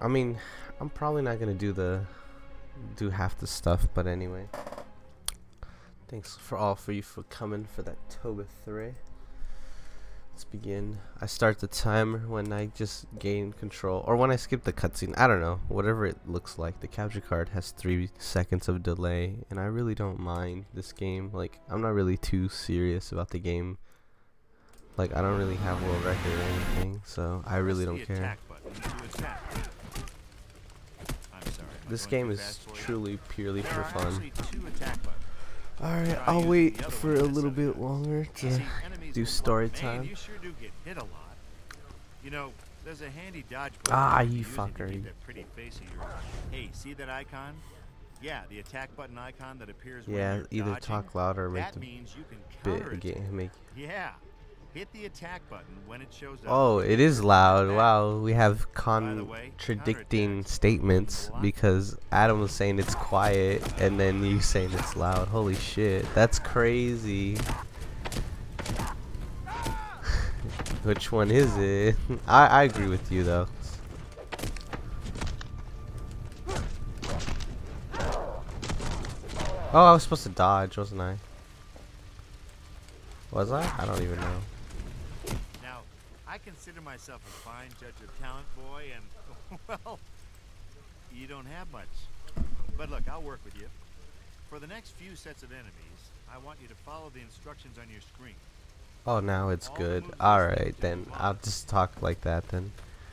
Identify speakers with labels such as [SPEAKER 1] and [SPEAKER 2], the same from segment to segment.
[SPEAKER 1] I mean, I'm probably not gonna do half the stuff, but anyway. Thanks for you for coming for that Toba 3. Let's begin. I start the timer when I just gain control, or when I skip the cutscene. I don't know, whatever it looks like. The capture card has 3 seconds of delay, and I really don't mind this game. Like, I'm not really too serious about the game. Like, I don't really have world record or anything, so I really don't care. This game is truly purely for fun. Alright, I'll wait for a little bit longer to do story time.
[SPEAKER 2] You sure do get hit a lot. You know, there's a handy dodge
[SPEAKER 1] button you fucker.
[SPEAKER 2] That pretty face of yours. Hey, see that icon? Yeah, the attack button icon that appears
[SPEAKER 1] when
[SPEAKER 2] you're
[SPEAKER 1] either
[SPEAKER 2] dodging.
[SPEAKER 1] talk louder or make
[SPEAKER 2] that
[SPEAKER 1] the
[SPEAKER 2] means you can counter
[SPEAKER 1] make.
[SPEAKER 2] Yeah. Hit the attack button when it shows up.
[SPEAKER 1] Oh, it is loud. Wow, we have contradicting statements because Adam was saying it's quiet and then you saying it's loud. Holy shit, that's crazy. Which one is it? I agree with you though. Oh, I was supposed to dodge, wasn't I? Was I? I don't even know.
[SPEAKER 2] Now, I consider myself a fine judge of talent, boy, and, well, you don't have much. But look, I'll work with you. For the next few sets of enemies, I want you to follow the instructions on your screen.
[SPEAKER 1] Oh, now it's good. Alright, then. I'll just talk like that, then.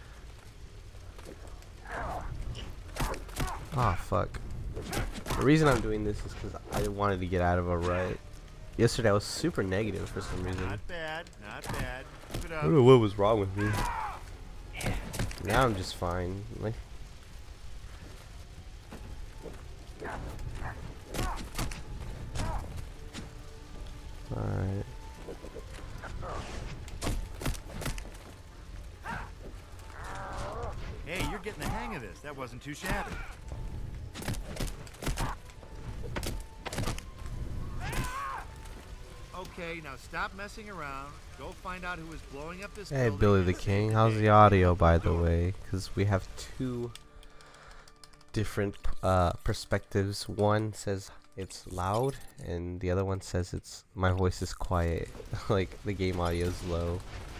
[SPEAKER 1] Oh, fuck. The reason I'm doing this is because I wanted to get out of a rut. Yesterday I was super negative for some reason.
[SPEAKER 2] Not bad, not bad. Keep it up.
[SPEAKER 1] I don't know what was wrong with me. Now I'm just fine. Like, alright.
[SPEAKER 2] Hey, you're getting the hang of this. That wasn't too shabby. Okay, now stop messing around. Go find out who is blowing up this
[SPEAKER 1] Hey,
[SPEAKER 2] building.
[SPEAKER 1] Billy the King. How's the audio, by the way? Because we have 2 different perspectives. One says it's loud, and the other one says it's my voice is quiet. Like the game audio is low.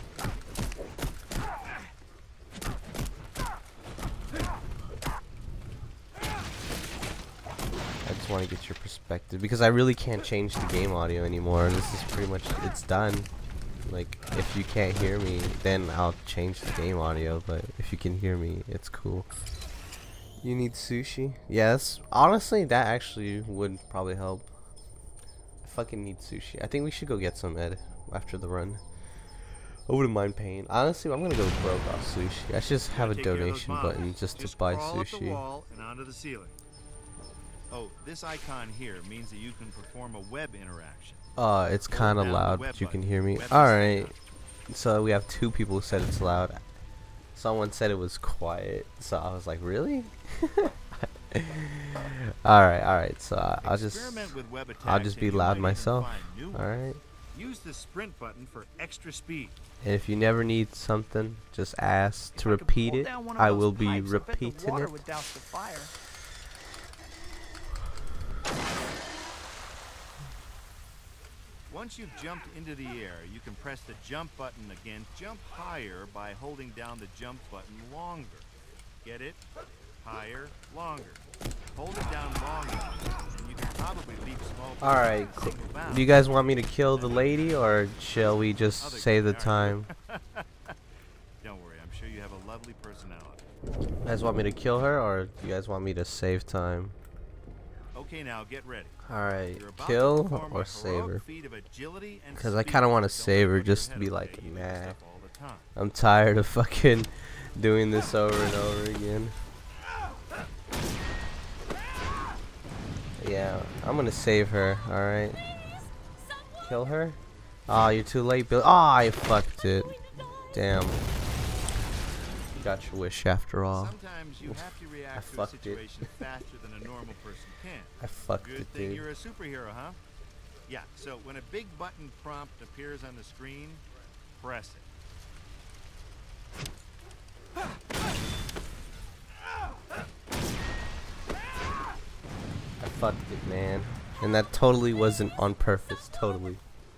[SPEAKER 1] I just want to get your perspective because I really can't change the game audio anymore. This is pretty much it's done. Like, if you can't hear me, then I'll change the game audio, but if you can hear me, it's cool. You need sushi? Yes. Honestly, that actually would probably help. I fucking need sushi. I think we should go get some, Ed, after the run. I wouldn't mind paying. Honestly, I'm gonna go broke off sushi. I should just have a donation button just to buy sushi.
[SPEAKER 2] The wall and onto the ceiling. Oh, this icon here means that you can perform a web interaction.
[SPEAKER 1] It's kind of loud, but you can hear me. Alright, so we have 2 people who said it's loud. Someone said it was quiet, so I was like, really? Alright, so I'll just be loud myself. Alright.
[SPEAKER 2] Use the sprint button for extra speed.
[SPEAKER 1] And if you never need something, just ask to repeat it. I will be repeating it.
[SPEAKER 2] Once you've jumped into the air, you can press the jump button again. Jump higher by holding down the jump button longer. Get it? Higher, longer. Hold it down long enough, and you can probably leap small.
[SPEAKER 1] Alright, do you guys want me to kill the lady, or shall we just save the time?
[SPEAKER 2] Don't worry, I'm sure you have a lovely personality.
[SPEAKER 1] You guys want me to kill her, or do you guys want me to save time?
[SPEAKER 2] Okay, now get ready.
[SPEAKER 1] Alright, kill or save her? Because I kind of want to save her just to be like, nah. I'm tired of fucking doing this over and over again. Yeah, I'm gonna save her, alright? Kill her? Aw, you're too late, Bill. Aw, I fucked it. Damn. You got your wish after all.
[SPEAKER 2] Sometimes you have to react
[SPEAKER 1] I
[SPEAKER 2] to a
[SPEAKER 1] fucked it.
[SPEAKER 2] situation faster than a normal person can.
[SPEAKER 1] I fucked
[SPEAKER 2] Good
[SPEAKER 1] it,
[SPEAKER 2] thing
[SPEAKER 1] dude.
[SPEAKER 2] you're a superhero, huh? Yeah, so when a big button prompt appears on the screen, press it.
[SPEAKER 1] fucked it, man. And that totally wasn't on purpose, totally.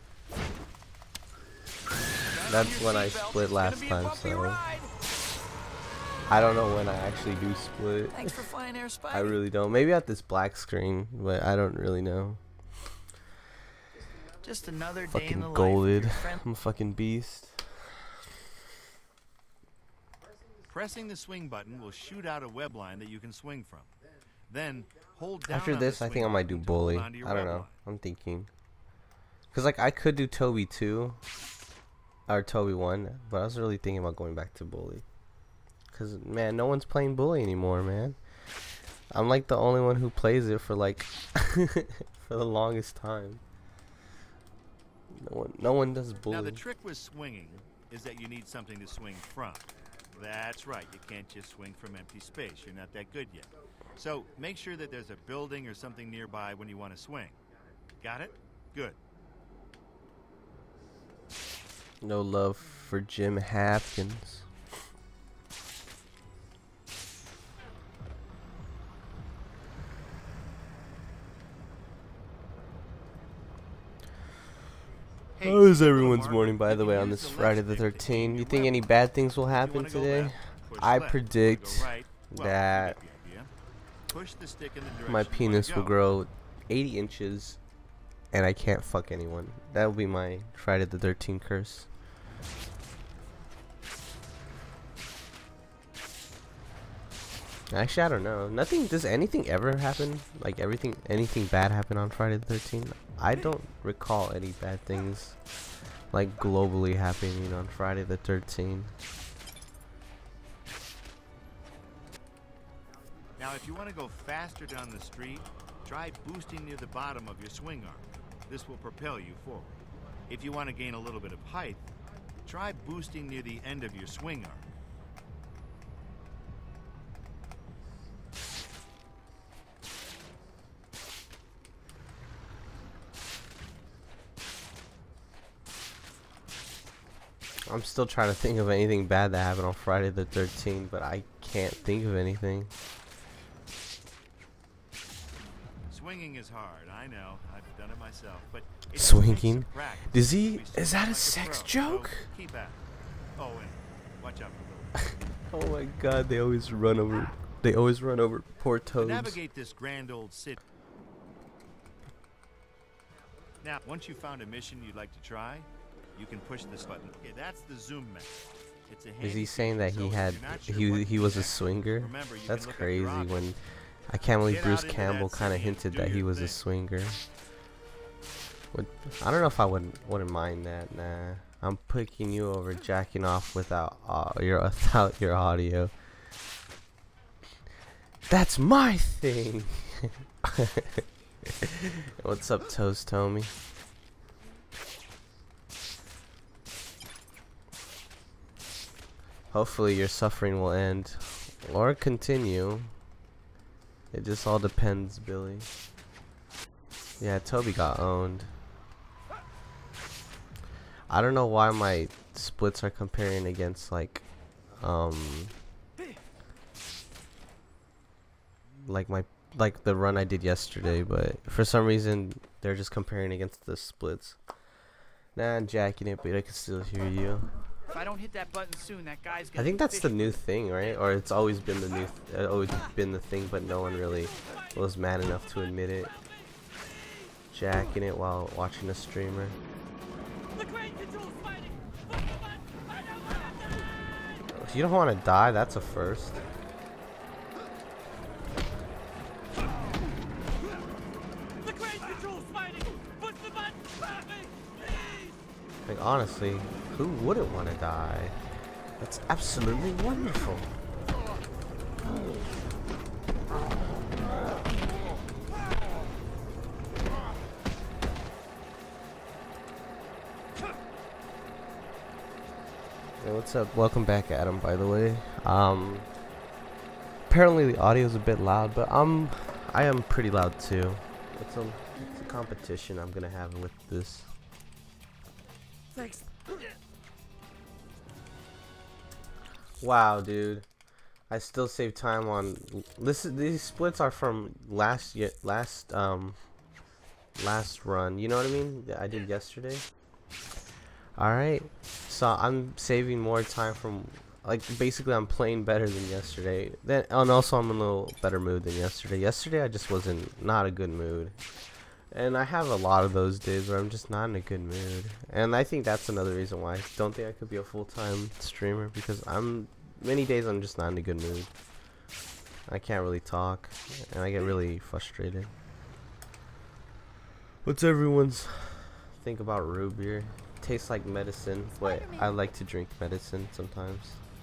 [SPEAKER 1] That's when I split last time, so I don't know when I actually do split.
[SPEAKER 3] Thanks for flying air, Spidey.
[SPEAKER 1] I really don't. Maybe at this black screen, but I don't really know.
[SPEAKER 3] Just another day in the
[SPEAKER 1] Fucking
[SPEAKER 3] life
[SPEAKER 1] golded.
[SPEAKER 3] of your friend.
[SPEAKER 1] I'm a fucking beast.
[SPEAKER 2] Pressing the swing button will shoot out a web line that you can swing from. Then hold down
[SPEAKER 1] After
[SPEAKER 2] on
[SPEAKER 1] this,
[SPEAKER 2] the
[SPEAKER 1] I
[SPEAKER 2] swing
[SPEAKER 1] think I might do
[SPEAKER 2] button to hold
[SPEAKER 1] bully.
[SPEAKER 2] onto your
[SPEAKER 1] I don't
[SPEAKER 2] web
[SPEAKER 1] know.
[SPEAKER 2] line.
[SPEAKER 1] I'm thinking. Cause like I could do Toby 2 or Toby 1, but I was really thinking about going back to bully. Cause man, no one's playing bully anymore, man. I'm like the only one who plays it for like for the longest time. No one does bully.
[SPEAKER 2] Now the trick with swinging is that you need something to swing from. That's right, you can't just swing from empty space. You're not that good yet. So make sure that there's a building or something nearby when you want to swing. Got it? Good.
[SPEAKER 1] No love for Jim Hapkins.
[SPEAKER 2] Hey,
[SPEAKER 1] How is
[SPEAKER 2] little
[SPEAKER 1] everyone's
[SPEAKER 2] Mark,
[SPEAKER 1] morning, by
[SPEAKER 2] you
[SPEAKER 1] the
[SPEAKER 2] can
[SPEAKER 1] way, on
[SPEAKER 2] use
[SPEAKER 1] this
[SPEAKER 2] the
[SPEAKER 1] Friday
[SPEAKER 2] left
[SPEAKER 1] the
[SPEAKER 2] stick to aim
[SPEAKER 1] 13th? You
[SPEAKER 2] your
[SPEAKER 1] think
[SPEAKER 2] weapon.
[SPEAKER 1] any bad things will
[SPEAKER 2] If you
[SPEAKER 1] happen
[SPEAKER 2] wanna go
[SPEAKER 1] today?
[SPEAKER 2] left, push
[SPEAKER 1] I
[SPEAKER 2] left. If you wanna
[SPEAKER 1] predict
[SPEAKER 2] go right, well, you
[SPEAKER 1] that
[SPEAKER 2] get the idea. Push the stick in the direction
[SPEAKER 1] my
[SPEAKER 2] you wanna
[SPEAKER 1] penis will
[SPEAKER 2] go.
[SPEAKER 1] grow 80 inches and I can't fuck anyone. That will be my Friday the 13th curse. Actually, I don't know. Does anything ever happen? Like anything bad happen on Friday the 13th? I don't recall any bad things like globally happening on Friday the 13th.
[SPEAKER 2] Now, if you want to go faster down the street, try boosting near the bottom of your swing arm. This will propel you forward. If you want to gain a little bit of height, try boosting near the end of your swing arm.
[SPEAKER 1] I'm still trying to think of anything bad that happened on Friday the 13th, but I can't think of anything.
[SPEAKER 2] Swinging is hard, I know. I've done it myself, but it
[SPEAKER 1] Swinging?
[SPEAKER 2] takes some practice.
[SPEAKER 1] Is
[SPEAKER 2] You'll
[SPEAKER 1] he?
[SPEAKER 2] be
[SPEAKER 1] Is
[SPEAKER 2] swinging
[SPEAKER 1] that a
[SPEAKER 2] like
[SPEAKER 1] sex
[SPEAKER 2] pro,
[SPEAKER 1] joke?
[SPEAKER 2] so keep at it. Oh, and watch out for those.
[SPEAKER 1] Oh my God! They always run over. They always run over poor
[SPEAKER 2] To
[SPEAKER 1] toads.
[SPEAKER 2] navigate this grand old city. Now, once you've found a mission you'd like to try, you can push this button. Okay, that's the zoom menu. It's a
[SPEAKER 1] Is
[SPEAKER 2] handy
[SPEAKER 1] he saying that
[SPEAKER 2] feature,
[SPEAKER 1] he
[SPEAKER 2] so if
[SPEAKER 1] had
[SPEAKER 2] you're not sure what
[SPEAKER 1] he
[SPEAKER 2] to
[SPEAKER 1] was
[SPEAKER 2] do
[SPEAKER 1] a
[SPEAKER 2] next,
[SPEAKER 1] swinger?
[SPEAKER 2] remember, you
[SPEAKER 1] That's
[SPEAKER 2] can look up your
[SPEAKER 1] crazy.
[SPEAKER 2] options.
[SPEAKER 1] When I can't believe
[SPEAKER 2] Get
[SPEAKER 1] Bruce
[SPEAKER 2] out into
[SPEAKER 1] Campbell
[SPEAKER 2] that
[SPEAKER 1] kind of
[SPEAKER 2] city and
[SPEAKER 1] hinted
[SPEAKER 2] do
[SPEAKER 1] that he
[SPEAKER 2] your
[SPEAKER 1] was a
[SPEAKER 2] thing.
[SPEAKER 1] swinger. I don't know if I wouldn't mind that. Nah, I'm picking you over jacking off without your audio. That's my thing. What's up, Toast Tommy? Hopefully your suffering will end or continue. It just all depends, Billy. Yeah, Toby got owned. I don't know why my splits are comparing against like the run I did yesterday, but for some reason they're just comparing against the splits. Nah, I'm jacking it, but I can still hear you.
[SPEAKER 3] If I don't hit that button soon, that guy's gonna
[SPEAKER 1] I think
[SPEAKER 3] be
[SPEAKER 1] that's the
[SPEAKER 3] fishing.
[SPEAKER 1] new thing, right? Or it's always been the thing, but no one really was man enough to admit it. Jacking it while watching a streamer. If you don't want to die, that's a first. Like honestly, who wouldn't want to die? That's absolutely wonderful. Hey, what's up? Welcome back, Adam, by the way. Apparently the audio is a bit loud, but I am pretty loud too. It's a competition I'm gonna have with this.
[SPEAKER 3] Thanks.
[SPEAKER 1] Wow, dude. I still save time on this. These splits are from last run. You know what I mean? That I did yesterday. All right, so I'm saving more time from, like, basically I'm playing better than yesterday. Then and also I'm in a little better mood than yesterday. Yesterday I just wasn't not a good mood. And I have a lot of those days where I'm just not in a good mood. And I think that's another reason why I don't think I could be a full-time streamer, because many days I'm just not in a good mood. I can't really talk and I get really frustrated. What's everyone's think about root beer? Tastes like medicine, but I like to drink medicine sometimes.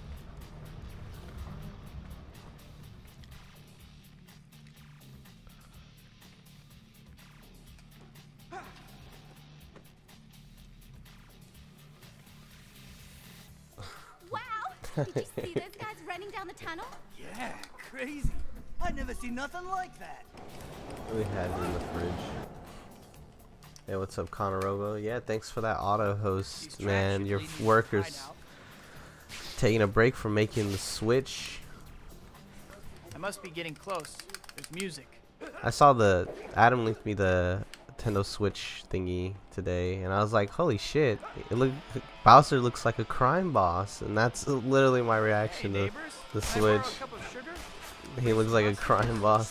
[SPEAKER 4] Did you see those guys running down the tunnel?
[SPEAKER 5] Yeah, crazy. I never seen nothing like that.
[SPEAKER 1] We had it in the fridge. Hey, what's up, Conorovo? Yeah, thanks for that auto host, man. Your workers taking a break from making the switch.
[SPEAKER 3] I must be getting close. There's music.
[SPEAKER 1] I saw Adam linked me the Nintendo Switch thingy today, and I was like, holy shit, Bowser looks like a crime boss, and that's literally my reaction to the Switch. He looks like a crime boss.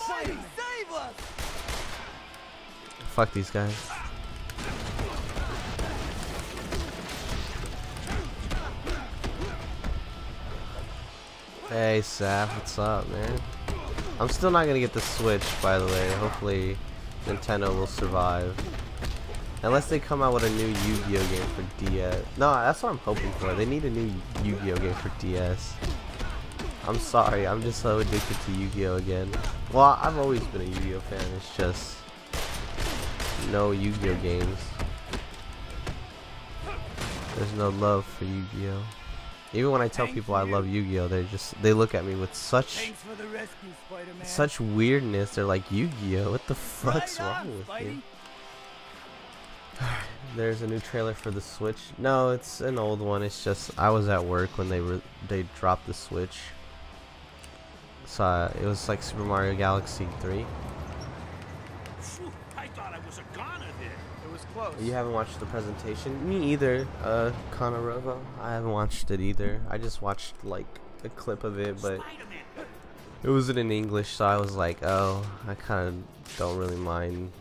[SPEAKER 1] Fuck these guys. Hey Saf, what's up, man? I'm still not gonna get the Switch, by the way. Hopefully Nintendo will survive. Unless they come out with a new Yu-Gi-Oh game for DS. No, that's what I'm hoping for. They need a new Yu-Gi-Oh game for DS. I'm sorry, I'm just so addicted to Yu-Gi-Oh again. Well, I've always been a Yu-Gi-Oh fan. It's just no Yu-Gi-Oh games. There's no love for Yu-Gi-Oh. Even when I tell people I love Yu-Gi-Oh, they look at me with such weirdness. They're like, Yu-Gi-Oh, what the fuck's wrong with you? There's a new trailer for the Switch. No, it's an old one. It's just I was at work when they dropped the Switch. So it was like Super Mario Galaxy 3.
[SPEAKER 5] I thought I was a goner there.
[SPEAKER 3] It was close.
[SPEAKER 1] You haven't watched the presentation? Me either, Conorovo. I haven't watched it either. I just watched like a clip of it, but it wasn't in English, so I was like, oh, I kind of don't really mind.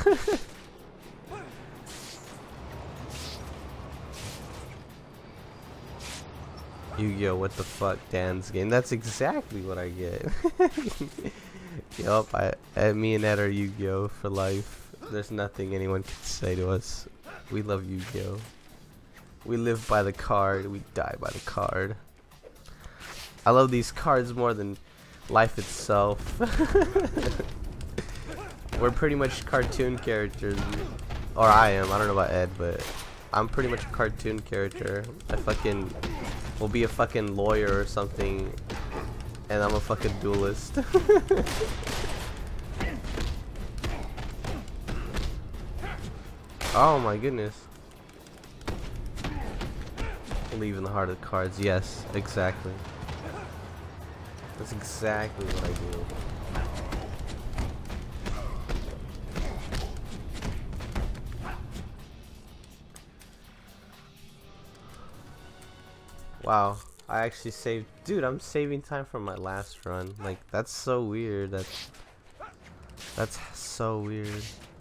[SPEAKER 1] Yu-Gi-Oh! What the fuck, Dan's game. That's exactly what I get. Yup, me and Ed are Yu-Gi-Oh! For life. There's nothing anyone can say to us. We love Yu-Gi-Oh! We live by the card, we die by the card. I love these cards more than life itself. We're pretty much cartoon characters. Or I am, I don't know about Ed, but I'm pretty much a cartoon character. I fucking will be a fucking lawyer or something, and I'm a fucking duelist. Oh my goodness. Believe in the heart of the cards. Yes, exactly. That's exactly what I do. Wow, I actually saved. Dude, I'm saving time from my last run. Like, that's so weird. That's so weird.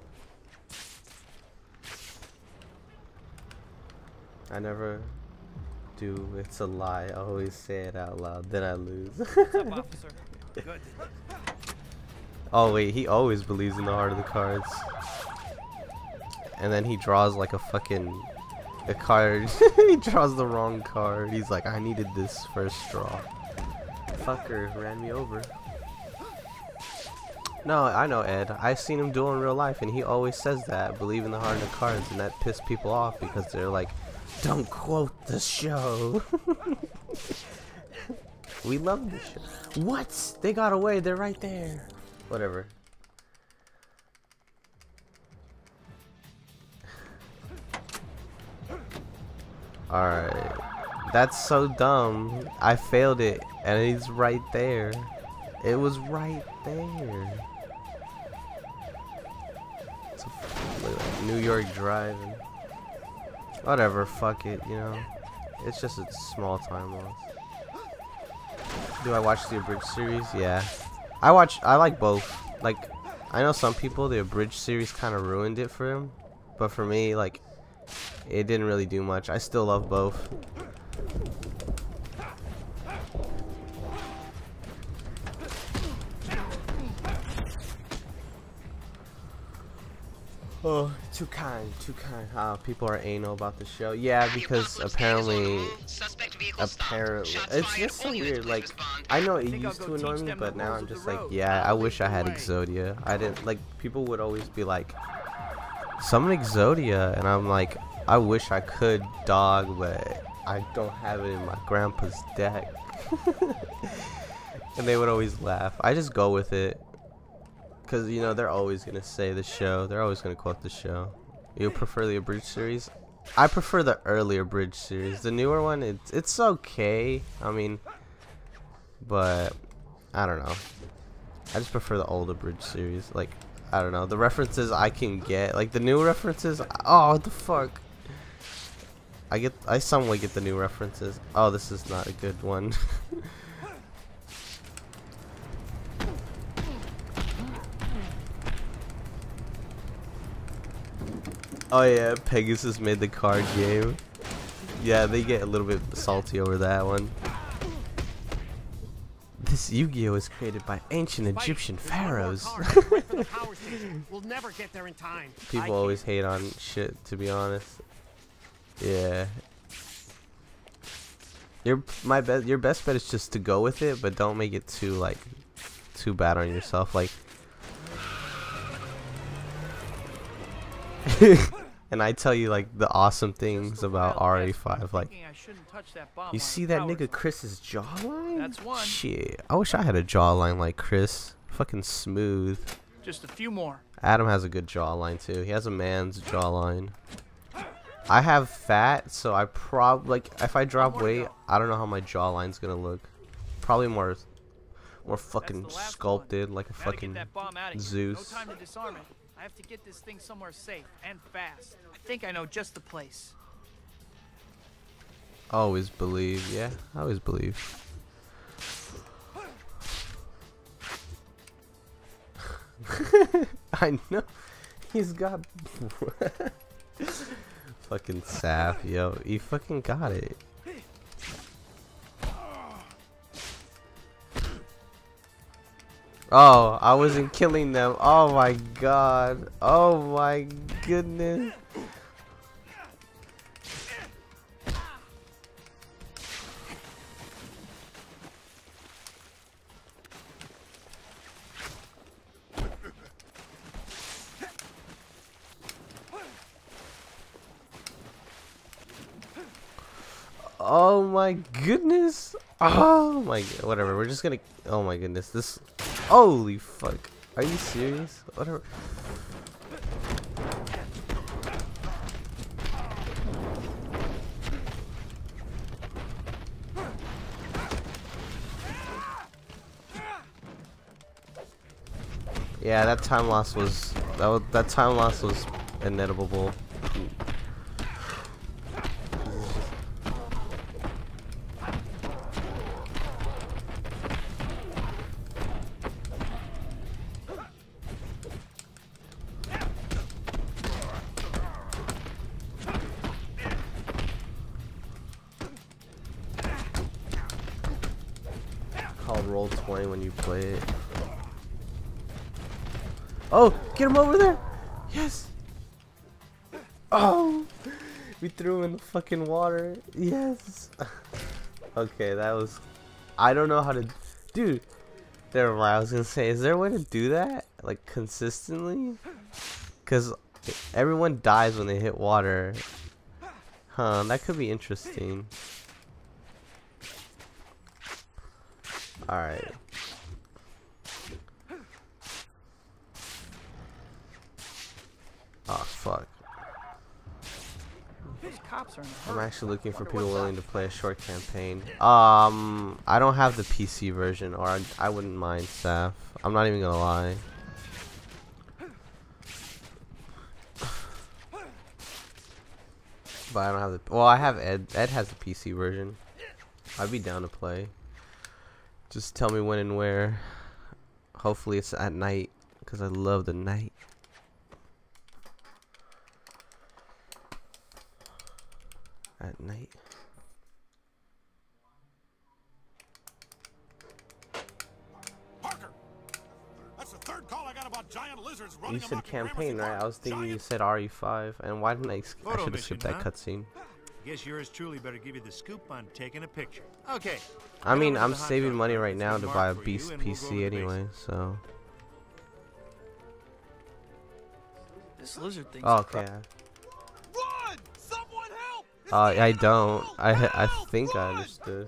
[SPEAKER 1] I never do. It's a lie. I always say it out loud, then I lose.
[SPEAKER 3] What's up, officer? Good.
[SPEAKER 1] Oh wait, he always believes in the heart of the cards. And then he draws like a card. He draws the wrong card. He's like, I needed this first straw. Fucker ran me over. No, I know Ed. I've seen him duel in real life, and he always says that. Believe in the heart of the cards, and that pisses people off because they're like, don't quote the show. We love the show. What? They got away. They're right there. Whatever. Alright. That's so dumb. I failed it And he's right there. It was right there. It's a New York driving. Whatever, fuck it, you know. It's just a small time loss. Do I watch the abridged series? Yeah. I like both. Like, I know some people, the abridged series kind of ruined it for them. But for me, like, it didn't really do much. I still love both. Oh, too kind, too kind. People are anal about the show. Yeah, because apparently, it's just so weird. Like, I know it used to annoy me, but now I'm just like, yeah, I wish I had Exodia. I didn't, like, people would always be like, summon Exodia, and I'm like, I wish I could, dog, but I don't have it in my grandpa's deck. And they would always laugh. I just go with it. Because, you know, they're always going to say the show. They're always going to quote the show. You prefer the abridged series? I prefer the earlier abridged series. The newer one, it's okay. I mean, but I don't know. I just prefer the old abridged series. Like, I don't know. The references I can get. Like, the new references. Oh, what the fuck? I somewhat get the new references. Oh, this is not a good one. Oh yeah, Pegasus made the card game. Yeah, they get a little bit salty over that one. This Yu-Gi-Oh is created by ancient Egyptian pharaohs.
[SPEAKER 6] We'll never get there in time.
[SPEAKER 1] People always hate on shit, to be honest. Yeah. Your best bet is just to go with it, but don't make it too bad on yourself. Like. And I tell you, like, the awesome things about RA5, like, you see that nigga Chris's jawline?
[SPEAKER 3] That's one.
[SPEAKER 1] Shit, I wish I had a jawline like Chris. Fucking smooth.
[SPEAKER 3] Just a few more.
[SPEAKER 1] Adam has a good jawline too. He has a man's jawline. I have fat, so I like, if I drop weight, I don't know how my jawline's gonna look. Probably more fucking sculpted, like a fucking Zeus.
[SPEAKER 3] No time to disarm it. I have to get this thing somewhere safe and fast. I think I know just the place.
[SPEAKER 1] Always believe, yeah. I always believe. I know. He's got fucking sap, yo. He fucking got it. Oh, I wasn't killing them. Oh my god. Oh my goodness. Oh my goodness. Oh my god. Whatever. We're just gonna. Oh my goodness. This. Holy fuck. Are you serious? Whatever. Yeah, that time loss was inevitable. Called roll 20 when you play it. Oh, get him over there! Yes! Oh! We threw him in the fucking water. Yes! Okay, that was... I don't know how to... Dude! Never mind, I was gonna say, is there a way to do that? Like, consistently? Because everyone dies when they hit water. Huh, that could be interesting. Alright. Oh, fuck.
[SPEAKER 3] cops are in a
[SPEAKER 1] I'm
[SPEAKER 3] hurry.
[SPEAKER 1] actually looking for
[SPEAKER 3] Wonder
[SPEAKER 1] people
[SPEAKER 3] what's
[SPEAKER 1] willing to
[SPEAKER 3] up.
[SPEAKER 1] play a short campaign. I don't have the PC version, or I wouldn't mind, Saf. I'm not even gonna lie. But I don't have the. Well, I have Ed. Ed has the PC version. I'd be down to play. Just tell me when and where. Hopefully it's at night, because I love the night. At night.
[SPEAKER 7] Parker, that's the third call I got about giant lizards running
[SPEAKER 1] You said
[SPEAKER 7] amok in Gramercy
[SPEAKER 1] campaign, right?
[SPEAKER 7] Park.
[SPEAKER 1] I was thinking you
[SPEAKER 7] Giant-
[SPEAKER 1] said RE5, and why didn't I? I
[SPEAKER 2] Photo
[SPEAKER 1] should have skipped
[SPEAKER 2] mission,
[SPEAKER 1] that
[SPEAKER 2] huh?
[SPEAKER 1] cutscene.
[SPEAKER 2] Guess yours truly better give you the scoop on taking a picture. Okay.
[SPEAKER 1] I
[SPEAKER 2] head
[SPEAKER 1] mean,
[SPEAKER 2] over to
[SPEAKER 1] I'm
[SPEAKER 2] the hot
[SPEAKER 1] saving
[SPEAKER 2] dog
[SPEAKER 1] money
[SPEAKER 2] truck.
[SPEAKER 1] right
[SPEAKER 2] It's
[SPEAKER 1] now
[SPEAKER 2] been
[SPEAKER 1] to
[SPEAKER 2] marked
[SPEAKER 1] buy a
[SPEAKER 2] for you,
[SPEAKER 1] beast
[SPEAKER 2] and we'll go
[SPEAKER 1] PC
[SPEAKER 2] over the
[SPEAKER 1] anyway,
[SPEAKER 2] basics.
[SPEAKER 1] so.
[SPEAKER 3] This lizard thing's
[SPEAKER 1] Oh,
[SPEAKER 3] a
[SPEAKER 1] okay.
[SPEAKER 7] Run! Someone help! It's
[SPEAKER 1] I
[SPEAKER 7] the
[SPEAKER 1] don't.
[SPEAKER 7] animal!
[SPEAKER 1] I
[SPEAKER 7] Help!
[SPEAKER 1] think I
[SPEAKER 7] Run!
[SPEAKER 1] understood.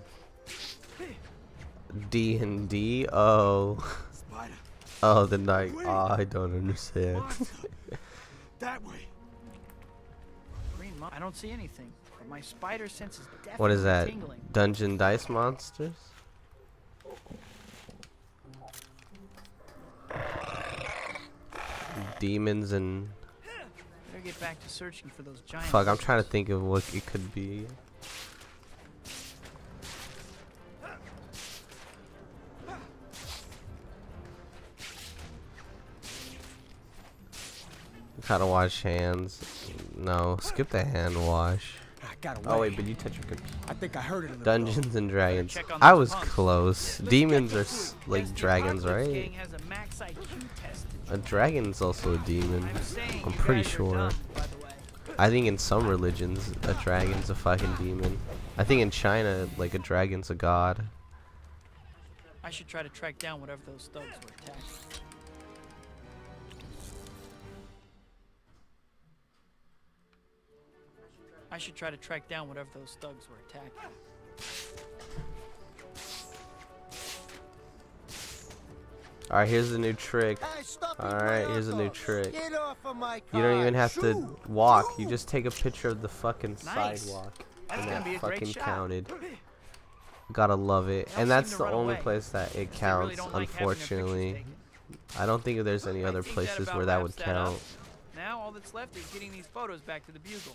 [SPEAKER 1] D and D. Oh,
[SPEAKER 7] Spider,
[SPEAKER 1] oh, the night. Oh, I don't understand.
[SPEAKER 7] monster. That way.
[SPEAKER 3] green mon- I don't see anything, but my spider sense is definitely
[SPEAKER 1] What is that?
[SPEAKER 3] tingling.
[SPEAKER 1] Dungeon dice monsters? Demons and
[SPEAKER 3] Better get back to searching for those giant.
[SPEAKER 1] fuck. I'm trying to
[SPEAKER 3] lizards.
[SPEAKER 1] think of what it could be. Gotta wash hands. No, skip the hand wash.
[SPEAKER 5] I got away.
[SPEAKER 1] Oh wait, but you touch your computer.
[SPEAKER 5] I think I heard it in the
[SPEAKER 1] Dungeons and Dragons.
[SPEAKER 3] check on
[SPEAKER 1] I
[SPEAKER 3] those
[SPEAKER 1] was
[SPEAKER 3] punks.
[SPEAKER 1] close. Demons are like
[SPEAKER 3] Guess the
[SPEAKER 1] dragons,
[SPEAKER 3] Apocalypse
[SPEAKER 1] right?
[SPEAKER 3] Gang has a max IQ test.
[SPEAKER 1] A dragon's also a demon.
[SPEAKER 3] I'm saying
[SPEAKER 1] I'm
[SPEAKER 3] you
[SPEAKER 1] pretty
[SPEAKER 3] guys are
[SPEAKER 1] sure.
[SPEAKER 3] dumb, by the way.
[SPEAKER 1] I think in some religions, a dragon's a fucking demon. I think in China, like a dragon's a god.
[SPEAKER 3] I should try to track down whatever those thugs were attacking. I should try to track down whatever those thugs were attacking.
[SPEAKER 1] Alright, here's the new trick.
[SPEAKER 5] Hey, stop it
[SPEAKER 1] Alright,
[SPEAKER 5] right
[SPEAKER 1] here's a new
[SPEAKER 5] off.
[SPEAKER 1] trick.
[SPEAKER 5] Get off of my
[SPEAKER 1] You don't
[SPEAKER 5] car.
[SPEAKER 1] even have to
[SPEAKER 5] Shoo!
[SPEAKER 1] walk.
[SPEAKER 5] Shoo!
[SPEAKER 1] You just take a picture of the fucking
[SPEAKER 3] Nice.
[SPEAKER 1] sidewalk.
[SPEAKER 3] That's
[SPEAKER 1] And
[SPEAKER 3] gonna be
[SPEAKER 1] that
[SPEAKER 3] a great
[SPEAKER 1] fucking
[SPEAKER 3] shot.
[SPEAKER 1] counted. Gotta love it.
[SPEAKER 3] They
[SPEAKER 1] And
[SPEAKER 3] all
[SPEAKER 1] that's
[SPEAKER 3] seem
[SPEAKER 1] the
[SPEAKER 3] to run
[SPEAKER 1] only
[SPEAKER 3] away.
[SPEAKER 1] place that it
[SPEAKER 3] They really
[SPEAKER 1] counts,
[SPEAKER 3] don't like having their pictures
[SPEAKER 1] unfortunately.
[SPEAKER 3] taken.
[SPEAKER 1] I don't think there's any
[SPEAKER 3] I
[SPEAKER 1] other
[SPEAKER 3] think that
[SPEAKER 1] places
[SPEAKER 3] about
[SPEAKER 1] where that
[SPEAKER 3] wraps
[SPEAKER 1] would
[SPEAKER 3] that up.
[SPEAKER 1] count.
[SPEAKER 3] Now all that's left is getting these photos back to the Bugle.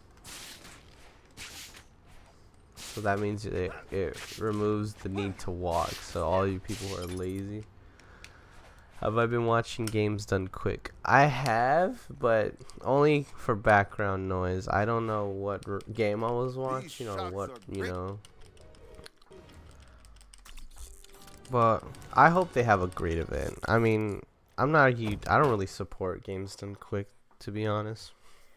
[SPEAKER 1] So that means it removes the need to walk. So all you people who are lazy. Have I been watching games done quick? I have, but only for background noise. I don't know what game I was watching or what, you know. But I hope they have a great event. I mean, I'm not a huge, I don't really support games done quick, to be honest.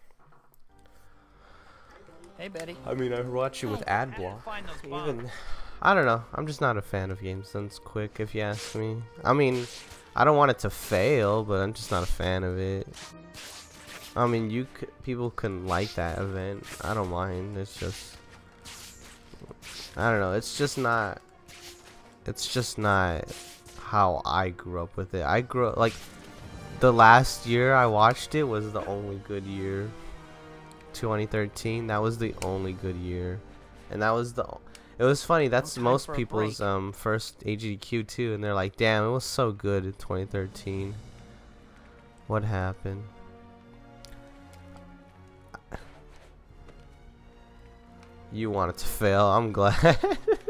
[SPEAKER 3] Hey, Betty.
[SPEAKER 1] I mean, I watch it with
[SPEAKER 3] I
[SPEAKER 1] ad
[SPEAKER 3] didn't
[SPEAKER 1] block.
[SPEAKER 3] find those bombs.
[SPEAKER 1] Even, I don't know. I'm just not a fan of games done quick, if you ask me. I mean, I don't want it to fail, but I'm just not a fan of it. I mean, people can like that event. I don't mind. It's just, I don't know. It's just not how I grew up with it. I grew up, like, the last year I watched it was the only good year. 2013, that was the only good year. And that was it was funny, that's
[SPEAKER 3] time
[SPEAKER 1] most
[SPEAKER 3] for a
[SPEAKER 1] people's
[SPEAKER 3] break.
[SPEAKER 1] first AGQ too, and they're like, damn, it was so good in 2013. What happened? You want it to fail, I'm glad.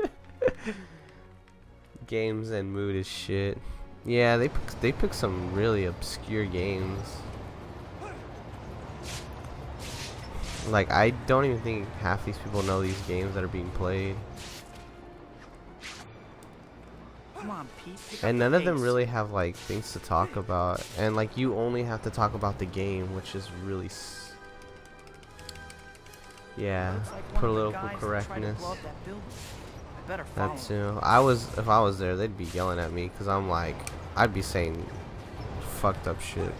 [SPEAKER 1] Games and mood is shit. Yeah, they picked some really obscure games. Like, I don't even think half these people know these games that are being played.
[SPEAKER 3] Come on, Pete. pick up
[SPEAKER 1] And
[SPEAKER 3] the
[SPEAKER 1] none of them
[SPEAKER 3] pace.
[SPEAKER 1] really have, like, things to talk about. And, like, you only have to talk about the game, which is really... yeah,
[SPEAKER 3] Looks like one of the
[SPEAKER 1] political
[SPEAKER 3] guys that tried to
[SPEAKER 1] correctness.
[SPEAKER 3] blow up that building. I better follow
[SPEAKER 1] That
[SPEAKER 3] him.
[SPEAKER 1] too. If I was there, they'd be yelling at me, because I'm like, I'd be saying fucked up shit.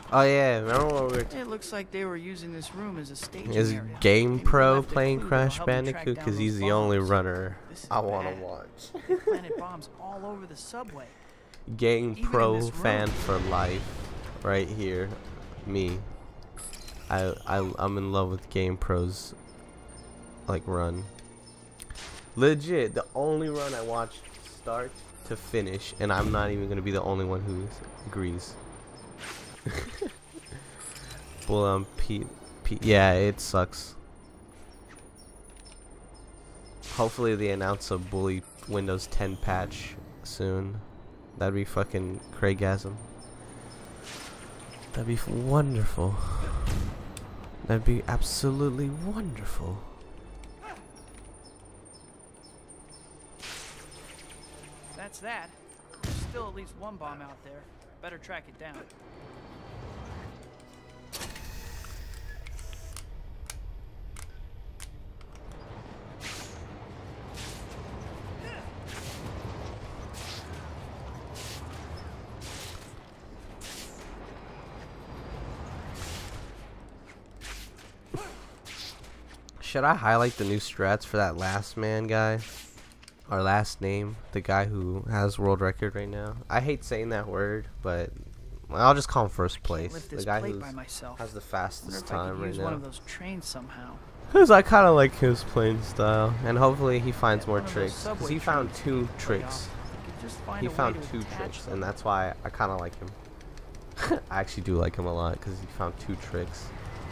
[SPEAKER 1] Oh yeah, remember what we were
[SPEAKER 3] It looks like they were using this room as a staging
[SPEAKER 1] Is
[SPEAKER 3] area.
[SPEAKER 1] Game
[SPEAKER 3] Maybe they
[SPEAKER 1] Pro
[SPEAKER 3] left a
[SPEAKER 1] playing
[SPEAKER 3] clue that'll
[SPEAKER 1] Crash
[SPEAKER 3] help them track
[SPEAKER 1] Bandicoot?
[SPEAKER 3] down
[SPEAKER 1] Because
[SPEAKER 3] those
[SPEAKER 1] he's the only
[SPEAKER 3] bombs.
[SPEAKER 1] runner
[SPEAKER 3] This is
[SPEAKER 1] I want to
[SPEAKER 3] bad.
[SPEAKER 1] watch.
[SPEAKER 3] They planted bombs all over the subway.
[SPEAKER 1] Game
[SPEAKER 3] Even in
[SPEAKER 1] Pro
[SPEAKER 3] this
[SPEAKER 1] fan
[SPEAKER 3] room.
[SPEAKER 1] for life, right here. Me. I'm in love with Game Pro's like run. Legit, the only run I watched start to finish, and I'm not even gonna be the only one who agrees. Well, yeah, it sucks. Hopefully they announce a bully Windows 10 patch soon. That'd be fucking Craigasm. That'd be wonderful. That'd be absolutely wonderful.
[SPEAKER 3] That's that. There's still at least one bomb out there. Better track it down.
[SPEAKER 1] Should I highlight the new strats for that last man guy? Our last name, the guy who has world record right now. I hate saying that word, but I'll just call him first place.
[SPEAKER 3] Lift
[SPEAKER 1] The
[SPEAKER 3] this
[SPEAKER 1] guy
[SPEAKER 3] plate
[SPEAKER 1] who
[SPEAKER 3] by myself.
[SPEAKER 1] has the
[SPEAKER 3] Wonder
[SPEAKER 1] fastest
[SPEAKER 3] if I
[SPEAKER 1] time
[SPEAKER 3] could
[SPEAKER 1] right
[SPEAKER 3] use one
[SPEAKER 1] now.
[SPEAKER 3] of those trains somehow.
[SPEAKER 1] Cause I kind of like his playing style, and hopefully he finds
[SPEAKER 3] Yeah,
[SPEAKER 1] more
[SPEAKER 3] one of those
[SPEAKER 1] tricks. Cause
[SPEAKER 3] subway
[SPEAKER 1] he found
[SPEAKER 3] trains
[SPEAKER 1] two
[SPEAKER 3] you could play
[SPEAKER 1] tricks.
[SPEAKER 3] off. You could just find
[SPEAKER 1] He
[SPEAKER 3] a way
[SPEAKER 1] found
[SPEAKER 3] to
[SPEAKER 1] two
[SPEAKER 3] attach
[SPEAKER 1] tricks,
[SPEAKER 3] them.
[SPEAKER 1] and that's why I kind of like him. I actually do like him a lot, cause he found two tricks.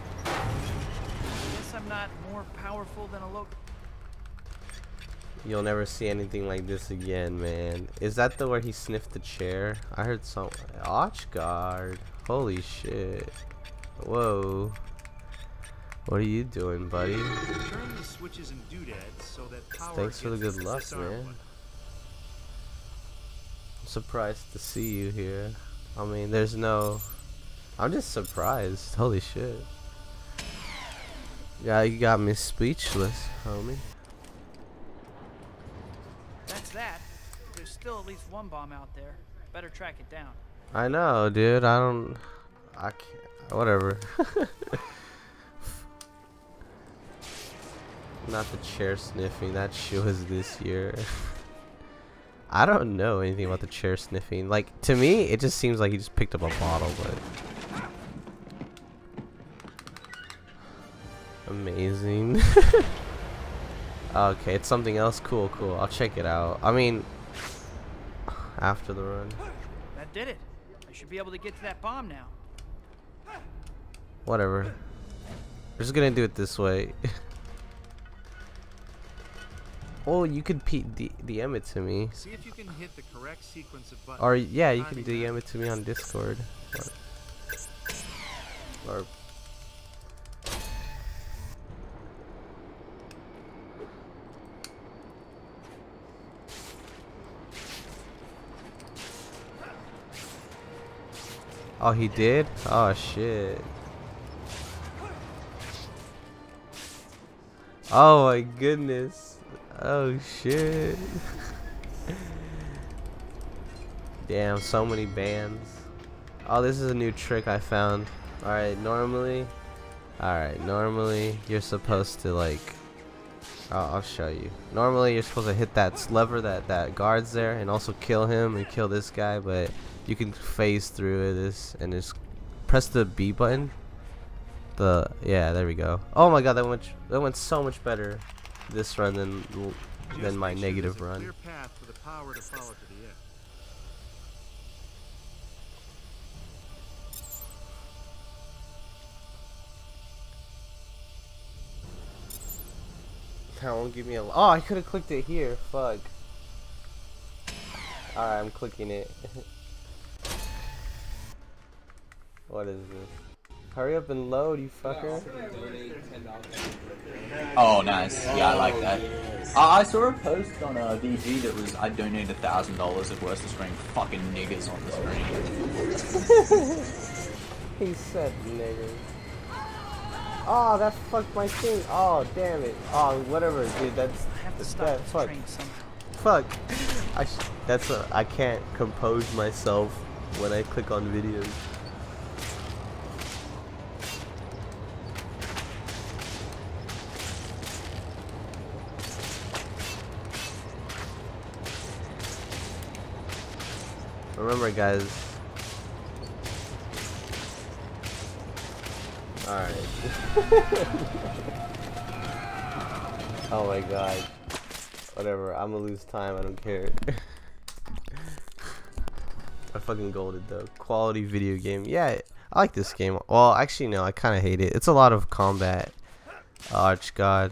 [SPEAKER 3] Guess I'm not more powerful than a local.
[SPEAKER 1] You'll never see anything like this again, man. Is that the where he sniffed the chair? I heard some Arch guard. Holy shit. Whoa. What are you doing, buddy?
[SPEAKER 2] Turn the switches and doodads so that power
[SPEAKER 1] Thanks for the
[SPEAKER 2] gets
[SPEAKER 1] good luck,
[SPEAKER 2] disarmed
[SPEAKER 1] man.
[SPEAKER 2] one.
[SPEAKER 1] I'm surprised to see you here. I mean, there's no... I'm just surprised. Holy shit. Yeah, you got me speechless, homie.
[SPEAKER 3] That's that. There's still at least one bomb out there. Better track it down.
[SPEAKER 1] I know, dude. I can't... Whatever. Not the chair sniffing. That shit was this year. I don't know anything about the chair sniffing. Like, to me, it just seems like he just picked up a bottle, but... Amazing. Okay, it's something else. Cool, cool. I'll check it out. I mean, after the run.
[SPEAKER 3] That did it. I should be able to get to that bomb now.
[SPEAKER 1] Whatever. We're just gonna do it this way. Well, you could DM it to me.
[SPEAKER 2] See if you can hit the correct sequence of buttons.
[SPEAKER 1] Or, yeah, you can
[SPEAKER 2] Timing
[SPEAKER 1] DM it to me on Discord. Or oh, he did? Oh, shit. Oh, my goodness. Oh, shit. Damn, so many bands. Oh, this is a new trick I found. Alright, normally you're supposed to, like... I'll show you. Normally, you're supposed to hit that lever that guards there and also kill him and kill this guy, but you can phase through this and just press the B button. Yeah, there we go. Oh my god, that went so much better this run than my negative run.
[SPEAKER 2] Clear path for the power to follow to the end.
[SPEAKER 1] That won't give me a... Oh, I could have clicked it here. Fuck. Alright, I'm clicking it. What is this? Hurry up and load, you fucker.
[SPEAKER 8] Oh, nice. Yeah, I like that. I saw a post on VG that was, I donated $1,000 if worse to scream fucking niggers on the screen.
[SPEAKER 1] He said nigga. Oh, that fucked my thing. Oh, damn it. Oh, whatever, dude. That's
[SPEAKER 3] I have to stop
[SPEAKER 1] that.
[SPEAKER 3] this
[SPEAKER 1] Fuck.
[SPEAKER 3] train somehow.
[SPEAKER 1] Fuck. I can't compose myself when I click on videos. Remember, guys. Alright. Oh my god. Whatever, I'm gonna lose time, I don't care. I fucking golded though. Quality video game. Yeah, I like this game. Well, actually no, I kinda hate it. It's a lot of combat. Arch god.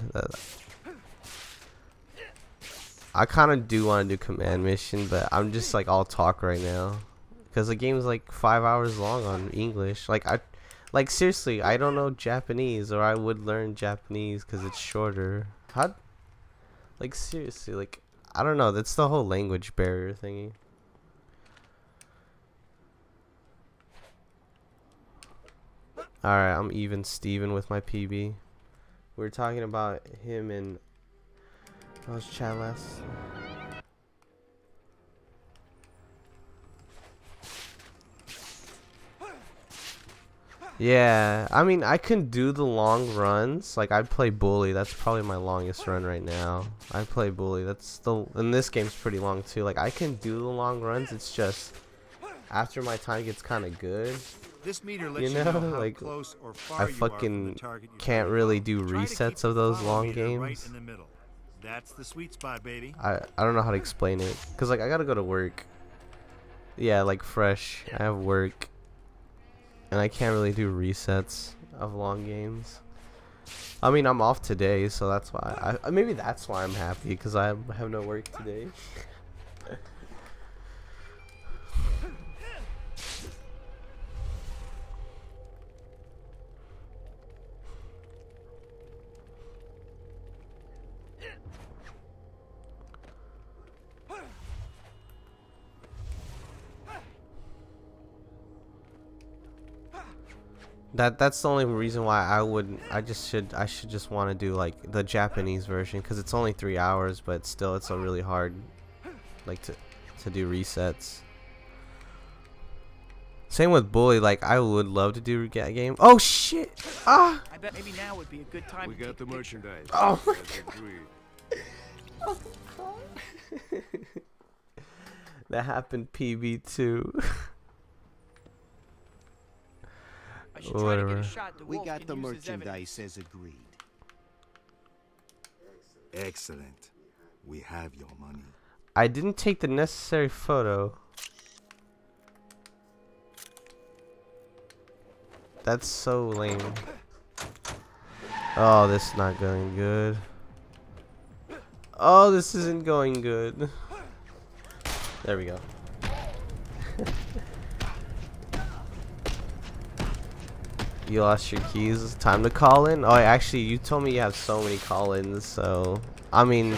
[SPEAKER 1] I kinda do wanna do command mission, but I'm just like all talk right now. Because the game's like 5 hours long on English. Like seriously, I don't know Japanese, or I would learn Japanese because it's shorter. How? Like seriously, like I don't know. That's the whole language barrier thingy. All right, I'm even Steven with my PB. We were talking about him and I was chat last. Yeah, I mean, I can do the long runs. Like, I play Bully. That's probably my longest run right now. I play Bully. And this game's pretty long too. Like, I can do the long runs. It's just after my time gets kind of good.
[SPEAKER 2] This meter lets
[SPEAKER 1] You know,
[SPEAKER 2] how
[SPEAKER 1] like
[SPEAKER 2] close or far
[SPEAKER 1] I
[SPEAKER 2] you are from
[SPEAKER 1] fucking
[SPEAKER 2] the target you're
[SPEAKER 1] can't
[SPEAKER 2] trying
[SPEAKER 1] really
[SPEAKER 2] to
[SPEAKER 1] do
[SPEAKER 2] Try to keep
[SPEAKER 1] resets
[SPEAKER 2] the
[SPEAKER 1] of those
[SPEAKER 2] follow
[SPEAKER 1] long
[SPEAKER 2] meter
[SPEAKER 1] games.
[SPEAKER 2] Right in the middle. That's the sweet spot, baby.
[SPEAKER 1] I don't know how to explain it, cause like I gotta go to work. Yeah, like fresh. I have work, and I can't really do resets of long games. I mean, I'm off today, so that's why. Maybe that's why I'm happy, cause I have no work today. That's the only reason why I should just want to do like the Japanese version, because it's only 3 hours, but still it's a really hard like to do resets. Same with Bully. Like, I would love to do a game. Oh shit! Ah!
[SPEAKER 3] I bet maybe now would be a good time.
[SPEAKER 9] We got the merchandise.
[SPEAKER 1] Oh my
[SPEAKER 9] God.
[SPEAKER 1] That happened PB too.
[SPEAKER 3] I should try to
[SPEAKER 1] Whatever.
[SPEAKER 3] get a shot to
[SPEAKER 9] We
[SPEAKER 3] Wolf
[SPEAKER 9] got
[SPEAKER 3] can
[SPEAKER 9] the
[SPEAKER 3] use his evidence.
[SPEAKER 9] merchandise as agreed. Excellent. We have your money.
[SPEAKER 1] I didn't take the necessary photo. That's so lame. Oh, this is not going good. Oh, this isn't going good. There we go. You lost your keys. Time to call in. Oh, actually, you told me you have so many call-ins. So, I mean,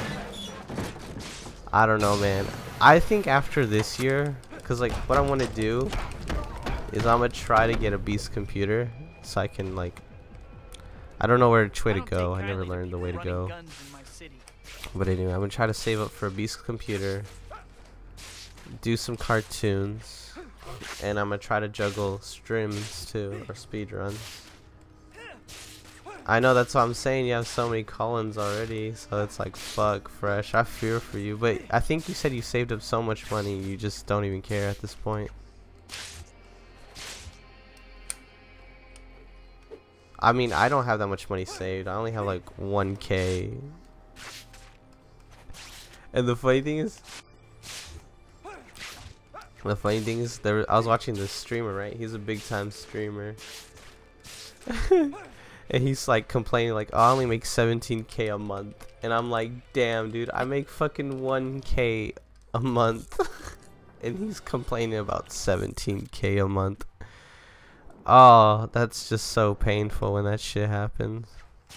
[SPEAKER 1] I don't know, man. I think after this year, cause like what I want to do is I'm gonna try to get a beast computer so I can like. I don't know which way to go. I never learned the way to go. But anyway, I'm gonna try to save up for a beast computer, do some cartoons, and I'm gonna try to juggle streams too, or speedruns. I know, that's what I'm saying. You have so many call-ins already, so it's like, fuck, Fresh. I fear for you, but I think you said you saved up so much money, you just don't even care at this point. I mean, I don't have that much money saved. I only have like 1K. And the funny thing is, I was watching this streamer, right? He's a big time streamer. And he's like complaining like, oh, I only make 17K a month. And I'm like, damn, dude, I make fucking 1K a month. And he's complaining about 17K a month. Oh, that's just so painful when that shit happens.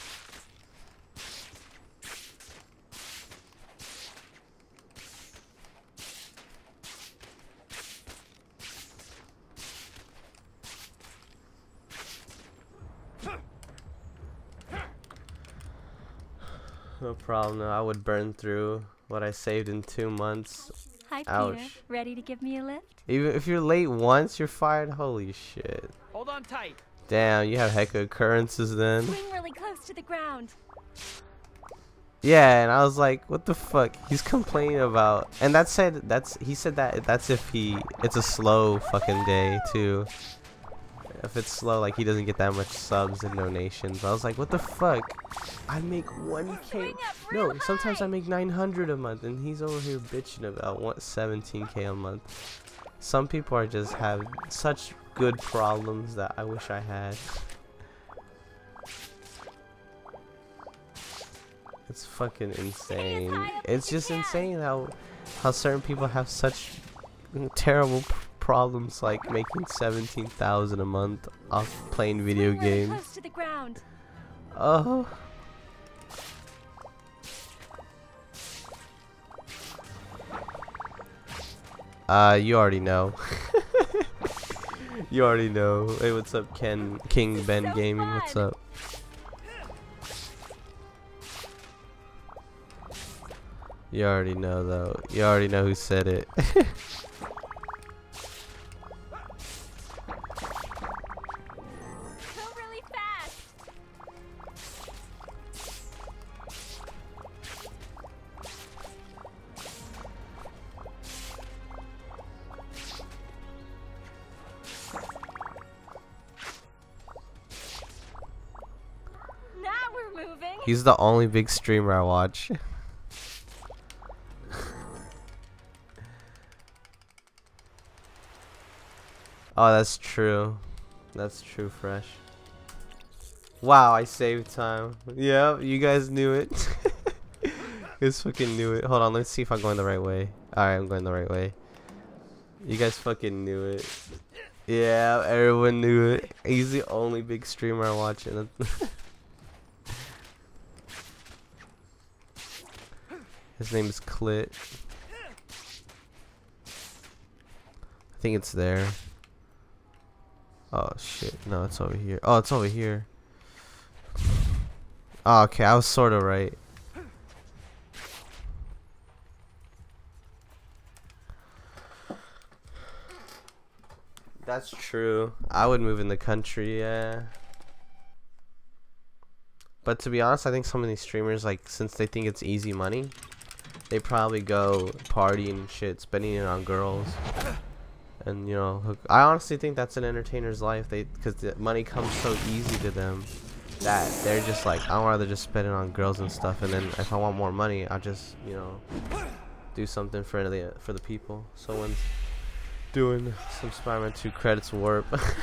[SPEAKER 1] No problem. No, I would burn through what I saved in 2 months.
[SPEAKER 4] Hi,
[SPEAKER 1] Ouch.
[SPEAKER 4] Peter. Ready to give me a lift?
[SPEAKER 1] Even if you're late once, you're fired. Holy shit.
[SPEAKER 3] Hold on tight.
[SPEAKER 1] Damn, you have heck of occurrences then.
[SPEAKER 4] Swing really close to the ground.
[SPEAKER 1] Yeah, and I was like, what the fuck? He's complaining about, and he said that that's if it's a slow fucking day too. If it's slow, like he doesn't get that much subs and donations. I was like, what the fuck? I make 1K. No, sometimes I make 900 a month, and he's over here bitching about 17K a month. Some people are just have such good problems that I wish I had. It's fucking insane. It's just insane how certain people have such terrible problems, like making 17,000 a month off playing video games.
[SPEAKER 4] Close to the ground.
[SPEAKER 1] Oh. You already know. You already know. Hey, what's up, King Ben Gaming? What's up? You already know, though. You already know who said it.
[SPEAKER 4] Go really fast. Now we're moving.
[SPEAKER 1] He's the only big streamer I watch. Oh, that's true. That's true, Fresh. Wow, I saved time. Yeah, you guys knew it. You guys fucking knew it. Hold on, let's see if I'm going the right way. Alright, I'm going the right way. You guys fucking knew it. Yeah, everyone knew it. He's the only big streamer I watch. His name is Clit. I think it's there. Oh shit, no, it's over here. Oh, it's over here. Oh, okay, I was sort of right. That's true. I would move in the country, yeah. But to be honest, I think some of these streamers, like, since they think it's easy money, they probably go partying and shit, spending it on girls. And, you know, I honestly think that's an entertainer's life. Because the money comes so easy to them that they're just like, I'd rather just spend it on girls and stuff. And then if I want more money, I'll just, you know, do something for the people. Someone's doing some Spider-Man 2 credits warp.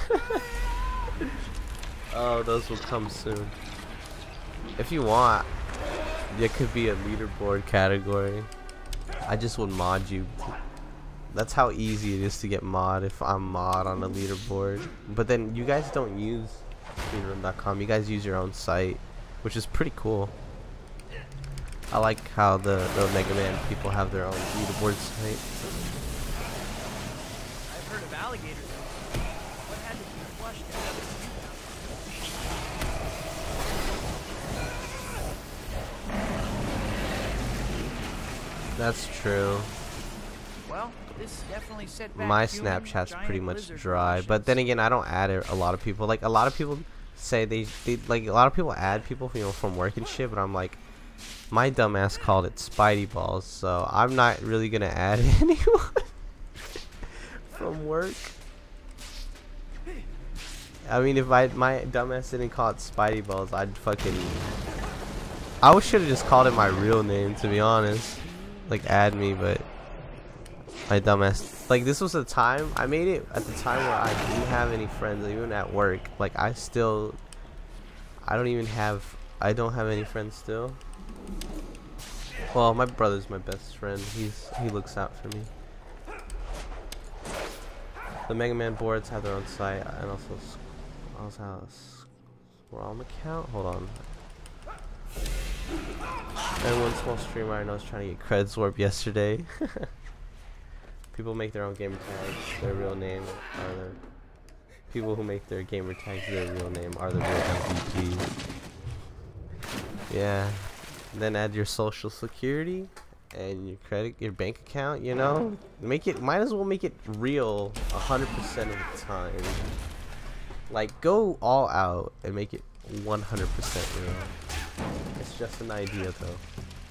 [SPEAKER 1] Oh, those will come soon. If you want, it could be a leaderboard category. I just would mod you. That's how easy it is to get mod if I'm mod on a leaderboard. But then you guys don't use Speedrun.com. You guys use your own site, which is pretty cool. I like how the Mega Man people have their own leaderboard site.
[SPEAKER 3] I've heard of alligators. What had to be flushed out?
[SPEAKER 1] That's true.
[SPEAKER 3] Well, this definitely set back
[SPEAKER 1] My
[SPEAKER 3] human
[SPEAKER 1] Snapchat's
[SPEAKER 3] giant
[SPEAKER 1] pretty much
[SPEAKER 3] lizard
[SPEAKER 1] dry,
[SPEAKER 3] relations.
[SPEAKER 1] but then again, I don't add a lot of people. Like, a lot of people say they like, a lot of people add people, you know, from work and shit, but I'm like, my dumbass called it Spidey Balls, so I'm not really gonna add anyone from work. I mean, if my dumbass didn't call it Spidey Balls, I should have just called it my real name, to be honest. Like, add me, but my dumbass, like, this was the time I made it at the time where I didn't have any friends, even at work. Like, I don't have any friends still. Well, my brother's my best friend. He looks out for me. The Mega Man boards have their own site, and also have a Squirrel account. Hold on. And one small streamer I know is trying to get credits warp yesterday. People make their own gamer tags. Their real name are their people who make their gamer tags. Their real name are the real MVPs. Yeah. Then add your social security and your bank account. You know, might as well make it real 100% of the time. Like, go all out and make it 100% real. It's just an idea, though.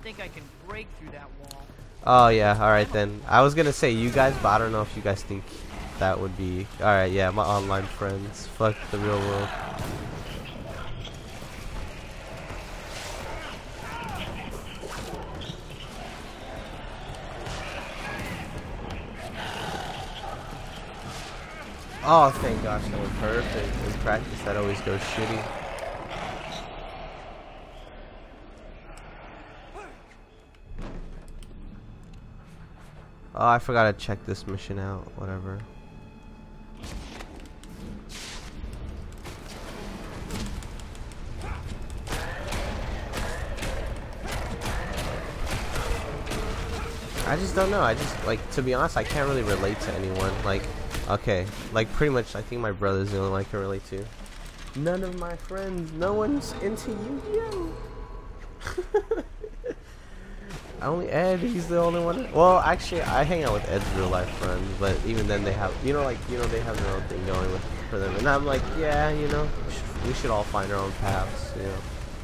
[SPEAKER 3] think I can break through that wall.
[SPEAKER 1] Oh yeah, alright then. I was gonna say you guys, but I don't know if you guys think that would be... Alright, yeah, my online friends. Fuck the real world. Oh, thank gosh, that went perfect. In practice, that always goes shitty. Oh, I forgot to check this mission out. Whatever. I just don't know. I just, like, to be honest, I can't really relate to anyone. Like, okay, like, pretty much, I think my brother's the only one I can relate to. None of my friends, no one's into Yu-Gi-Oh! Only Ed, he's the only one. Well, actually, I hang out with Ed's real life friends, but even then they have, you know, like, you know, they have their own thing going with for them, and I'm like, yeah, you know, we should all find our own paths, you know.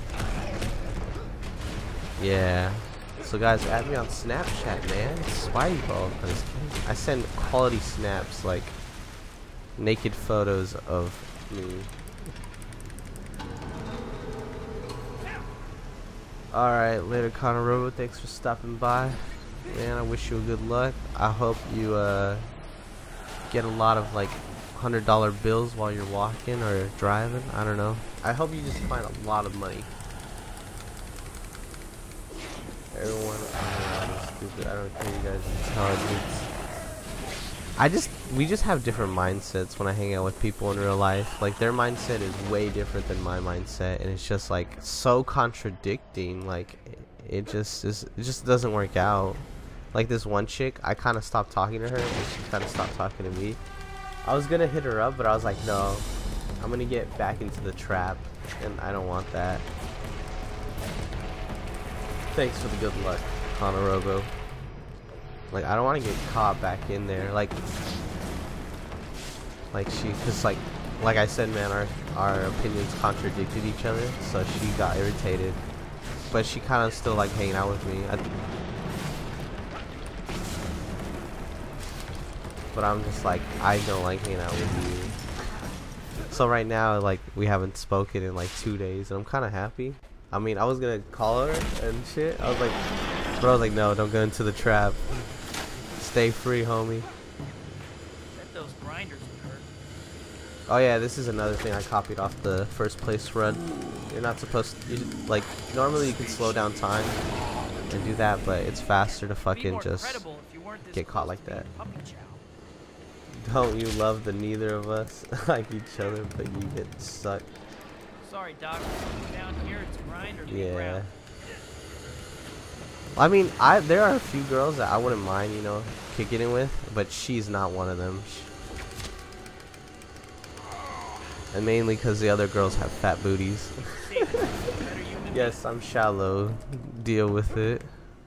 [SPEAKER 1] Yeah. So guys, add me on Snapchat, man. It's Spidey Ball. I send quality snaps, like naked photos of me. Alright, later Connor Robo, thanks for stopping by. Man, I wish you good luck. I hope you get a lot of like $100 bills while you're walking or driving. I don't know. I hope you just find a lot of money. Everyone around is stupid. I don't care you guys' intelligence. We just have different mindsets when I hang out with people in real life. Like, their mindset is way different than my mindset, and it's just like so contradicting. Like, it just doesn't work out. Like, this one chick, I kind of stopped talking to her, and she kind of stopped talking to me. I was gonna hit her up, but I was like, no, I'm gonna get back into the trap, and I don't want that. Thanks for the good luck, Connor Robo. Like, I don't want to get caught back in there. Like she, cause like I said, man, our opinions contradicted each other, so she got irritated. But she kind of still like hanging out with me. But I'm just like, I don't like hanging out with you. So right now, like, we haven't spoken in like 2 days, and I'm kind of happy. I mean, I was gonna call her and shit. I was like, no, don't go into the trap. Stay free, homie.
[SPEAKER 3] Bet those grinders would hurt.
[SPEAKER 1] Oh yeah, this is another thing I copied off the first place run. You're not supposed to, like, normally you can slow down time and do that, but it's faster to fucking just get caught like that. Don't you love the neither of us like each other, but you get sucked?
[SPEAKER 3] Sorry, Doc. Down here, it's grind or
[SPEAKER 1] yeah.
[SPEAKER 3] ground.
[SPEAKER 1] I mean, there are a few girls that I wouldn't mind, you know, kicking it with, but she's not one of them. And mainly because the other girls have fat booties. Yes, I'm shallow. Deal with it.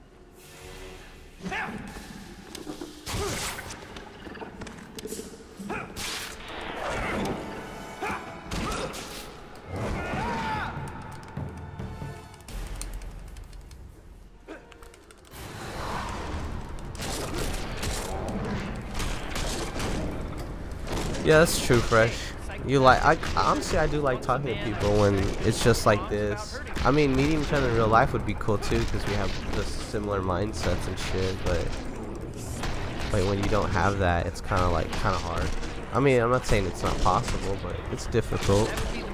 [SPEAKER 1] Yeah, that's true, Fresh. You like, honestly, I do like talking to people when it's just like this. I mean, meeting each other in real life would be cool too, because we have the similar mindsets and shit. But when you don't have that, it's kind of hard. I mean, I'm not saying it's not possible, but it's difficult.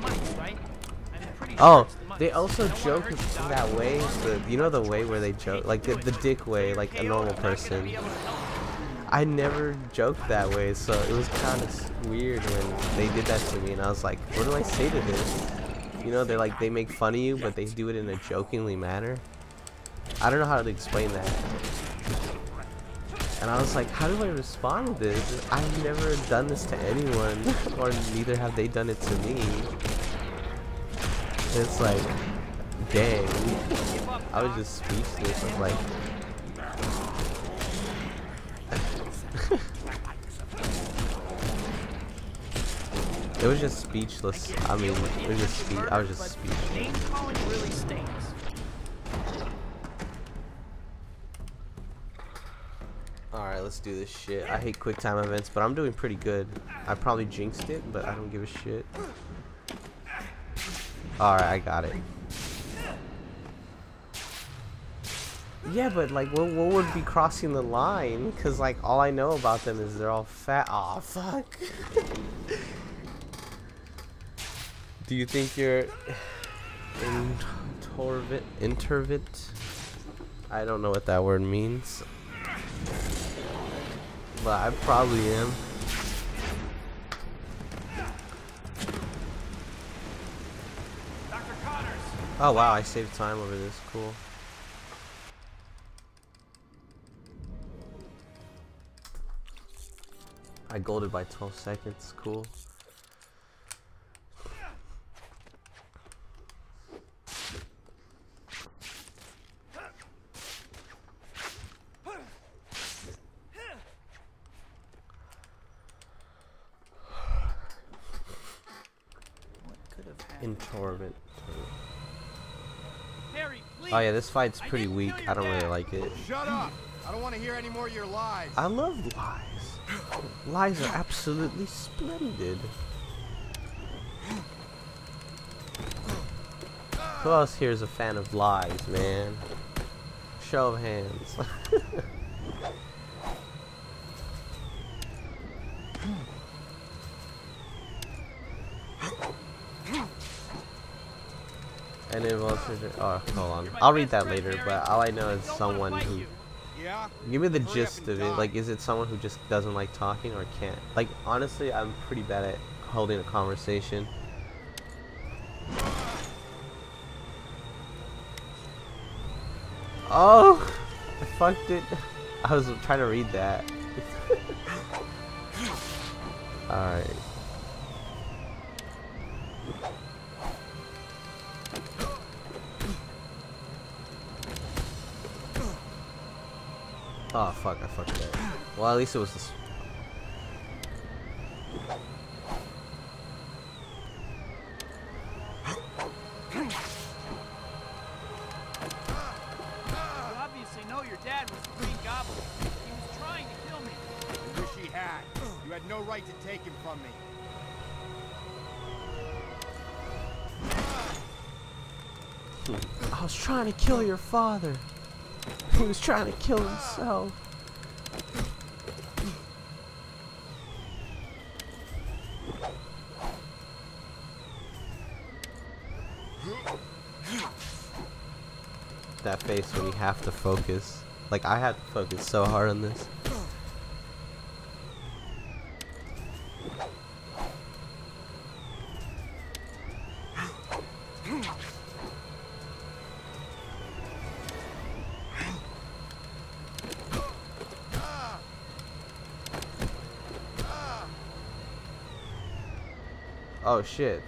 [SPEAKER 1] Oh, they also joke that way. You know the way where they joke, like the dick way, like a normal person. I never joked that way, so it was kind of weird when they did that to me, and I was like, what do I say to this? You know, they make fun of you, but they do it in a jokingly manner. I don't know how to explain that. And I was like, how do I respond to this? I've never done this to anyone, or neither have they done it to me. It's like, dang. I was just speechless. I was like, it was just speechless. I mean, it was just I was just speechless.
[SPEAKER 3] Name calling really stinks.
[SPEAKER 1] Alright, let's do this shit. I hate quick time events, but I'm doing pretty good. I probably jinxed it, but I don't give a shit. Alright, I got it. Yeah, but like, what would be crossing the line? Because like, all I know about them is they're all fat. Aw, fuck. Do you think you're introvert? I don't know what that word means. But I probably am.
[SPEAKER 3] Dr. Connors!
[SPEAKER 1] Oh wow, I saved time over this. Cool. I golded by 12 seconds. Cool. Torment.
[SPEAKER 3] Harry, please.
[SPEAKER 1] Oh yeah, this fight's pretty weak. I don't really like it.
[SPEAKER 6] Shut up! I don't want to hear any more of your lies.
[SPEAKER 1] I love lies. Lies are absolutely splendid. Who else here is a fan of lies, man? Show of hands. And then oh, hold on. I'll read that later, but all I know is someone who... Give me the gist of it. Like, is it someone who just doesn't like talking or can't? Like, honestly, I'm pretty bad at holding a conversation. Oh! I fucked it. I was trying to read that. Alright. Oh fuck, I fucked that. Well, at least it was this.
[SPEAKER 3] You obviously know your dad was the Green Goblin. He was trying to kill me.
[SPEAKER 6] I wish he had. You had no right to take him from me.
[SPEAKER 1] I was trying to kill your father. He was trying to kill himself. That face when you have to focus. Like, I had to focus so hard on this. Oh shit.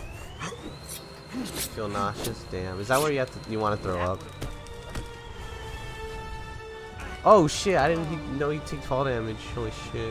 [SPEAKER 1] Feel nauseous? Damn. Is that where you want to throw up? Oh shit, I didn't know he takes fall damage. Holy shit.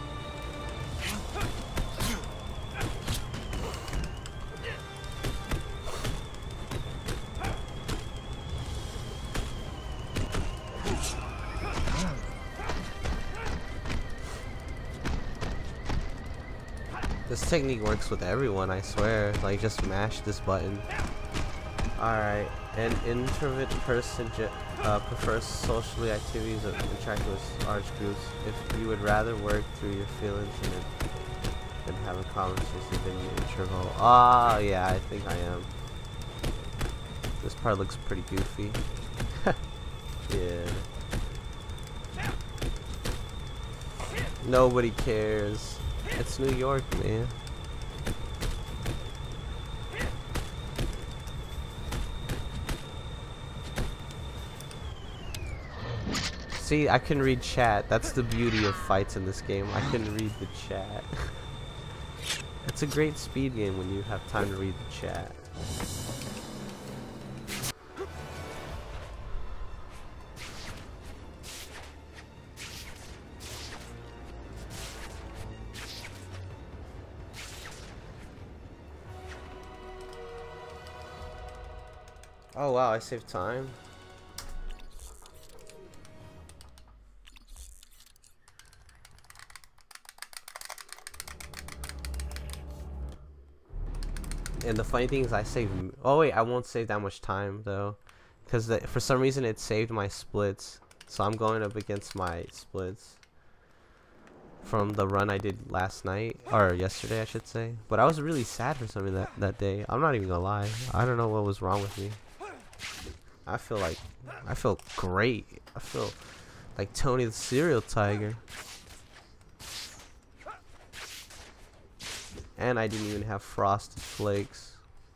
[SPEAKER 1] This technique works with everyone, I swear. Like, just mash this button. Alright, an introvert person prefers socially activities of interacting with large groups. If you would rather work through your feelings than have a conversation, then you introvert. Ah, yeah, I think I am. This part looks pretty goofy. Yeah. Nobody cares. It's New York, man. See, I can read chat. That's the beauty of fights in this game. I can read the chat. It's a great speed game when you have time to read the chat. Oh wow, I saved time. And the funny thing is I saved... Oh wait, I won't save that much time though. Because for some reason it saved my splits. So I'm going up against my splits from the run I did last night. Or yesterday I should say. But I was really sad for something that day. I'm not even gonna lie. I don't know what was wrong with me. I feel great. I feel like Tony the Serial Tiger. And I didn't even have Frosted Flakes.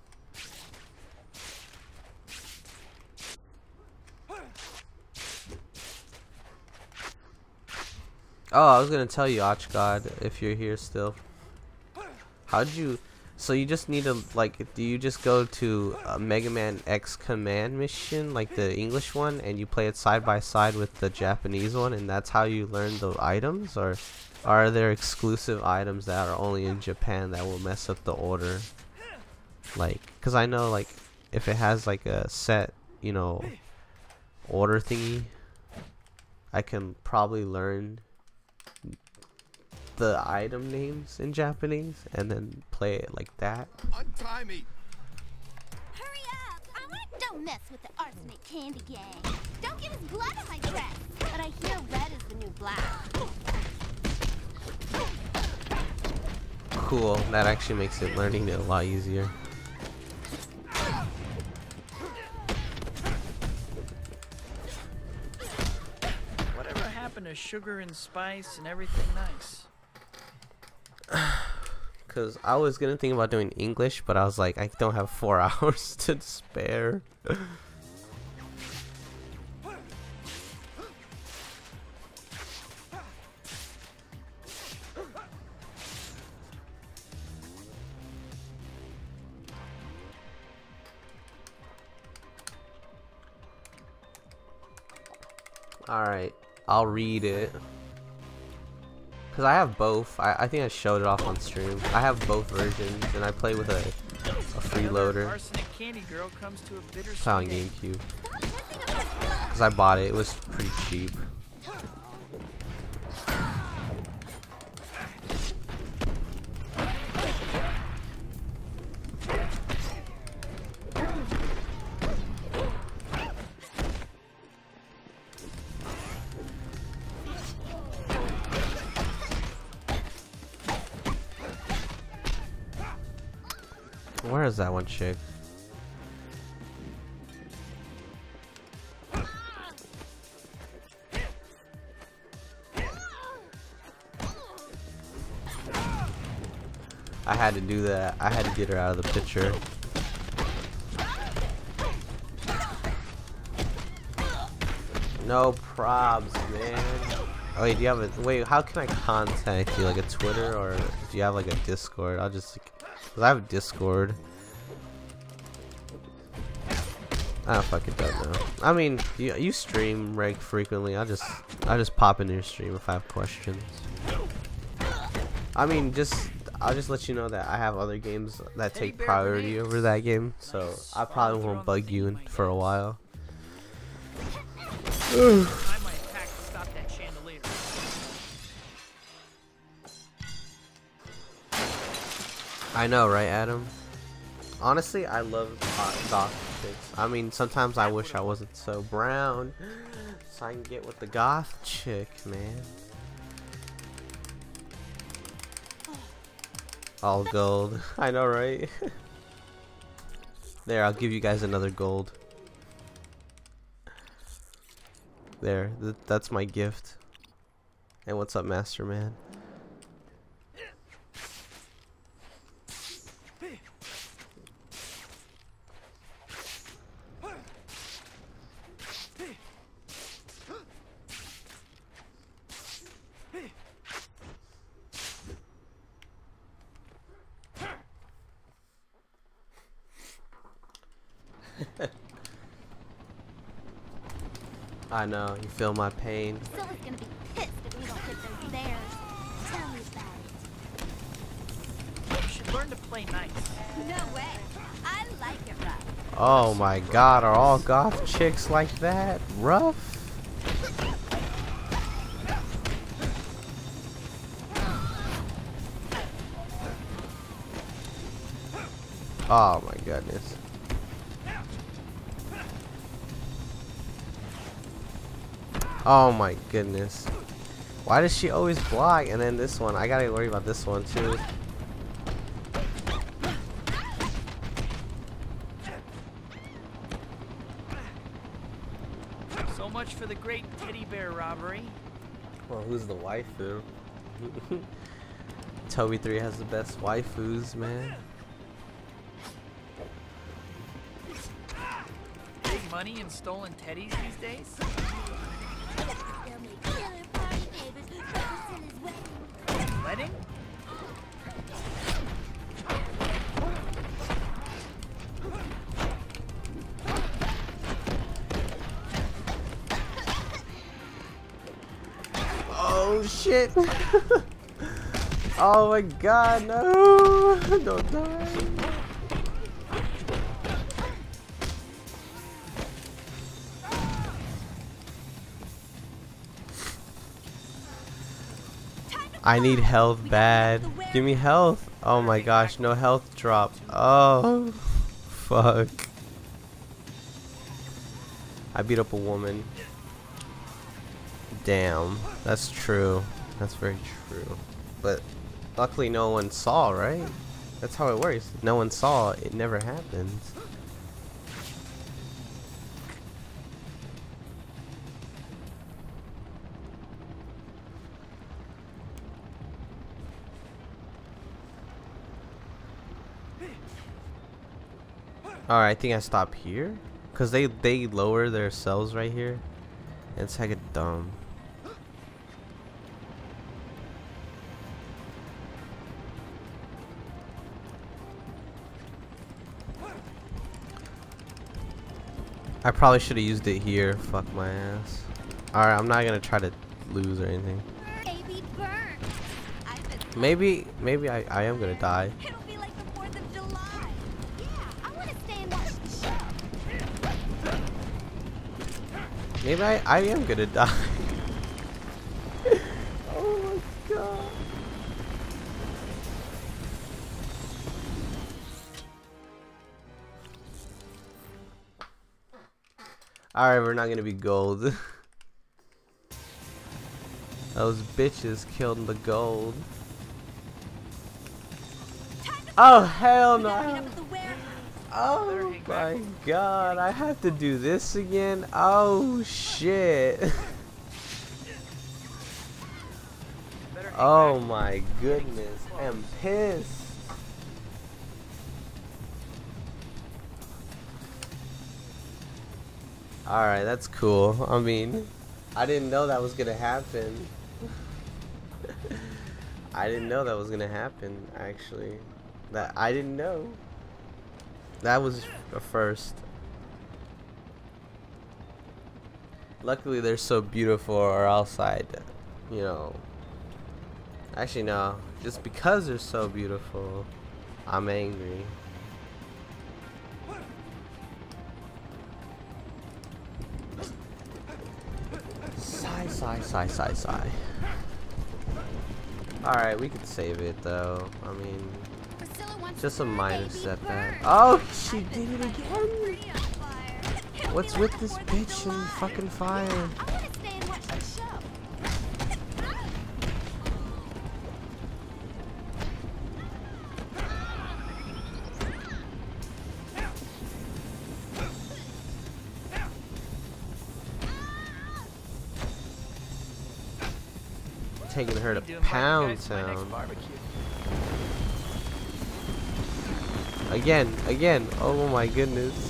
[SPEAKER 1] Oh, I was gonna tell you, Ochgod, if you're here still. How'd you... So you just need to, like, do you just go to a Mega Man X Command mission, like the English one, and you play it side by side with the Japanese one, and that's how you learn the items? Or are there exclusive items that are only in Japan that will mess up the order? Like, because I know, like, if it has, like, a set, you know, order thingy, I can probably learn the item names in Japanese and then play it like that.
[SPEAKER 6] Untie me!
[SPEAKER 4] Hurry up! Don't mess with the arsenic candy gang. Don't get his blood on my dress. But I hear red is the new black.
[SPEAKER 1] Cool. That actually makes it learning it a lot easier.
[SPEAKER 3] Whatever happened to sugar and spice and everything nice?
[SPEAKER 1] Cause I was gonna think about doing English, but I was like, I don't have 4 hours to spare. Alright, I'll read it. Because I have both. I think I showed it off on stream. I have both versions, and I play with a freeloader.
[SPEAKER 3] Arsenic candy girl comes to a bitter
[SPEAKER 1] Play on GameCube. Because I bought it. It was pretty cheap. Where is that one chick? I had to do that. I had to get her out of the picture. No probs, man. Oh, wait, do you have a... Wait, how can I contact you? Like a Twitter or do you have like a Discord? I'll just... Cause I have Discord. I fucking don't know. I mean, you stream reg frequently. I just pop into your stream if I have questions. I mean, I'll just let you know that I have other games that take priority over that game, so I probably won't bug you for a while. I know, right, Adam? Honestly, I love goth chicks. I mean, sometimes I wish I wasn't so brown, so I can get with the goth chick, man. All gold. I know, right? There, I'll give you guys another gold. There, that's my gift. And what's up, Master Man? I know, you feel my pain.
[SPEAKER 4] Silver's gonna be pissed if we don't get those bears. Tell me about it.
[SPEAKER 3] You should learn to play nice.
[SPEAKER 4] No way. I like it rough.
[SPEAKER 1] Oh my god, are all goth chicks like that? Rough? Oh my goodness. Oh my goodness. Why does she always block? And then this one, I gotta worry about this one too.
[SPEAKER 3] So much for the great teddy bear robbery.
[SPEAKER 1] Well, who's the waifu? Toby 3 has the best waifus, man.
[SPEAKER 3] Big money in stolen teddies these days? Wedding?
[SPEAKER 1] Oh shit! Oh my god, no! Don't die! I need health bad. Give me health. Oh my gosh, no health drop. Oh, fuck. I beat up a woman. Damn, that's true. That's very true. But luckily no one saw, right? That's how it works. No one saw, it never happens. Alright, I think I stop here. Cause they lower their cells right here. And it's hecka dumb. I probably should have used it here. Fuck my ass. Alright, I'm not gonna try to lose or anything.
[SPEAKER 4] Baby burn.
[SPEAKER 1] Maybe I am gonna die.
[SPEAKER 4] It'll be like the 4th of July. Yeah, I want to stay and watch the show.
[SPEAKER 1] Maybe I am gonna die. Oh my god. Alright, we're not gonna be gold. Those bitches killed the gold. Oh hell no! Oh my god, I have to do this again? Oh shit. Oh my goodness, I'm pissed. Alright, that's cool. I mean, I didn't know that was gonna happen. I didn't know that was gonna happen, actually. That I didn't know. That was a first. Luckily, they're so beautiful, or else I'd, you know. Actually, no. Just because they're so beautiful, I'm angry. Sigh. Alright, we could save it though. I mean, just a minor setback. Oh, she did it again! What's with this bitch and fucking fire? Taking her to Pound Town. Again. Oh my goodness.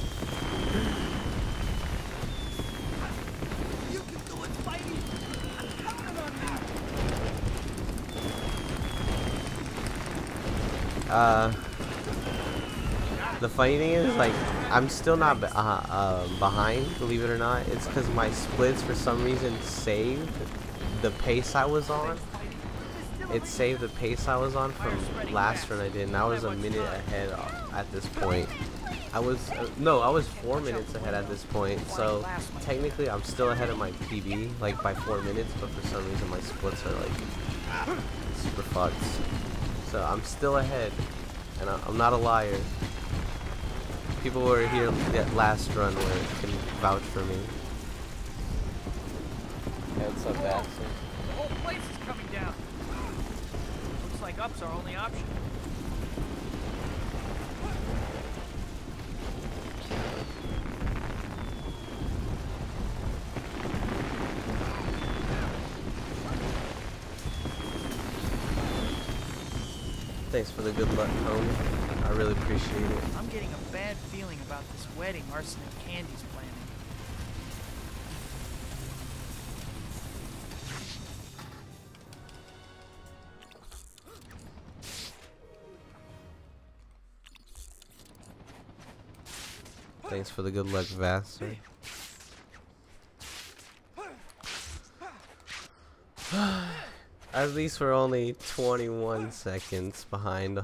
[SPEAKER 1] The funny thing is, like, I'm still not behind, believe it or not. It's because my splits for some reason saved the pace I was on. It saved the pace I was on from last run I did, and I was a minute ahead at this point. I was 4 minutes ahead at this point, so technically I'm still ahead of my PB, like by 4 minutes, but for some reason my splits are like super fucked. So I'm still ahead, and I'm not a liar. People who were here that last run can vouch for me. Yeah, what's up, Bass?
[SPEAKER 3] The whole place is coming down. Looks like up's our only option.
[SPEAKER 1] Thanks for the good luck, homie. I really appreciate it.
[SPEAKER 3] I'm getting a bad feeling about this wedding Arsenic Candy's planning.
[SPEAKER 1] Thanks for the good luck, Vassar. At least we're only 21 seconds behind.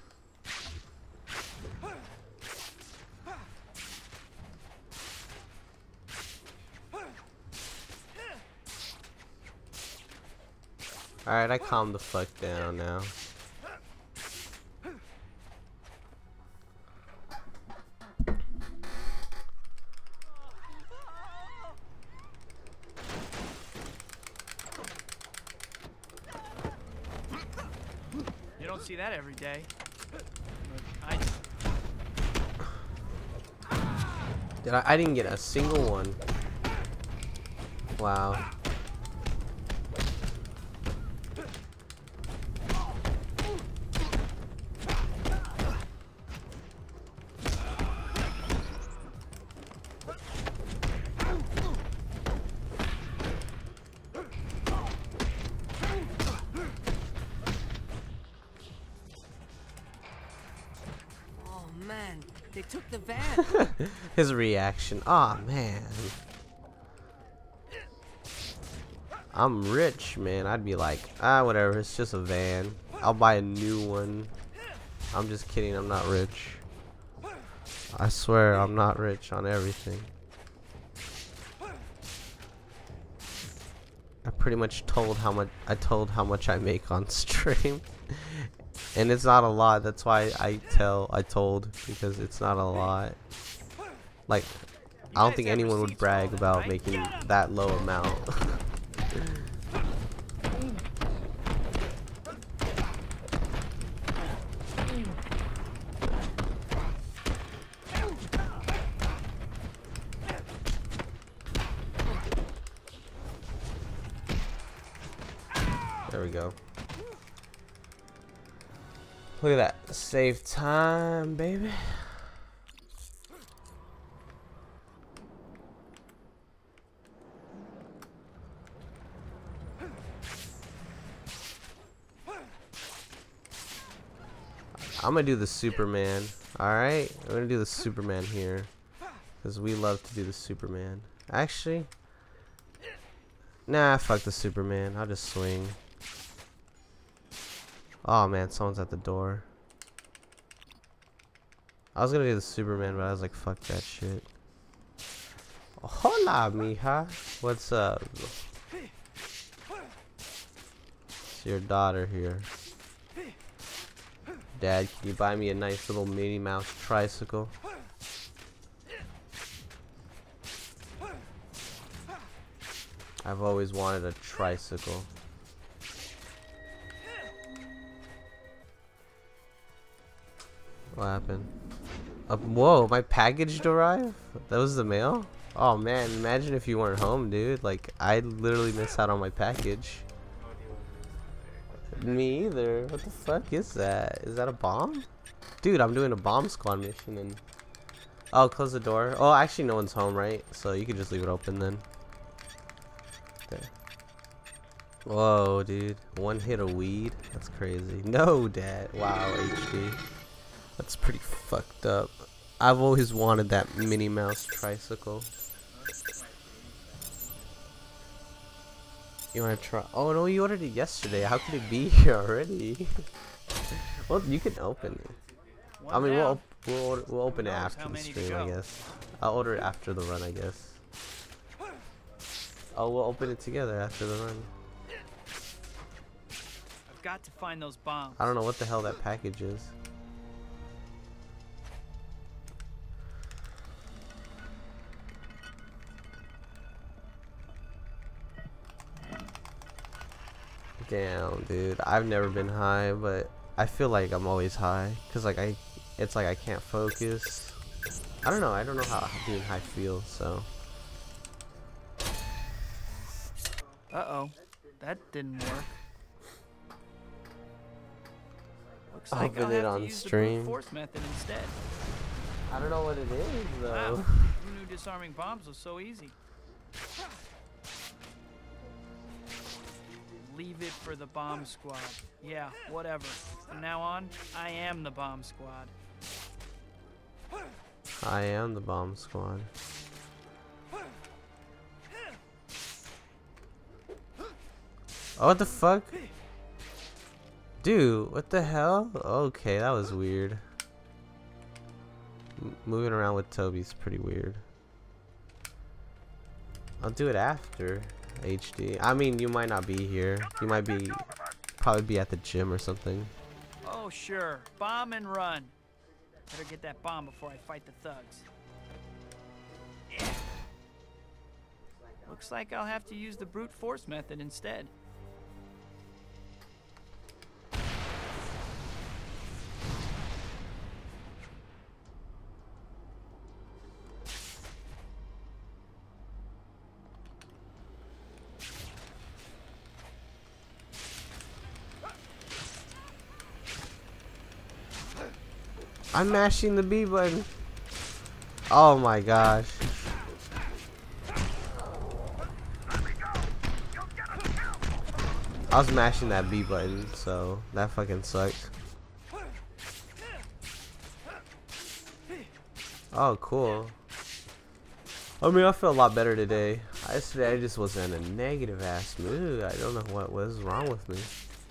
[SPEAKER 1] Alright, I calmed the fuck down now.
[SPEAKER 3] You don't see that every day.
[SPEAKER 1] I didn't get a single one. Wow.
[SPEAKER 10] Man, they took the van.
[SPEAKER 1] His reaction. Aw, man. I'm rich, man. I'd be like, ah, whatever. It's just a van. I'll buy a new one. I'm just kidding. I'm not rich. I swear I'm not rich on everything. I pretty much told how much I make on stream. And it's not a lot. That's why I told, because it's not a lot. Like, I don't think anyone would brag about making that low amount. There we go. Look at that. Save time, baby. I'm gonna do the Superman. Alright? I'm gonna do the Superman here. Because we love to do the Superman. Actually, nah, fuck the Superman. I'll just swing. Oh man, someone's at the door. I was gonna do the Superman, but I was like, fuck that shit. Hola, mija. What's up? It's your daughter here. Dad, can you buy me a nice little Minnie Mouse tricycle? I've always wanted a tricycle. What happened? Whoa, my package arrived? That was the mail? Oh man, imagine if you weren't home, dude. Like, I'd literally miss out on my package. Me either. What the fuck is that? Is that a bomb? Dude, I'm doing a bomb squad mission and... Oh, close the door. Oh, actually no one's home, right? So you could just leave it open then. There. Whoa, dude. One hit of weed? That's crazy. No, Dad. Wow, HD. That's pretty fucked up. I've always wanted that Minnie Mouse tricycle. You wanna try? Oh no, you ordered it yesterday. How could it be here already? Well, you can open it. I mean, we'll open it after the stream, I guess. I'll order it after the run, I guess. Oh, we'll open it together after the run.
[SPEAKER 3] I've got to find those bombs.
[SPEAKER 1] I don't know what the hell that package is. Damn, dude. I've never been high, but I feel like I'm always high. Cause like it's like I can't focus. I don't know how being high feels, so.
[SPEAKER 3] Uh-oh. That didn't work. Looks
[SPEAKER 1] I'll
[SPEAKER 3] like I'll
[SPEAKER 1] put it
[SPEAKER 3] have
[SPEAKER 1] on
[SPEAKER 3] to use the
[SPEAKER 1] stream.
[SPEAKER 3] brute force method instead.
[SPEAKER 1] I don't know what it is, though.
[SPEAKER 3] Wow. Who knew disarming bombs was so easy? Leave it for the bomb squad. Yeah, whatever. From now on, I am the bomb squad.
[SPEAKER 1] I am the bomb squad. Oh, what the fuck? Dude, what the hell? Okay, that was weird. Moving around with Toby's pretty weird. I'll do it after HD. I mean, you might not be here. You might probably be at the gym or something.
[SPEAKER 3] Oh, sure. Bomb and run. Better get that bomb before I fight the thugs. Yeah. Looks like I'll have to use the brute force method instead.
[SPEAKER 1] I'm mashing the B button. Oh my gosh. I was mashing that B button, so that fucking sucked. Oh, cool. I mean, I feel a lot better today. Yesterday, I just was in a negative ass mood. I don't know what was wrong with me.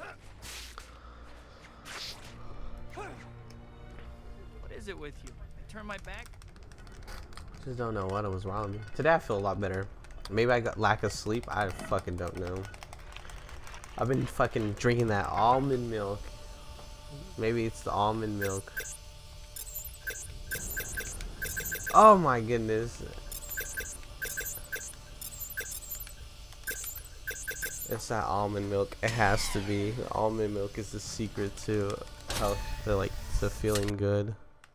[SPEAKER 3] What is it with you? I turn my back?
[SPEAKER 1] Just don't know what was wrong with me. Today, I feel a lot better. Maybe I got lack of sleep. I fucking don't know. I've been fucking drinking that almond milk. Maybe it's the almond milk. Oh my goodness. It's that almond milk. It has to be. Almond milk is the secret to health, to feeling good.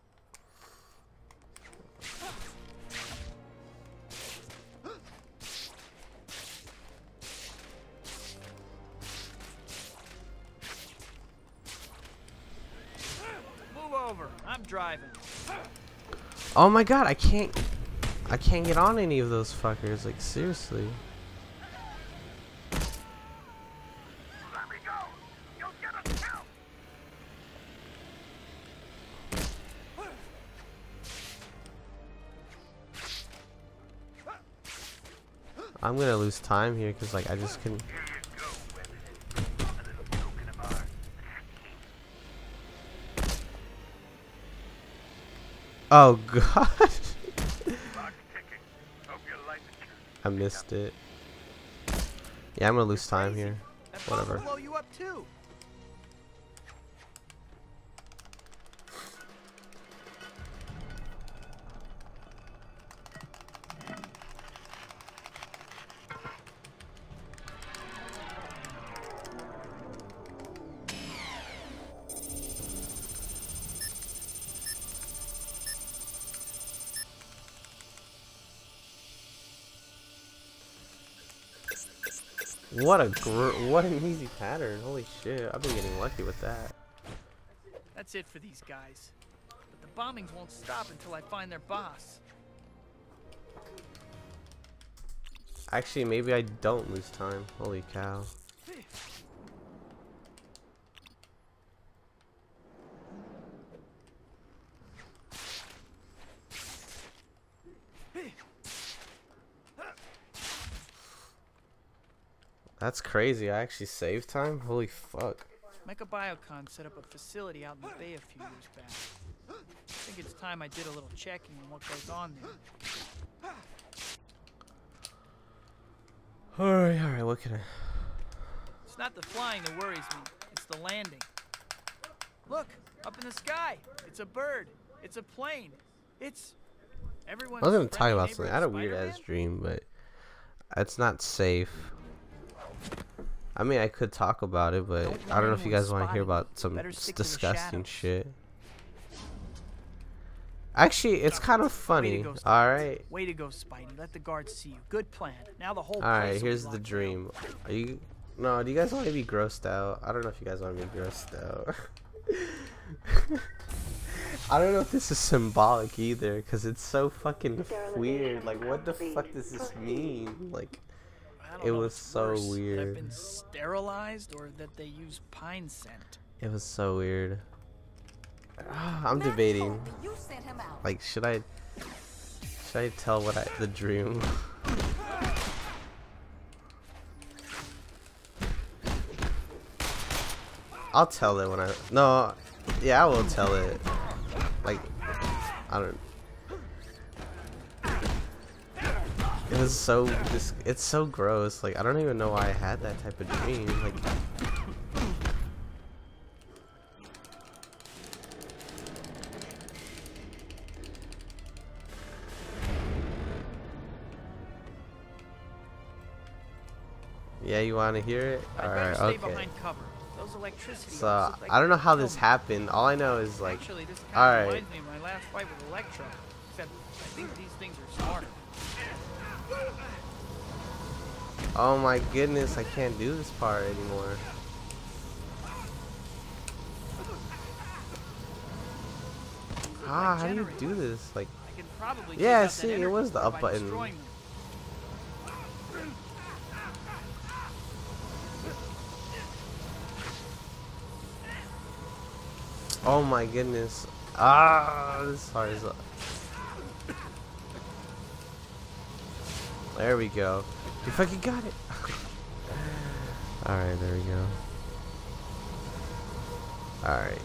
[SPEAKER 3] Move over. I'm driving.
[SPEAKER 1] Oh my god, I can't get on any of those fuckers, like seriously.
[SPEAKER 7] Let me go. You'll get us killed.
[SPEAKER 1] I'm gonna lose time here because like I just couldn't. Oh god. I missed it. Yeah, I'm gonna lose time here.
[SPEAKER 3] That bomb will
[SPEAKER 1] Whatever.
[SPEAKER 3] blow you up too.
[SPEAKER 1] What an easy pattern. Holy shit. I've been getting lucky with that.
[SPEAKER 3] That's it for these guys. But the bombings won't stop until I find their boss.
[SPEAKER 1] Actually, maybe I don't lose time. Holy cow. That's crazy. I actually saved time? Holy fuck.
[SPEAKER 3] Mecha Biocon set up a facility out in the bay a few years back. I think it's time I did a little checking on what goes on there.
[SPEAKER 1] Alright, what can I...
[SPEAKER 3] It's not the flying that worries me, it's the landing. Look, up in the sky. It's a bird. It's a plane. It's... Everyone's
[SPEAKER 1] I was gonna talk
[SPEAKER 3] friendly
[SPEAKER 1] about
[SPEAKER 3] neighborhood
[SPEAKER 1] something. I had a weird
[SPEAKER 3] Spider-Man?
[SPEAKER 1] ass dream, but it's not safe. I mean, I could talk about it, but I don't know if you guys want to hear about some disgusting shit. Actually, it's kind of funny. All right.
[SPEAKER 3] Way to go, Spidey. Let the guards see you. Good plan. Now the whole.
[SPEAKER 1] All right. Here's the dream. Are you? No. Do you guys want to be grossed out? I don't know if you guys want to be grossed out. I don't know if this is symbolic either, because it's so fucking weird. Like, what the fuck does this mean? Like, it was so weird.
[SPEAKER 3] That I've been sterilized, or that they use pine scent.
[SPEAKER 1] It was so weird. I'm debating. Like, should I tell what the dream? I'll tell it when yeah, I will tell it. Like, I don't. It was so it's so gross. Like, I don't even know why I had that type of dream. Like. Yeah, you want to hear it? Alright, okay. So, I don't know how this happened. All I know is, like, alright.
[SPEAKER 3] Reminds me of my last fight with Electro. Except, I think these things are smarter.
[SPEAKER 1] Oh my goodness, I can't do this part anymore. How do you do this? Like, yeah, see, it was the up button. Oh my goodness. This part is there we go. You fucking got it. Alright, there we go. Alright.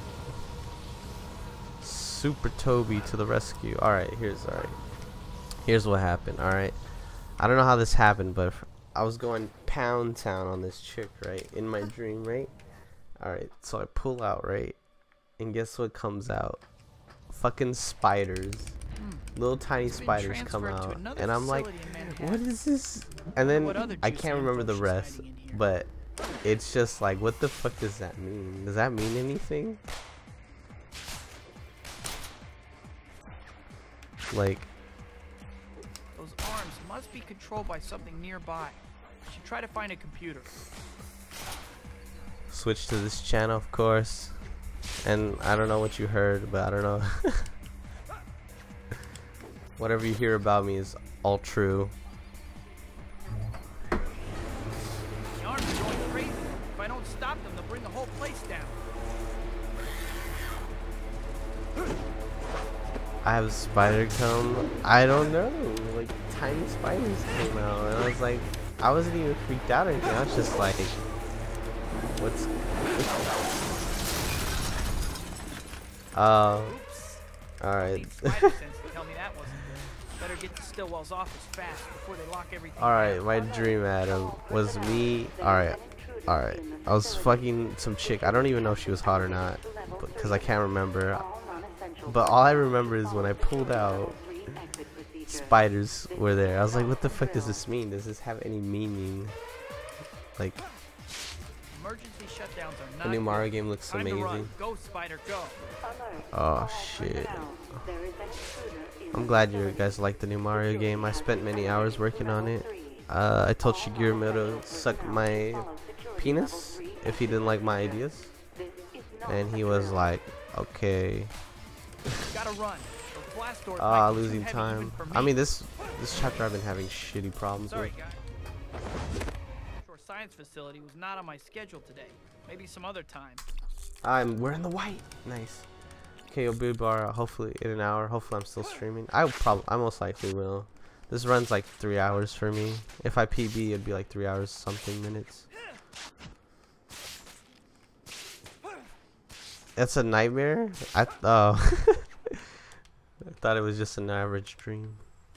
[SPEAKER 1] Super Toby to the rescue. Alright, here's what happened, alright. I don't know how this happened, but I was going pound town on this chick, right? In my dream, right? Alright, so I pull out, right? And guess what comes out? Fucking spiders. Little tiny spiders come out. And I'm like, what is this? And then I can't remember the rest. But it's just like, what the fuck does that mean? Does that mean anything? Like,
[SPEAKER 3] those arms must be controlled by something nearby. You should try to find a computer.
[SPEAKER 1] Switch to this channel, of course. And I don't know what you heard, but I don't know. Whatever you hear about me is all true.
[SPEAKER 3] The arms are going crazy. If I don't stop them, they'll bring the whole place down.
[SPEAKER 1] I have a spider come. I don't know. Like, tiny spiders came out, and I was like, I wasn't even freaked out or anything. I was just like, what's alright. Alright, my dream, Adam, was me. Alright. I was fucking some chick. I don't even know if she was hot or not, because I can't remember. But all I remember is when I pulled out, spiders were there. I was like, what the fuck does this mean? Does this have any meaning? Like, the new Mario game looks amazing.
[SPEAKER 3] Go, Spider, go.
[SPEAKER 1] Oh shit. I'm glad you guys like the new Mario game. I spent many hours working on it. I told Shigeru to suck my penis if he didn't like my ideas. And he was like, okay. Losing time. I mean, this chapter I've been having shitty problems with.
[SPEAKER 3] Science facility was not on my schedule today. Maybe some other time.
[SPEAKER 1] We're in the white. Nice. Okay, you'll be bar hopefully in an hour. Hopefully I'm still streaming. I most likely will. This runs like 3 hours for me. If I PB, it'd be like 3 hours something minutes. It's a nightmare? I thought it was just an average dream.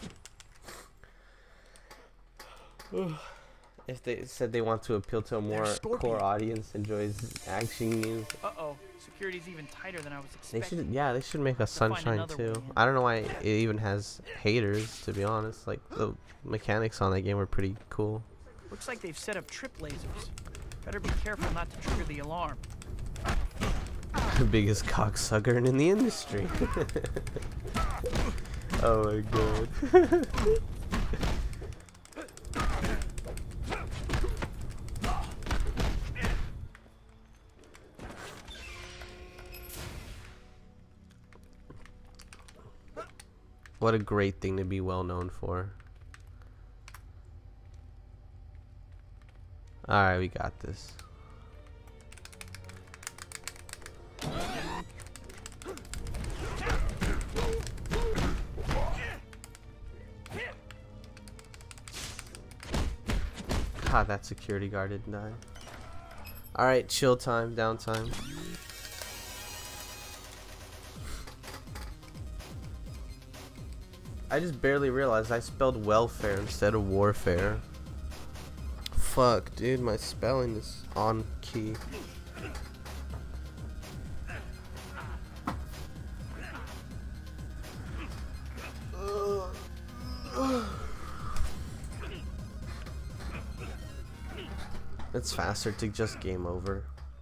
[SPEAKER 1] If they said they want to appeal to a more core audience, enjoys action games.
[SPEAKER 3] Uh-oh, security's even tighter than I was expecting.
[SPEAKER 1] They should make a Sunshine too. I don't know why it even has haters, to be honest. Like, the mechanics on that game were pretty cool.
[SPEAKER 3] Looks like they've set up trip lasers. Better be careful not to trigger the alarm.
[SPEAKER 1] Biggest cocksucker in the industry. Oh my god. What a great thing to be well known for. Alright, we got this. God, that security guard didn't die. Alright, chill time, downtime. I just barely realized I spelled welfare instead of warfare. Fuck, dude, my spelling is on key. It's faster to just game over.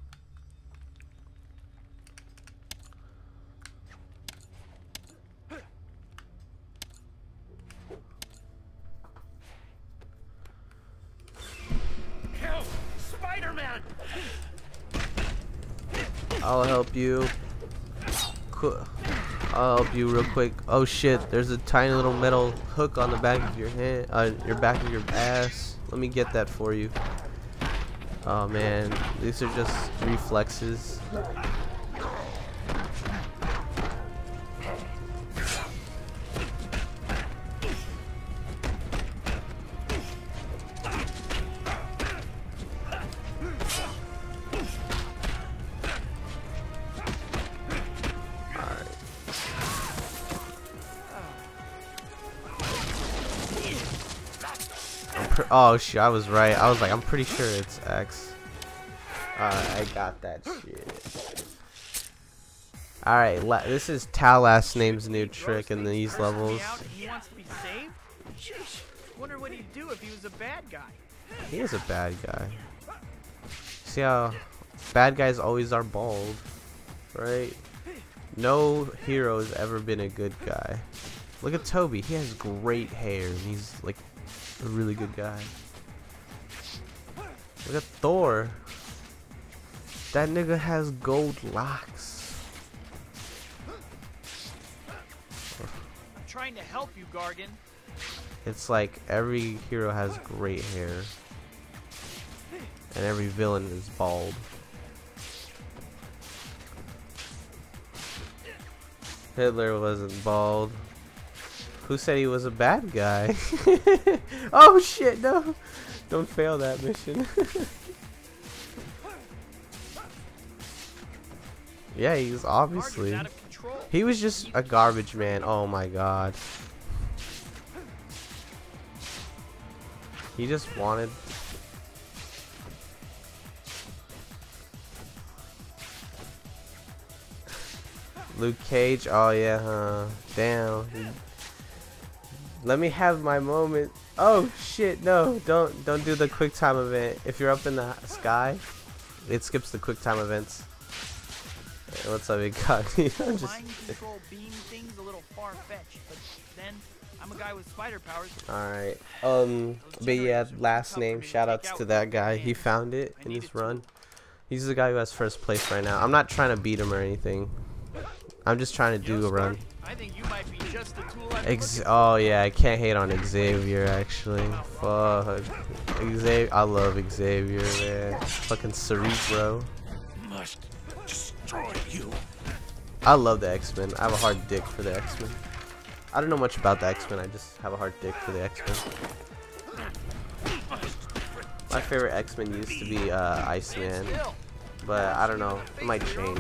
[SPEAKER 1] I'll help you. I'll help you real quick. Oh shit, there's a tiny little metal hook on the back of your hand, your back of your ass. Let me get that for you. Oh man, these are just reflexes. Oh shit, I was right. I was like, I'm pretty sure it's X. Alright, I got that shit. Alright, this is Tal last name's new trick in these levels.
[SPEAKER 3] He wants to be saved? Sheesh. Wonder what he'd do if he was a bad guy.
[SPEAKER 1] He is a bad guy. See how bad guys always are bald, right? No hero has ever been a good guy. Look at Toby. He has great hair and he's like a really good guy. Look at Thor. That nigga has gold locks.
[SPEAKER 3] I'm trying to help you, Gargan.
[SPEAKER 1] It's like every hero has great hair. And every villain is bald. Hitler wasn't bald. Who said he was a bad guy? Oh shit, no. Don't fail that mission. Yeah, he's obviously. He was just a garbage man. Oh my god. He just wanted. Luke Cage. Oh yeah, huh? Damn. Let me have my moment. Oh shit, no. Don't do the quick time event. If you're up in the sky, it skips the quick time events. Hey, what's up, big guy? I'm just
[SPEAKER 3] Mind control beam thing's a little far-fetched, but then I'm a guy with spider powers.
[SPEAKER 1] Alright. But yeah, last name, shout outs to that guy. He found it in his run. He's the guy who has first place right now. I'm not trying to beat him or anything. I'm just trying to do a run.
[SPEAKER 3] I think you might be just the tool
[SPEAKER 1] Oh yeah, I can't hate on Xavier actually. Fuck. Xavier, I love Xavier, man. Fucking Cerebro.
[SPEAKER 7] Must destroy you.
[SPEAKER 1] I love the X-Men. I have a hard dick for the X-Men. I don't know much about the X-Men. I just have a hard dick for the X-Men. My favorite X-Men used to be Iceman, but I don't know. It might change.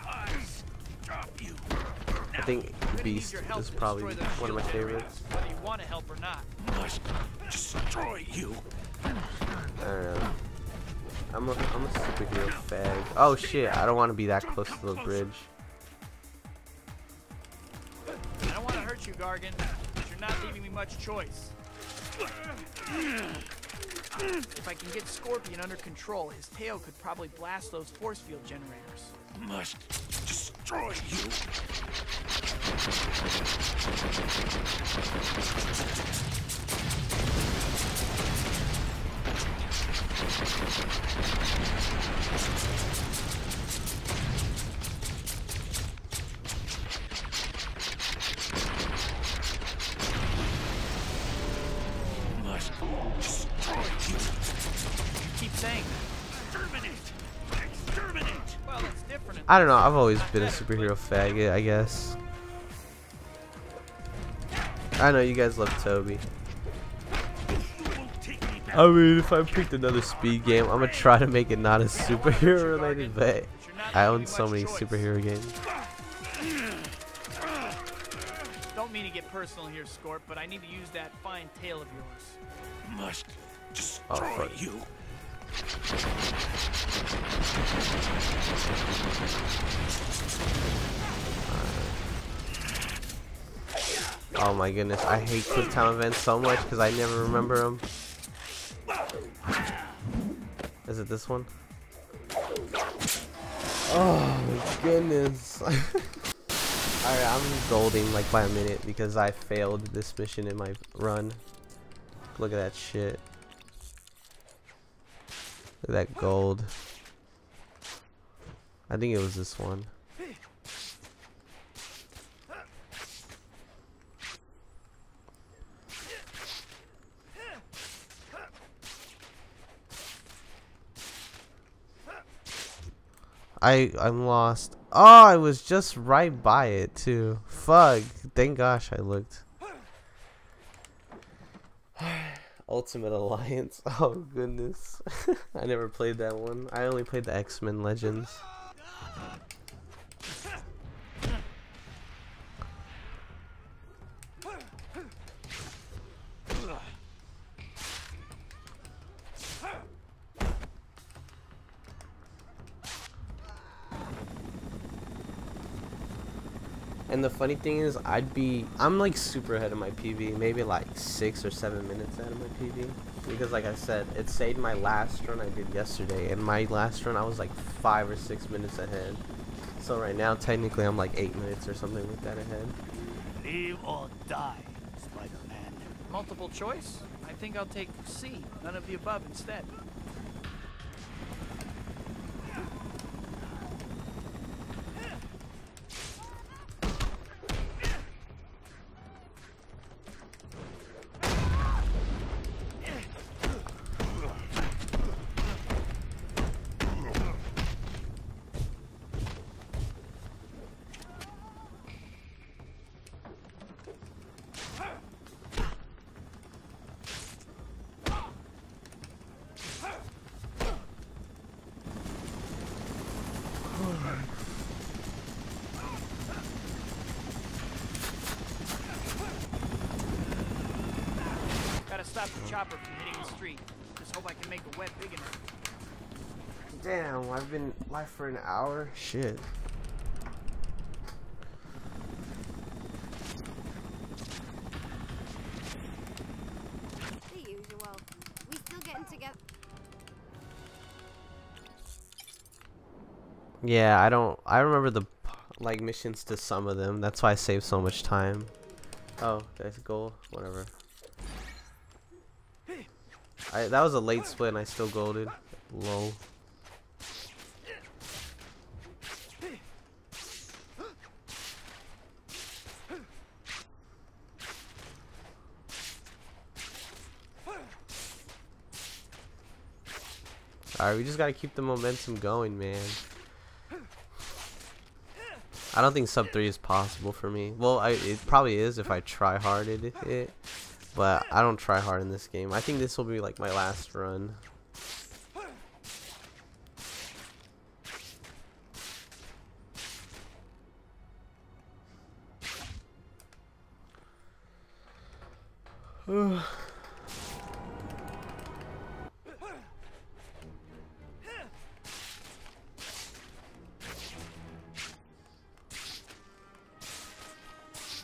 [SPEAKER 1] I think Beast is probably one of my favorites.
[SPEAKER 3] Whether you want to help or not.
[SPEAKER 7] Must destroy you.
[SPEAKER 1] I don't know. I'm a superhero fag. Oh shit! I don't want to be that close to the bridge.
[SPEAKER 3] I don't want to hurt you, Gargan, but you're not leaving me much choice. If I can get Scorpion under control, his tail could probably blast those force field generators.
[SPEAKER 7] Must destroy you. Must destroy you.
[SPEAKER 3] You keep saying that.
[SPEAKER 7] Exterminate! Exterminate!
[SPEAKER 3] Well, it's different.
[SPEAKER 1] I don't know. I've always been a superhero faggot, I guess. I know you guys love Toby. I mean, if I picked another speed game, I'm gonna try to make it not as superhero related, but I own so many superhero games.
[SPEAKER 3] Don't mean to get personal here, Scorp, but I need to use that fine tail of yours.
[SPEAKER 7] Must destroy you.
[SPEAKER 1] Oh my goodness, I hate quick time events so much because I never remember them. Is it this one? Oh my goodness. Alright, I'm golding like by a minute because I failed this mission in my run. Look at that shit. Look at that gold. I think it was this one. I'm lost. Oh, I was just right by it too. Fuck. Thank gosh I looked. Ultimate Alliance. Oh goodness. I never played that one. I only played the X-Men Legends. And the funny thing is, I'm like super ahead of my PB, maybe like 6 or 7 minutes ahead of my PB, because like I said, it saved my last run I did yesterday, and my last run I was like 5 or 6 minutes ahead. So right now, technically, I'm like 8 minutes or something like that ahead.
[SPEAKER 5] Live or die, Spider-Man.
[SPEAKER 3] Multiple choice? I think I'll take C, none of the above instead. Gotta stop the chopper from hitting the street. Just hope I can make the wet big enough.
[SPEAKER 1] Damn, I've been live for an hour? Shit.
[SPEAKER 4] The usual. We still getting together.
[SPEAKER 1] Yeah, I remember the like missions to some of them. That's why I saved so much time. Oh, there's a goal. Whatever. That was a late split and I still golded. Lol. Alright, we just gotta keep the momentum going, man. I don't think sub 3 is possible for me. Well, it probably is if I try hard at it. But I don't try hard in this game. I think this will be like my last run.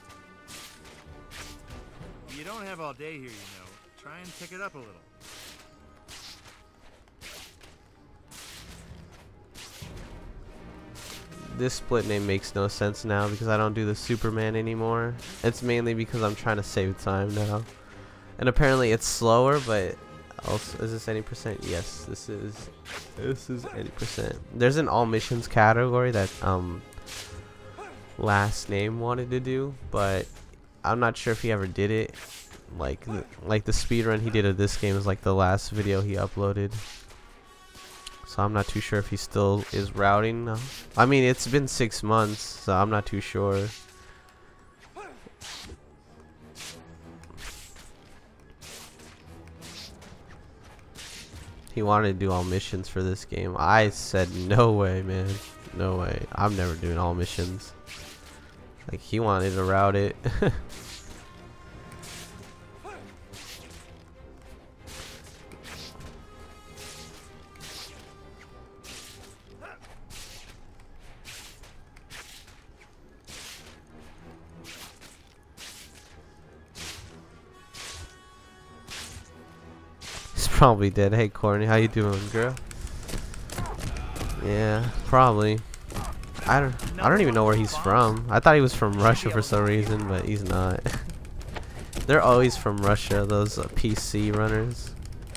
[SPEAKER 2] You don't have all day here, you know. Try and pick it up a little.
[SPEAKER 1] this split name makes no sense now because I don't do the Superman anymore. It's mainly because I'm trying to save time now. And apparently it's slower, but also, is this any percent? Yes, this is any percent. There's an all missions category that last name wanted to do, but I'm not sure if he ever did it. Like the speedrun he did of this game is like the last video he uploaded. So I'm not too sure if he still is routing now. I mean, it's been 6 months, so I'm not too sure. He wanted to do all missions for this game. I said no way, man. No way. I'm never doing all missions. Like, he wanted to route it. Probably dead. Hey Courtney, how you doing, girl? Yeah, probably. I don't even know where he's from. I thought he was from Russia for some reason, but he's not. They're always from Russia, those PC runners.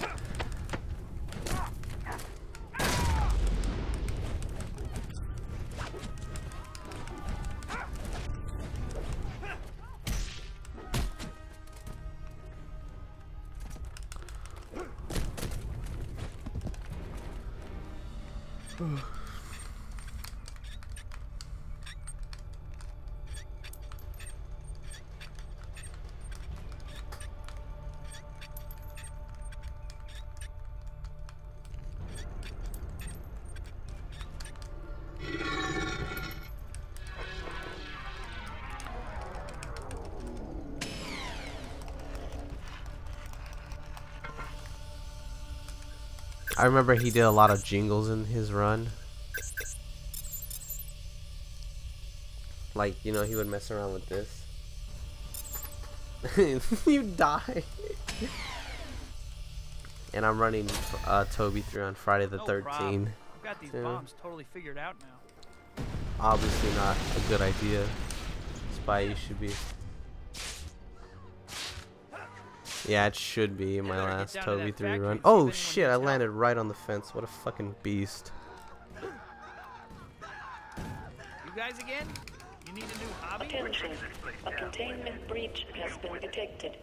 [SPEAKER 1] I remember he did a lot of jingles in his run. Like, you know, he would mess around with this. You die. And I'm running Toby through on Friday the 13th.
[SPEAKER 3] I've got these bombs totally figured out now.
[SPEAKER 1] Obviously not a good idea. Spy you should be. Yeah, it should be my last Toby 3 run. Oh shit, I landed right on the fence. What a fucking beast.
[SPEAKER 3] You guys again? You need a new hobby?
[SPEAKER 11] Attention. A containment breach has been detected.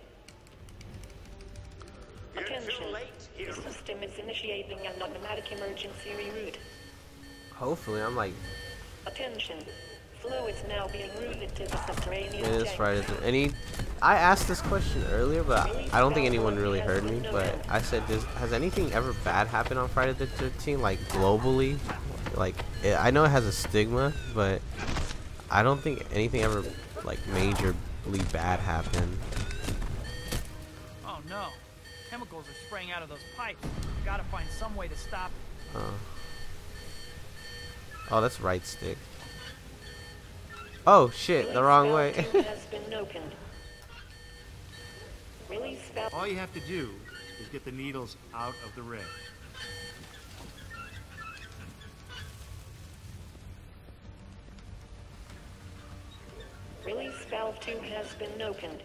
[SPEAKER 11] Attention. The system is initiating an automatic emergency reroute.
[SPEAKER 1] Hopefully, I'm like...
[SPEAKER 11] Attention. Flow is now being routed to the subterranean
[SPEAKER 1] It is Friday. I asked this question earlier, but I don't think anyone really heard me. But I said, has anything ever bad happened on Friday the 13th, like globally? Like, I know it has a stigma, but I don't think anything ever like majorly bad happened.
[SPEAKER 3] Oh no! Chemicals are spraying out of those pipes. We've got to find some way to stop it.
[SPEAKER 1] Oh, that's right stick. Oh shit, the wrong way.
[SPEAKER 2] All you have to do is get the needles out of the red.
[SPEAKER 11] Release valve 2 has been opened.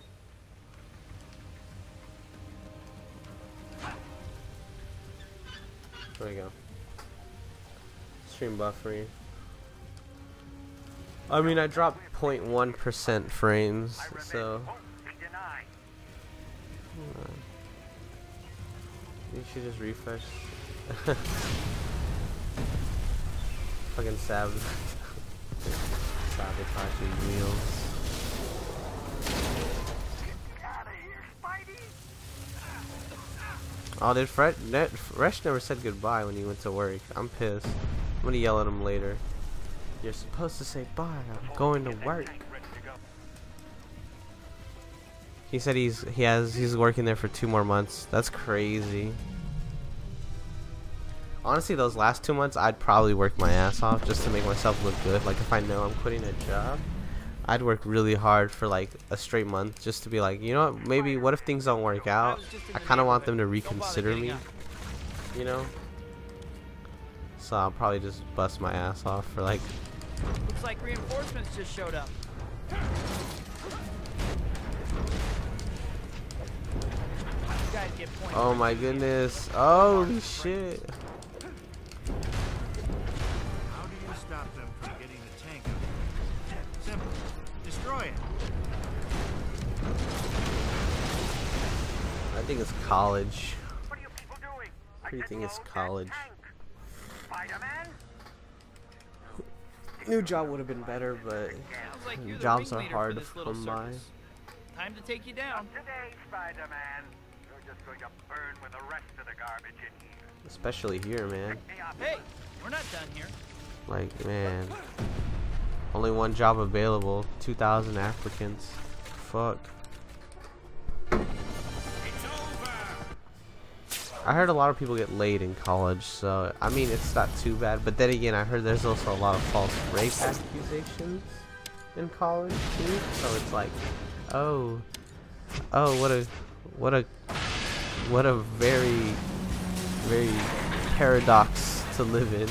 [SPEAKER 1] There we go. Stream buffering. I mean, I dropped 0.1% frames, so... You should just refresh. Fucking sabotage wheels. Oh, did Fresh never said goodbye when he went to work. I'm pissed. I'm gonna yell at him later. You're supposed to say bye. I'm going to work. He said he's working there for 2 more months. That's crazy. Honestly, those last 2 months, I'd probably work my ass off just to make myself look good. Like, if I know I'm quitting a job, I'd work really hard for like a straight month just to be like, you know what, maybe what if things don't work out? I kind of want them to reconsider me, you know? So I'll probably just bust my ass off for like
[SPEAKER 3] Looks like reinforcements just showed up. You guys get points.
[SPEAKER 1] Oh my goodness. Holy shit.
[SPEAKER 2] How do you stop them from getting the tank up? Simple. Destroy it.
[SPEAKER 1] I think it's college.
[SPEAKER 6] What are you people doing?
[SPEAKER 1] I think it's college.
[SPEAKER 6] Spider-Man?
[SPEAKER 1] New job would have been better, but
[SPEAKER 3] Sounds like you're the
[SPEAKER 1] jobs are
[SPEAKER 3] ringleader
[SPEAKER 1] hard
[SPEAKER 3] for
[SPEAKER 1] to
[SPEAKER 3] this little
[SPEAKER 1] come by.
[SPEAKER 3] circus. Time to take you down.
[SPEAKER 6] Today, Spider-Man. You're just going to burn with the rest of the garbage in here.
[SPEAKER 1] Especially here, man.
[SPEAKER 3] Hey, we're not done here.
[SPEAKER 1] Like, man. Only one job available. 2,000 applicants. Fuck. I heard a lot of people get laid in college, so I mean it's not too bad. But then again, I heard there's also a lot of false rape accusations in college too. So it's like, oh, what a very, very paradox to live in.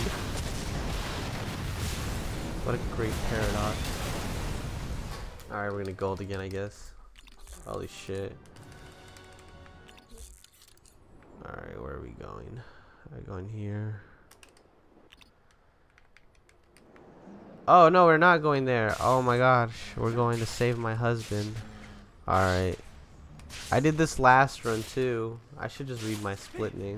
[SPEAKER 1] What a great paradox. All right, we're gonna gold again, I guess. Holy shit. Alright, where are we going? Are we going here? Oh, no, we're not going there. Oh my gosh. We're going to save my husband. Alright. I did this last run too. I should just read my split name.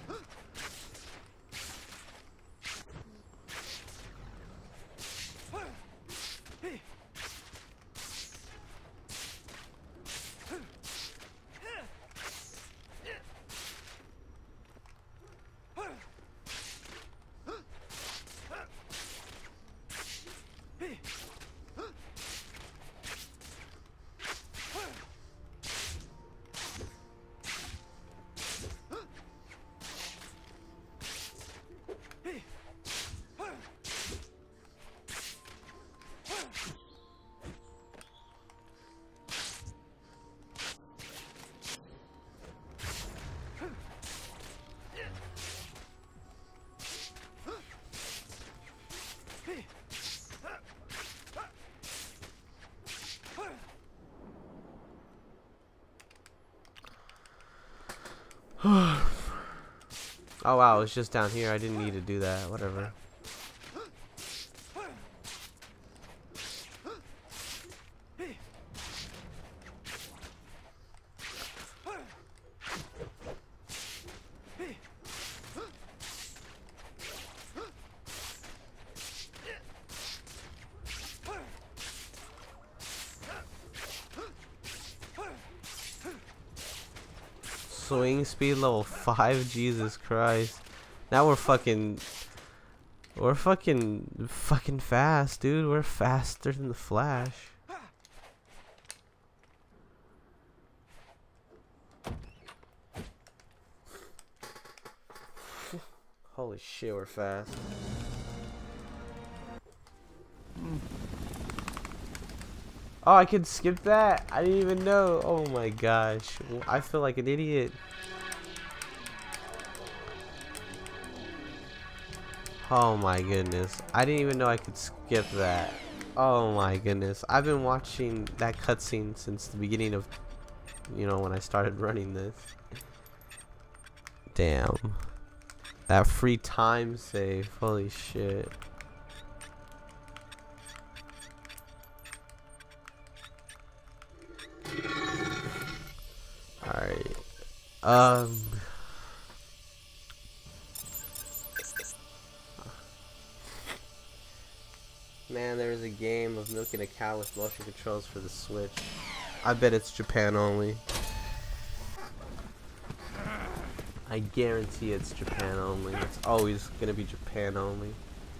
[SPEAKER 1] Oh wow, it's just down here. I didn't need to do that. Whatever. Swing speed level 5, Jesus Christ. Now we're fucking fast, dude. We're faster than the Flash. Holy shit, we're fast. Oh, I could skip that? I didn't even know. Oh my gosh. I feel like an idiot. Oh my goodness. I didn't even know I could skip that. Oh my goodness. I've been watching that cutscene since the beginning of, you know, when I started running this. Damn. That free time save. Holy shit. Alright. Man, there's a game of milking a cow with motion controls for the Switch. I bet it's Japan only. I guarantee it's Japan only. It's always gonna be Japan only.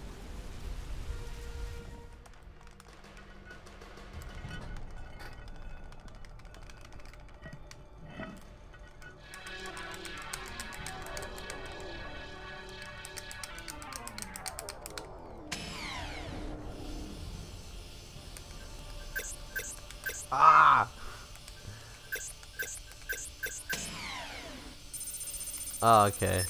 [SPEAKER 1] Ah! Oh, okay.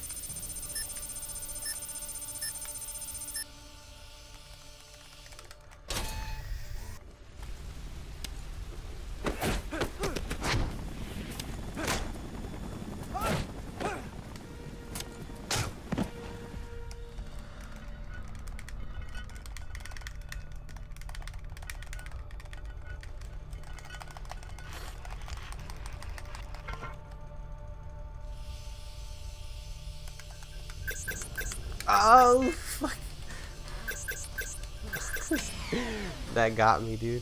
[SPEAKER 1] Oh, fuck. That got me, dude.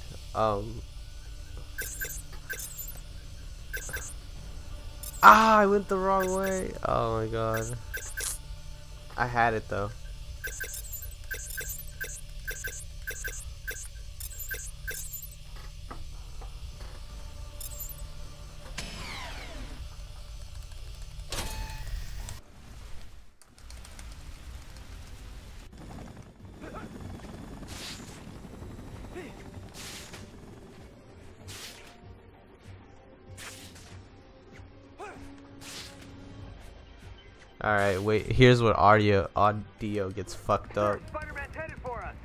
[SPEAKER 1] I went the wrong way. Oh my god. I had it though. Alright, wait, here's what audio gets fucked up.
[SPEAKER 6] Spider-Man's headed for us.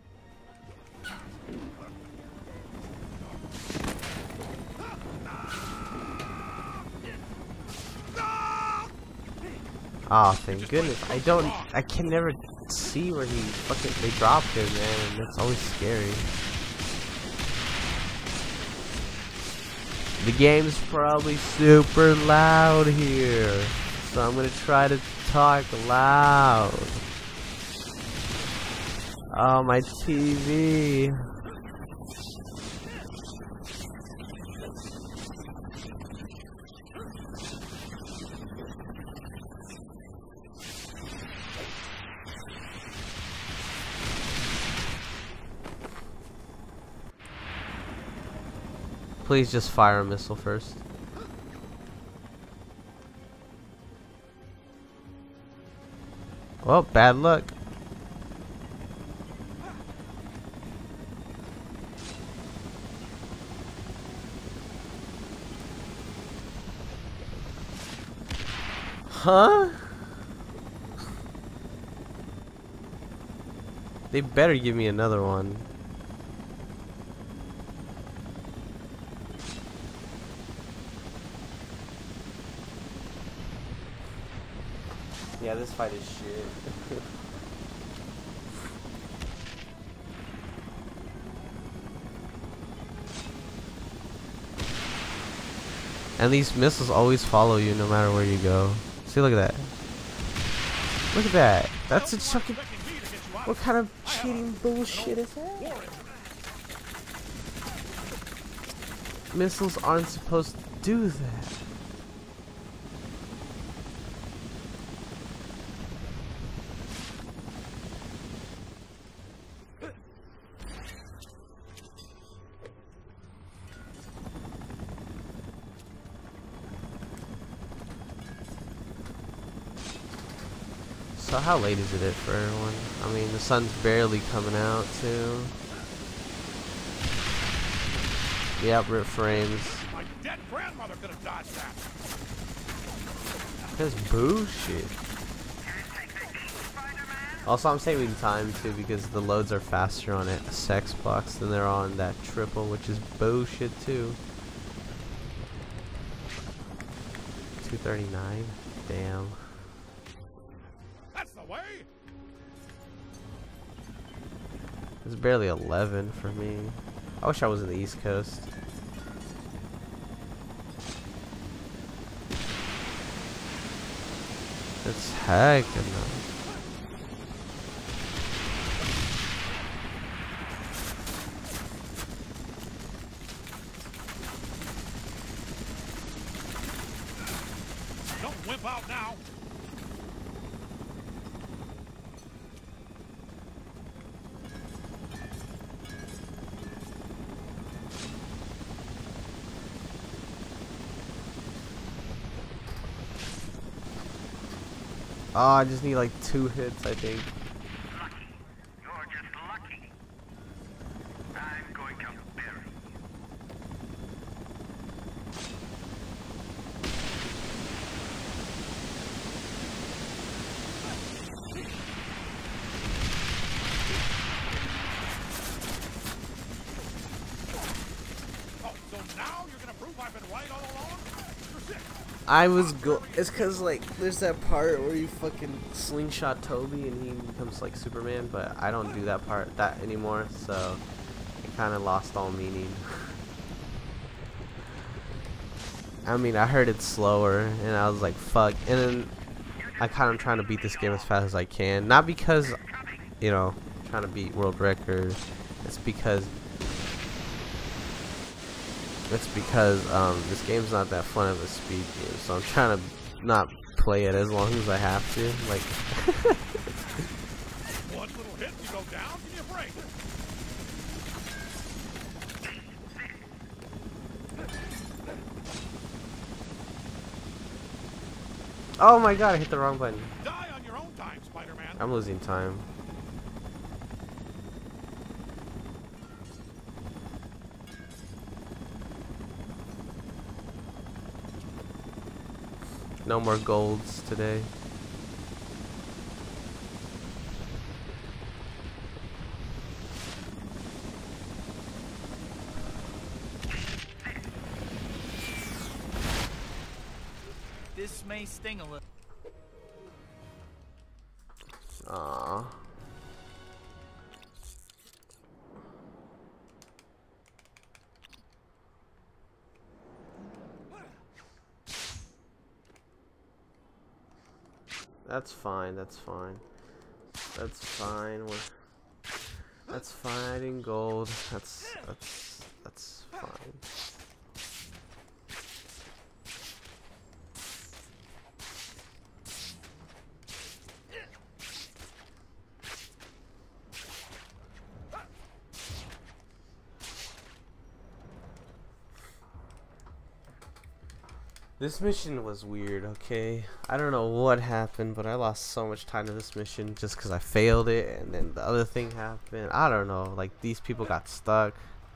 [SPEAKER 1] Oh, thank goodness. I can never see where they dropped him, man. That's always scary. The game's probably super loud here. So I'm gonna try to talk loud. Oh, my TV. Please just fire a missile first. Well, bad luck. Huh? They better give me another one. Yeah, this fight is shit. And these missiles always follow you no matter where you go. See, look at that. Look at that. That's a fucking... What kind of cheating bullshit is that? Missiles aren't supposed to do that. So how late is it for everyone? I mean, the sun's barely coming out too. Yep, rip frames.
[SPEAKER 7] My dead grandmother could have dodged that.
[SPEAKER 1] That's bullshit. Also, I'm saving time too because the loads are faster on a sex box than they're on that triple, which is bullshit too. 239. Damn.
[SPEAKER 7] That's the way.
[SPEAKER 1] It's barely 11 for me. I wish I was in the East Coast. It's heck enough.
[SPEAKER 7] Don't whip out now.
[SPEAKER 1] Oh, I just need like 2 hits, I think.
[SPEAKER 6] Lucky. You're just lucky. I'm going to bury you.
[SPEAKER 7] Oh, so now you're gonna prove I've been right all along? You're sick.
[SPEAKER 1] It's cause like there's that part where you fucking slingshot Toby and he becomes like Superman, but I don't do that part anymore, so it kind of lost all meaning. I mean, I heard it slower and I was like, fuck, and then I kind of trying to beat this game as fast as I can. Not because, you know, trying to beat world records. It's because this game's not that fun of a speed game. So I'm trying to not play it as long as I have to. Like.
[SPEAKER 7] One little hit, you go down, give me a break.
[SPEAKER 1] Oh my god, I hit the wrong button.
[SPEAKER 7] Die on your own time, Spider-Man.
[SPEAKER 1] I'm losing time. No more golds today.
[SPEAKER 3] This may sting a little.
[SPEAKER 1] Aww. That's fine, that's fine. That's fine. That's fine. I didn't gold. That's fine. This mission was weird, okay? I don't know what happened, but I lost so much time to this mission just because I failed it, and then the other thing happened. I don't know, like these people got stuck.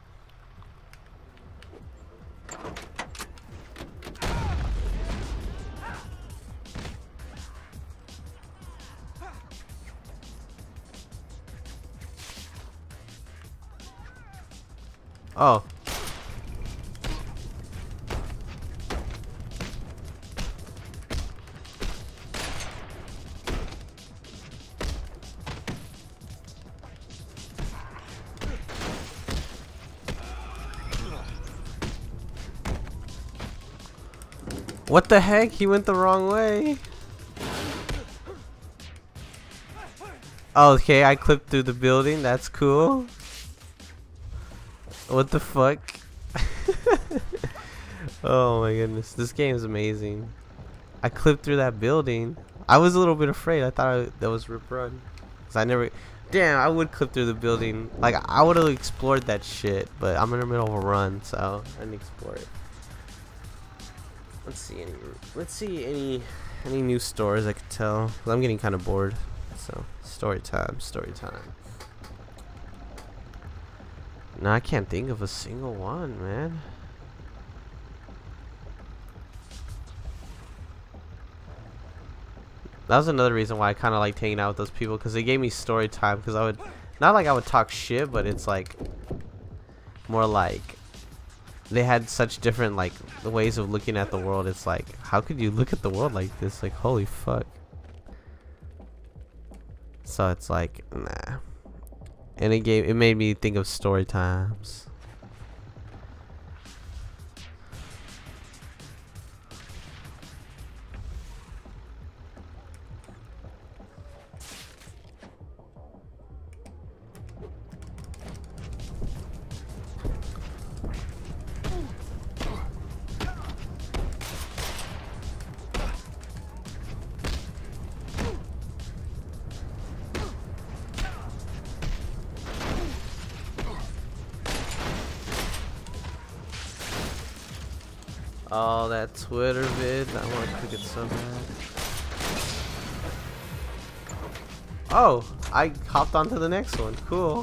[SPEAKER 1] Oh. What the heck? He went the wrong way. Okay, I clipped through the building. That's cool. What the fuck? Oh my goodness. This game is amazing. I clipped through that building. I was a little bit afraid. I thought that was Rip Run. Cause I never... Damn, I would clip through the building. Like, I would have explored that shit. But I'm in the middle of a run, so I didn't explore it. Let's see any new stories I could tell. I'm getting kind of bored. So story time. No, I can't think of a single one, man. That was another reason why I kind of liked hanging out with those people, because they gave me story time. Because I would, not like I would talk shit, but it's like more like they had such different like ways of looking at the world. It's like, how could you look at the world like this? Like, holy fuck. So it's like, nah. And it made me think of story times. Oh, that Twitter vid. I want to click it so bad. Oh, I hopped onto the next one. Cool.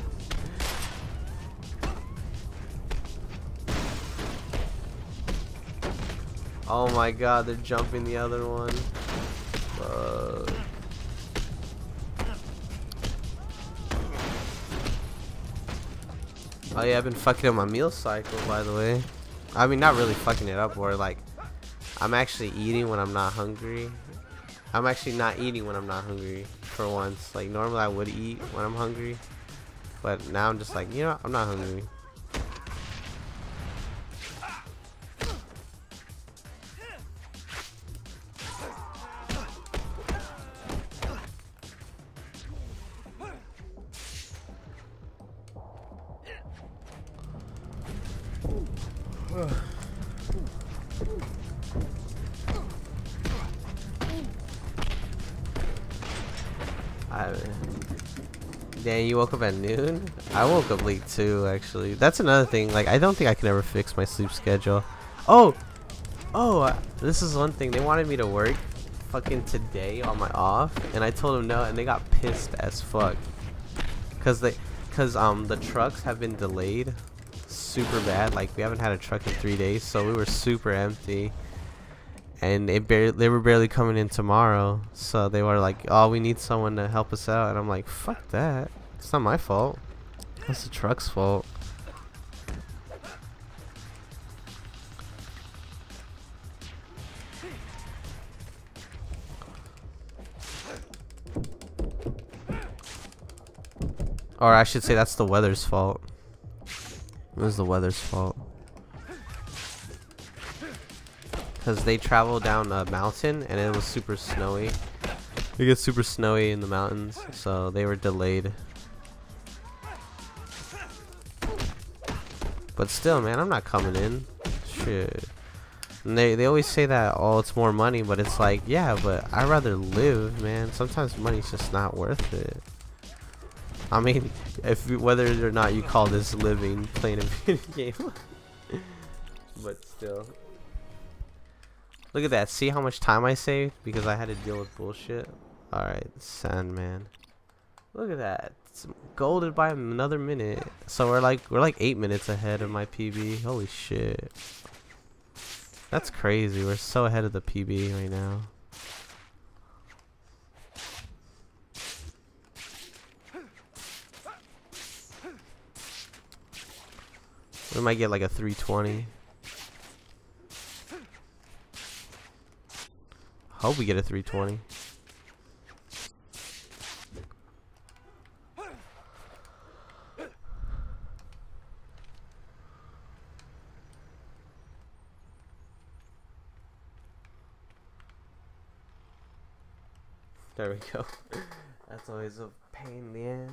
[SPEAKER 1] Oh my god, they're jumping the other one. Oh yeah, I've been fucking up my meal cycle, by the way. I mean, not really fucking it up, or like, I'm actually eating when I'm not hungry. I'm actually not eating when I'm not hungry, for once. Like, normally I would eat when I'm hungry, but now I'm just like, you know, I'm not hungry. Dang, you woke up at noon? I woke up late too, actually. That's another thing. Like, I don't think I can ever fix my sleep schedule. Oh! This is one thing. They wanted me to work fucking today on my off, and I told them no, and they got pissed as fuck. Cause the trucks have been delayed super bad. Like, we haven't had a truck in 3 days, so we were super empty. And they were barely coming in tomorrow, so they were like, oh, we need someone to help us out. And I'm like, fuck that, it's not my fault, it's the truck's fault. Or I should say that's the weather's fault. It was the weather's fault. Because they travel down a mountain and it was super snowy. It gets super snowy in the mountains, so they were delayed. But still, man, I'm not coming in. Shit. And they always say that, oh, it's more money, but it's like, yeah, but I'd rather live, man. Sometimes money's just not worth it. I mean, whether or not you call this living, playing a video game. But still. Look at that. See how much time I saved because I had to deal with bullshit. Alright, Sandman. Look at that. It's golded by another minute. So we're like 8 minutes ahead of my PB. Holy shit. That's crazy. We're so ahead of the PB right now. We might get like a 320. Hope we get a 320. There we go. That's always a pain in the ass.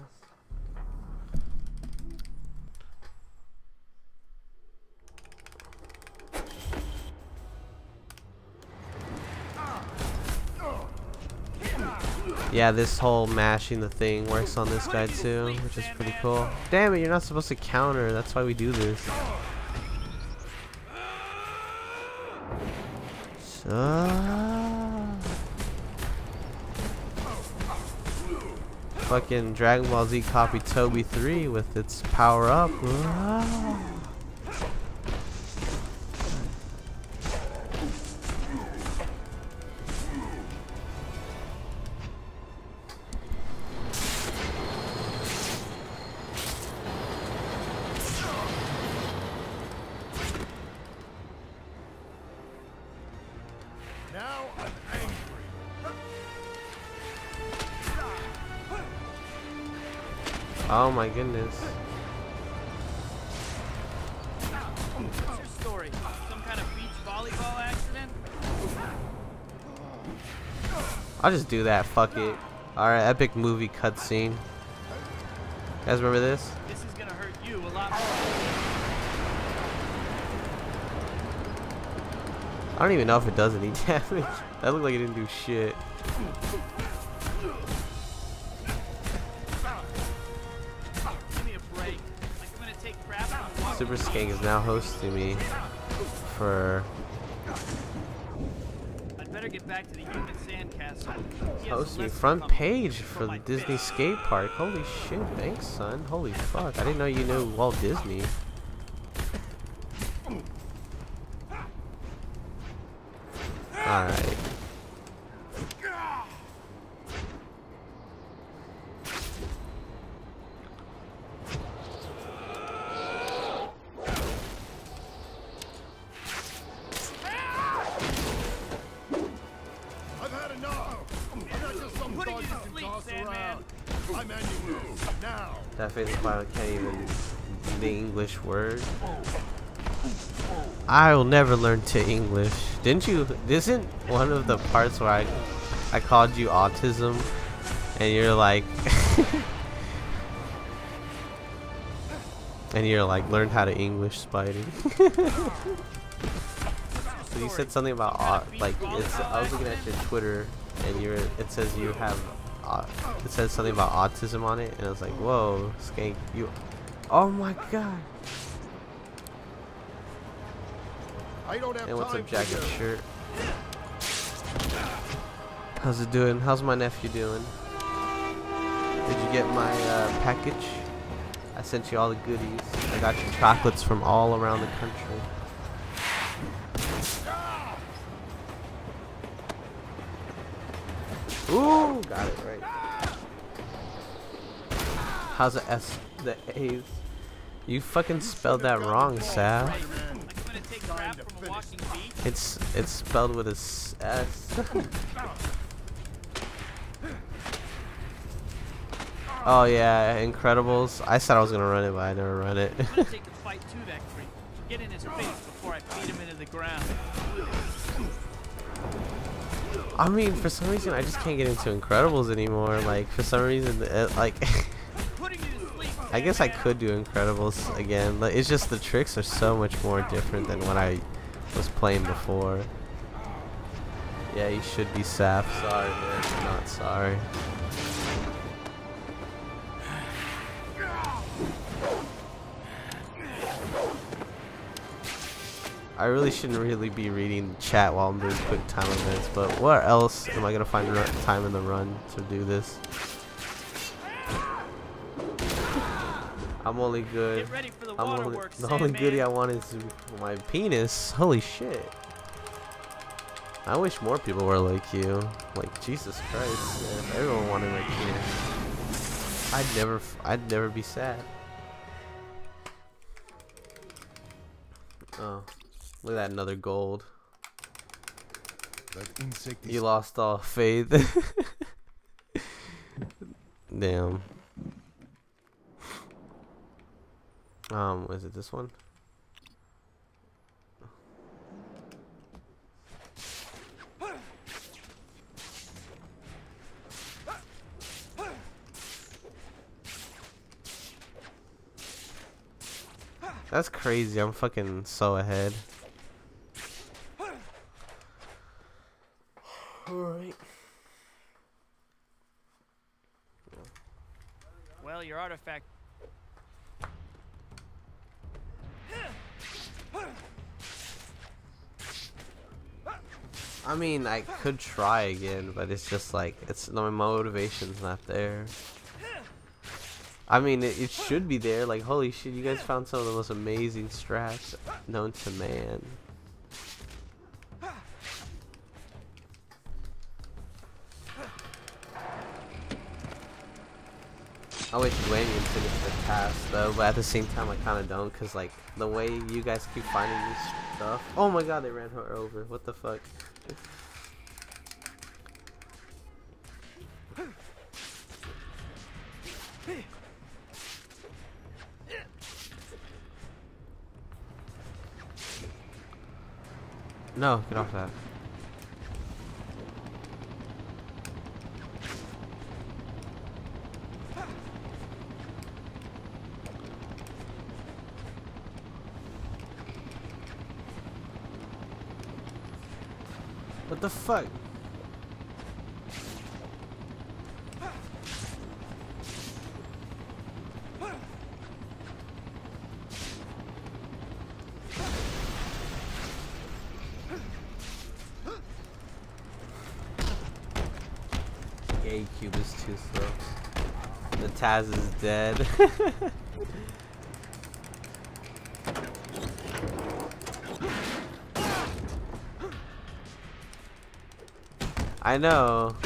[SPEAKER 1] Yeah, this whole mashing the thing works on this guy too, which is pretty cool. Damn it, you're not supposed to counter. That's why we do this. Fucking Dragon Ball Z copy Toby 3 with its power up. Oh my goodness.
[SPEAKER 3] What's your story? Some kind of beach volleyball accident?
[SPEAKER 1] I'll just do that, fuck it. Alright, epic movie cutscene. You guys remember this?
[SPEAKER 3] This is gonna hurt you a lot more.
[SPEAKER 1] I don't even know if it does any damage. That looked like it didn't do shit. Super Skank is now hosting me for
[SPEAKER 3] I'd better get back to the human sandcastle.
[SPEAKER 1] hosting me front page for the Disney skate park. Holy shit, thanks son. Holy fuck. I didn't know you knew Walt Disney. Alright. That face pilot can't even the English word. I will never learn to English. Didn't you? Isn't one of the parts where I called you autism, and you're like, and you're like, learn how to English, Spidey. So you said something about like it's. I was looking at your Twitter, and it says you have it said something about autism on it, and I was like, whoa, Skank, you. Oh my god.
[SPEAKER 7] I don't have
[SPEAKER 1] And what's
[SPEAKER 7] time
[SPEAKER 1] up, jacket
[SPEAKER 7] for
[SPEAKER 1] shirt? How's it doing? How's my nephew doing? Did you get my package? I sent you all the goodies. I got you chocolates from all around the country. Ooh, got it right. How's the S, the A's? You fucking spelled that wrong, Sal. It's spelled with a S. Oh yeah, Incredibles. I said I was gonna run it, but I never run it.
[SPEAKER 3] Get in his face before I feed him into the ground.
[SPEAKER 1] I mean, for some reason, I just can't get into Incredibles anymore. Like, for some reason, like, I guess I could do Incredibles again. Like, it's just the tricks are so much more different than what I was playing before. Yeah, you should be Saf. Sorry, man. I'm not sorry. I really shouldn't really be reading the chat while I'm doing quick time events, but where else am I gonna find time in the run to do this? I'm only good. The only goodie I want is my penis. Holy shit! I wish more people were like you. Like Jesus Christ, man. If everyone wanted my penis, I'd never be sad. Oh. Look at that, another gold.
[SPEAKER 7] That insect
[SPEAKER 1] You lost all faith. Damn. Is it this one? That's crazy. I'm fucking so ahead. Alright.
[SPEAKER 3] Well, your artifact.
[SPEAKER 1] I mean, I could try again, but it's just like, my motivation's not there. I mean, it should be there. Like, holy shit, you guys found some of the most amazing strats known to man. I wish Dwayne would finish the task though, but at the same time I kinda don't, cause like the way you guys keep finding this stuff. Oh my god, they ran her over. What the fuck? No, get off that. What the fuck? GameCube is too slow. The Taz is dead. I know.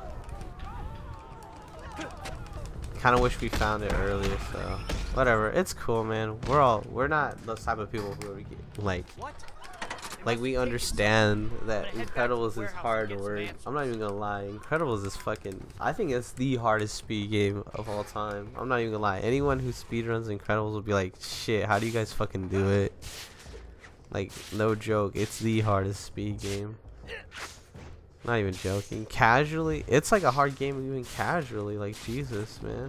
[SPEAKER 1] Kind of wish we found it earlier, so whatever. It's cool, man. We're not those type of people who get like we understand that Incredibles is hard work. I'm not even gonna lie. Incredibles is fucking. I think it's the hardest speed game of all time. I'm not even gonna lie. Anyone who speedruns Incredibles will be like, shit, how do you guys fucking do it? Like, no joke. It's the hardest speed game. Not even joking. Casually, it's like a hard game even casually. Like, Jesus, man.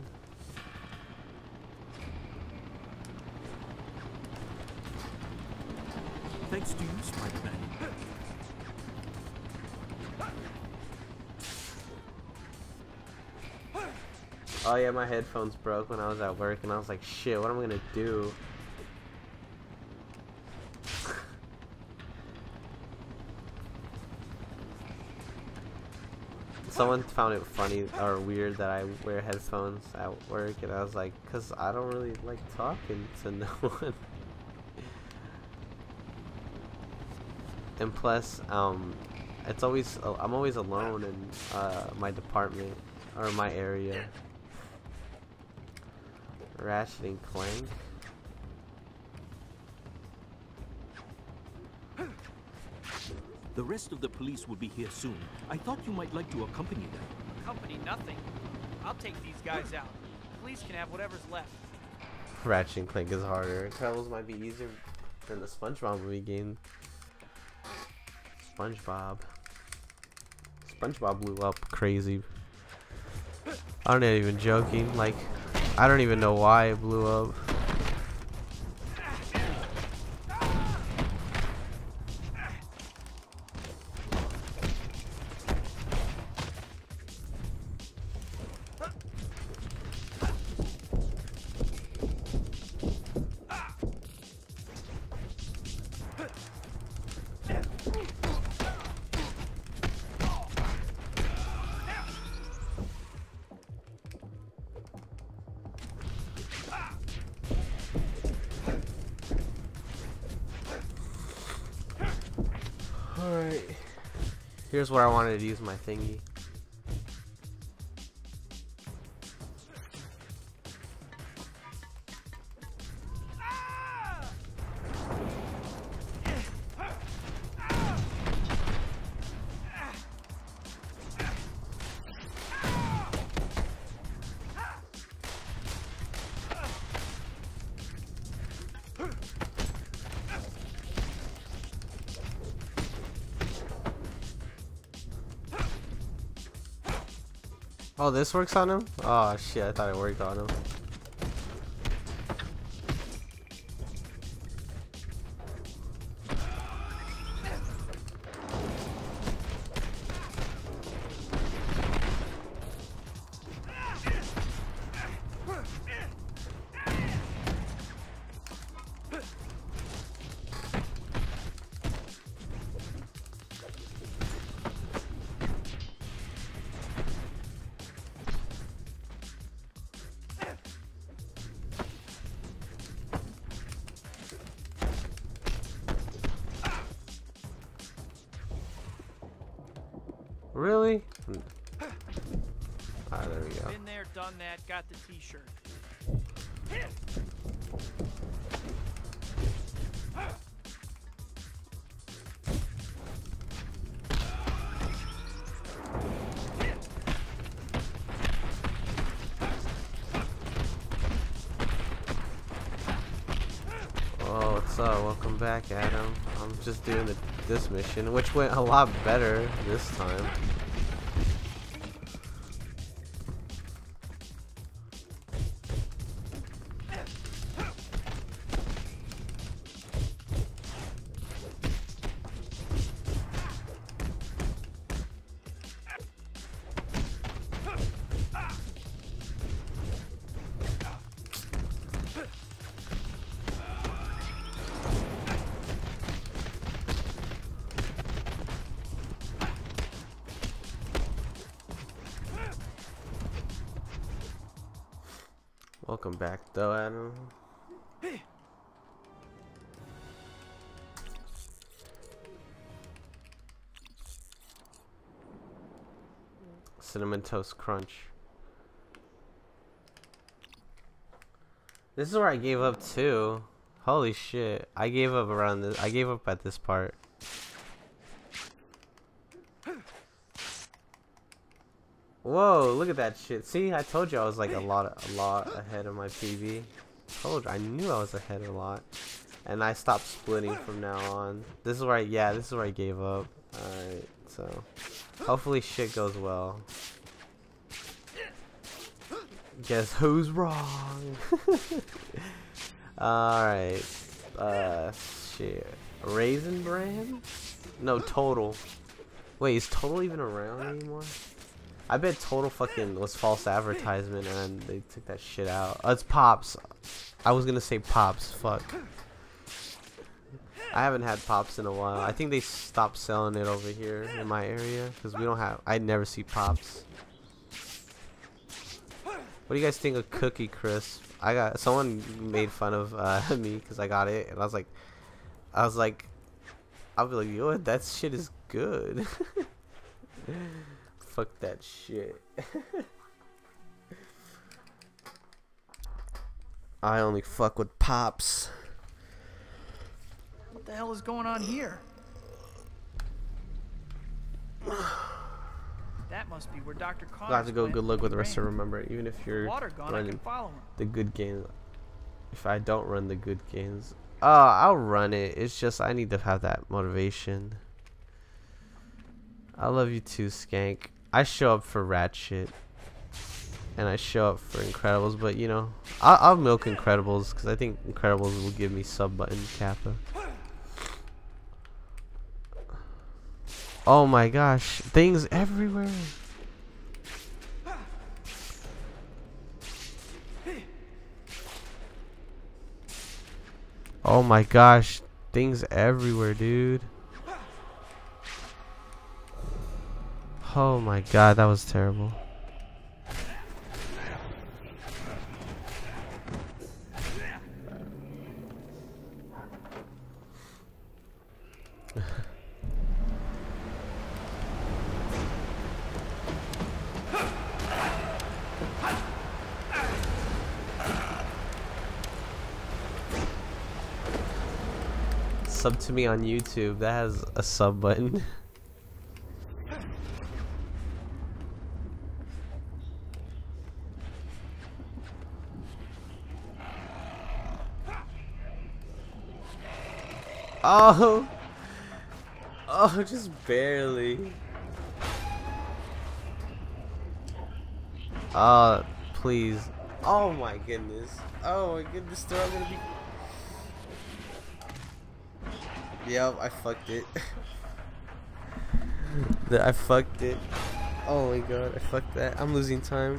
[SPEAKER 5] Thanks to you, Spider-Man.
[SPEAKER 1] Oh yeah, my headphones broke when I was at work, and I was like, shit, what am I gonna do? Someone found it funny or weird that I wear headphones at work, and I was like, cause I don't really like talking to no one. And plus, it's always I'm always alone in my department or my area. Ratchet and Clank.
[SPEAKER 12] The rest of the police will be here soon. I thought you might like to accompany them.
[SPEAKER 3] Accompany nothing. I'll take these guys out. Police can have whatever's left.
[SPEAKER 1] Ratchet and Clank is harder. Incredibles might be easier than the SpongeBob movie game. SpongeBob blew up crazy. I'm not even joking. Like, I don't even know why it blew up. Alright. Here's where I wanted to use my thingy. Oh, this works on him? Oh shit, I thought it worked on him. Really? Alright, there we go.
[SPEAKER 3] Been there, done that, got the t-shirt.
[SPEAKER 1] Oh, what's up? Welcome back, Adam. I'm just doing this mission, which went a lot better this time. Welcome back, though, Adam. Cinnamon Toast Crunch. This is where I gave up too. Holy shit! I gave up around this. I gave up at this part. Whoa, look at that shit. See, I told you I was like a lot ahead of my PB. Told you, I knew I was ahead a lot. And I stopped splitting from now on. This is where this is where I gave up. Alright, so hopefully shit goes well. Guess who's wrong? Alright. Shit. Raisin Bran? No, Total. Wait, is Total even around anymore? I bet total fucking was false advertisement and they took that shit out. Oh, it's Pops. I was gonna say Pops. Fuck. I haven't had Pops in a while. I think they stopped selling it over here in my area because we don't have. I never see Pops. What do you guys think of Cookie Crisp? I got someone made fun of me because I got it, and I was like, I'll be like, yo, that shit is good. Fuck that shit. I only fuck with Pops.
[SPEAKER 3] What the hell is going on here? That must be where Dr. Connors
[SPEAKER 1] I'll have to go
[SPEAKER 3] went
[SPEAKER 1] good luck
[SPEAKER 3] when
[SPEAKER 1] with the
[SPEAKER 3] he
[SPEAKER 1] rest to
[SPEAKER 3] ran.
[SPEAKER 1] remember it, even if you're
[SPEAKER 3] Water gone, I can
[SPEAKER 1] running
[SPEAKER 3] follow him.
[SPEAKER 1] the good games. If I don't run the good games, I'll run it. It's just I need to have that motivation. I love you too, Skank. I show up for rat shit, and I show up for Incredibles, but you know, I'll milk Incredibles because I think Incredibles will give me sub button Kappa. Oh my gosh, things everywhere. Oh my gosh, things everywhere, dude. Oh my god, that was terrible. Sub to me on YouTube. That has a sub button. Oh, oh, just barely. Please. Oh my goodness. Oh my goodness, they're all gonna be. Yep, I fucked it. I fucked it. Oh my god, I fucked that. I'm losing time.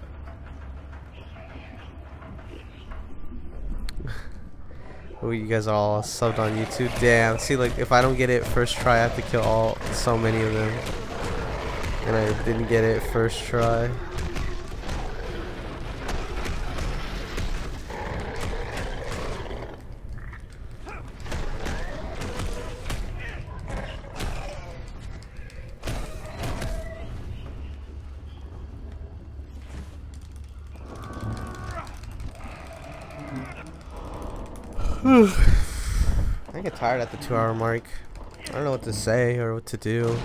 [SPEAKER 1] Oh, you guys are all subbed on YouTube. Damn, see, like, if I don't get it first try, I have to kill so many of them. And I didn't get it first try. I get tired at the 2-hour mark. I don't know what to say or what to do.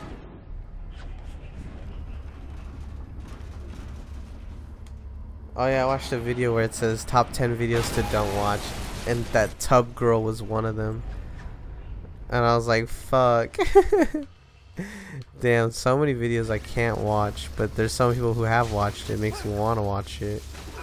[SPEAKER 1] Oh yeah, I watched a video where it says top 10 videos to don't watch, and that tub girl was one of them. And I was like, fuck. Damn, so many videos I can't watch, but there's some people who have watched it. It makes me want to watch it.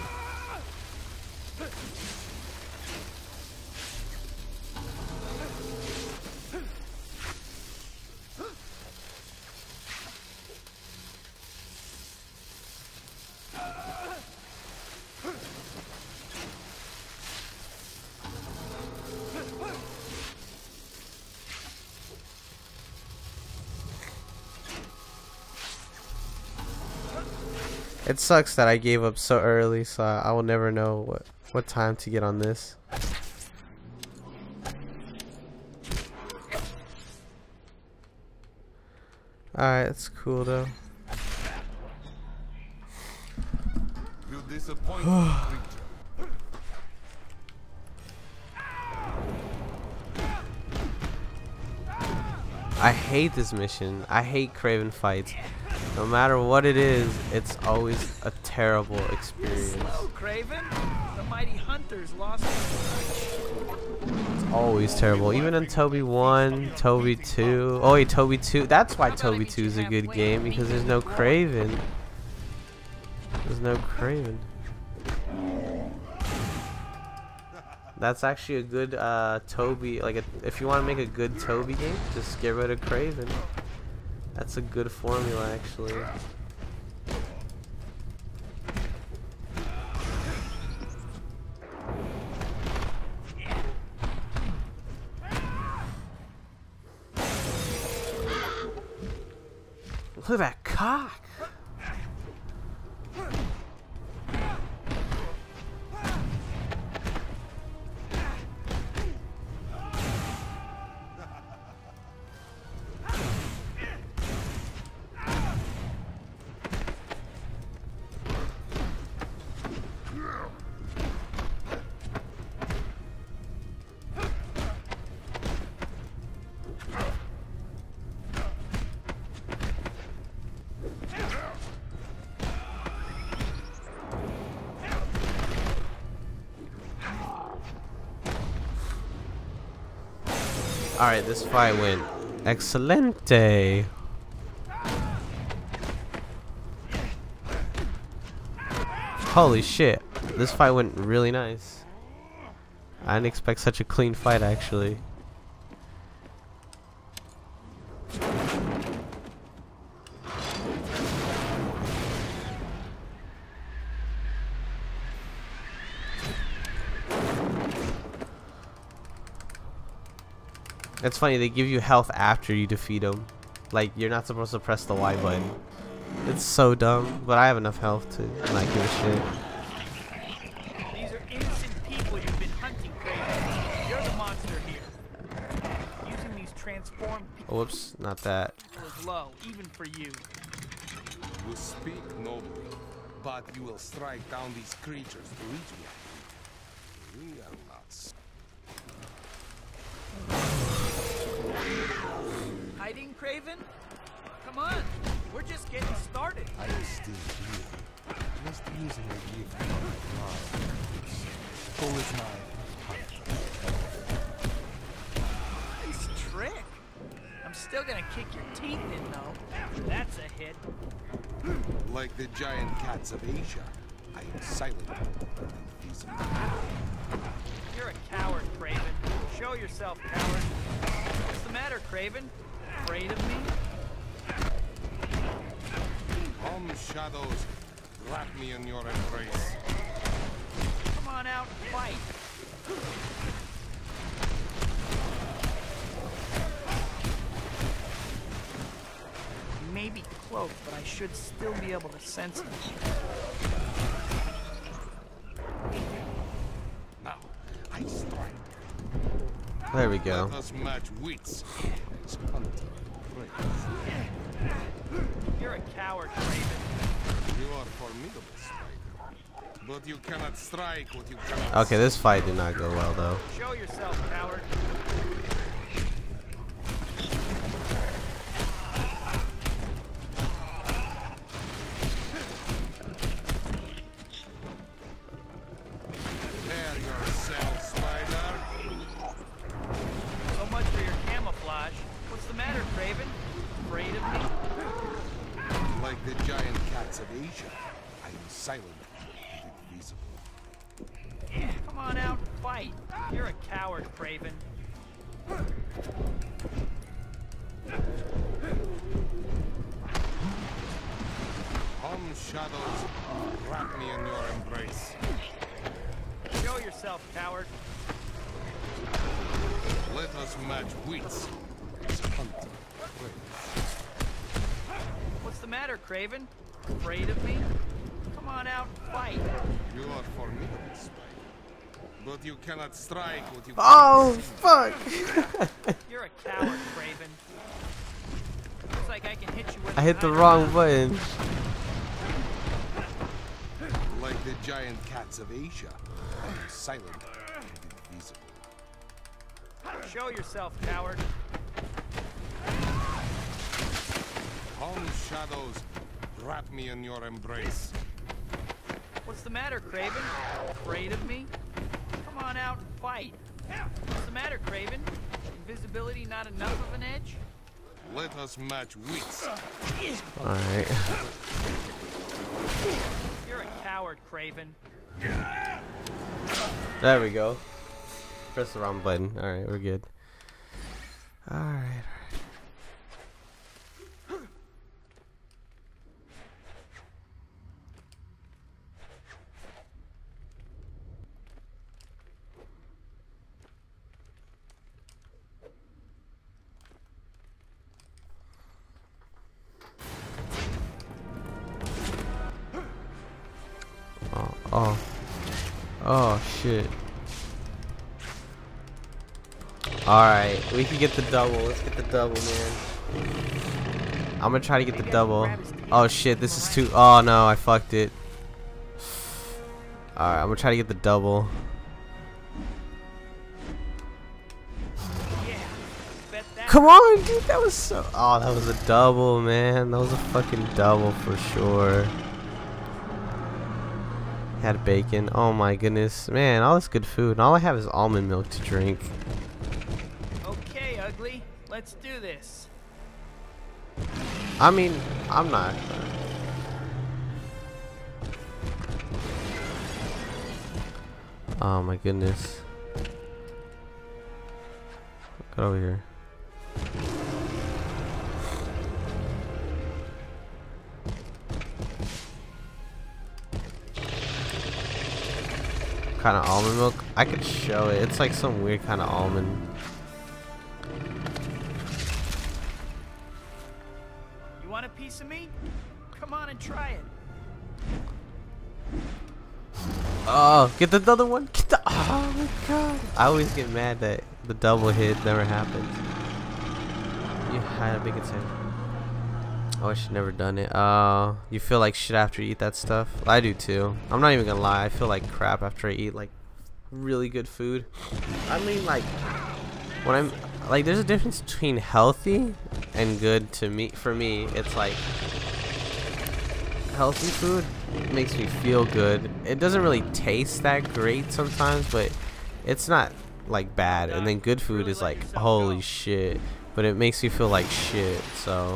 [SPEAKER 1] It sucks that I gave up so early, so I will never know what time to get on this. Alright, that's cool though.
[SPEAKER 7] You disappoint me, creature.
[SPEAKER 1] I hate this mission. I hate Craven fights. No matter what it is, it's always a terrible experience.
[SPEAKER 3] Hello, Craven. The mighty hunters lost.
[SPEAKER 1] It's always terrible. Even in Toby 1, Toby 2. Oh wait, Toby 2. That's why Toby 2 is a good game, because there's no Craven. There's no Craven. That's actually a good Toby. Like, if you want to make a good Toby game, just get rid of Craven. That's a good formula, actually. Look at that cock. Alright, this fight went excelente. Holy shit. This fight went really nice. I didn't expect such a clean fight, actually. It's funny, they give you health after you defeat them. Like, you're not supposed to press the Y button. It's so dumb, but I have enough health to not give a shit.
[SPEAKER 3] These are innocent people you've been hunting, Craven. You're the monster here. Using these transformed people.
[SPEAKER 1] Whoops, not that.
[SPEAKER 3] Was low, even for you.
[SPEAKER 13] You speak nobly, but you will strike down these creatures to reach me. We are not.
[SPEAKER 3] Hiding, Craven? Come on, we're just getting started.
[SPEAKER 9] I am still here, just using a gift from my love. Who is my hunter?
[SPEAKER 3] Nice trick. I'm still gonna kick your teeth in, though. That's a hit.
[SPEAKER 13] Like the giant cats of Asia, I am silent and invisible.
[SPEAKER 3] You're a coward, Craven. Show yourself, coward. What's the matter, Craven? Afraid of me?
[SPEAKER 13] Shadows, wrap me in your embrace.
[SPEAKER 3] Come on out and fight. You may be cloaked, but I should still be able to sense it.
[SPEAKER 13] Now, I strike.
[SPEAKER 1] There we go.
[SPEAKER 13] Let us match wits.
[SPEAKER 3] You're a coward, Craven.
[SPEAKER 13] You are formidable, Spider. But you cannot strike what you cannot.
[SPEAKER 1] Okay, this fight did not go well, though.
[SPEAKER 3] Show yourself, coward.
[SPEAKER 13] Prepare yourself, Spider.
[SPEAKER 3] So much for your camouflage. What's the matter, Craven? Afraid of me?
[SPEAKER 13] Like the giant cats of Asia, I am silent and invisible.
[SPEAKER 3] Come on out and fight. You're a coward, Craven.
[SPEAKER 13] Come, shadows, wrap me in your embrace.
[SPEAKER 3] Show yourself, coward.
[SPEAKER 13] Let us match wits.
[SPEAKER 3] What's the matter, Craven? Afraid of me? Come on out and fight.
[SPEAKER 13] You are formidable, Spider. But you cannot strike what you
[SPEAKER 1] Oh, fuck!
[SPEAKER 3] You're a coward, Craven. Looks like I can hit you with
[SPEAKER 1] I hit the wrong button.
[SPEAKER 13] Like the giant cats of Asia, I am silent and invisible.
[SPEAKER 3] Show yourself, coward.
[SPEAKER 13] Come, shadows, wrap me in your embrace.
[SPEAKER 3] What's the matter, Craven? Afraid of me? Come on out and fight. What's the matter, Craven? Invisibility not enough of an edge?
[SPEAKER 13] Let us match wits.
[SPEAKER 1] Alright.
[SPEAKER 3] You're a coward, Craven.
[SPEAKER 1] There we go. Press the wrong button. Alright, we're good. Alright. Oh. Oh shit. Alright, we can get the double. Let's get the double, man. I'm gonna try to get the double. Oh shit, this is too. Oh no, I fucked it. Alright, I'm gonna try to get the double. Come on, dude, that was so. Oh, that was a double, man. That was a fucking double for sure. Had bacon. Oh my goodness, man, all this good food. And all I have is almond milk to drink.
[SPEAKER 3] Okay, ugly. Let's do this.
[SPEAKER 1] I mean, I'm not. Oh my goodness. Get over here. Kind of almond milk. I could show it. It's like some weird kind of almond.
[SPEAKER 3] You want a piece of me? Come on and try it.
[SPEAKER 1] Oh, get the other one. Get the. Oh my god. I always get mad that the double hit never happens. You had a big attempt. Oh, I should never done it. You feel like shit after you eat that stuff? I do too. I'm not even gonna lie. I feel like crap after I eat like really good food. I mean, like when I'm like, there's a difference between healthy and good to me. For me, it's like healthy food makes me feel good. It doesn't really taste that great sometimes, but it's not like bad. And then good food is like holy shit, but it makes you feel like shit. So.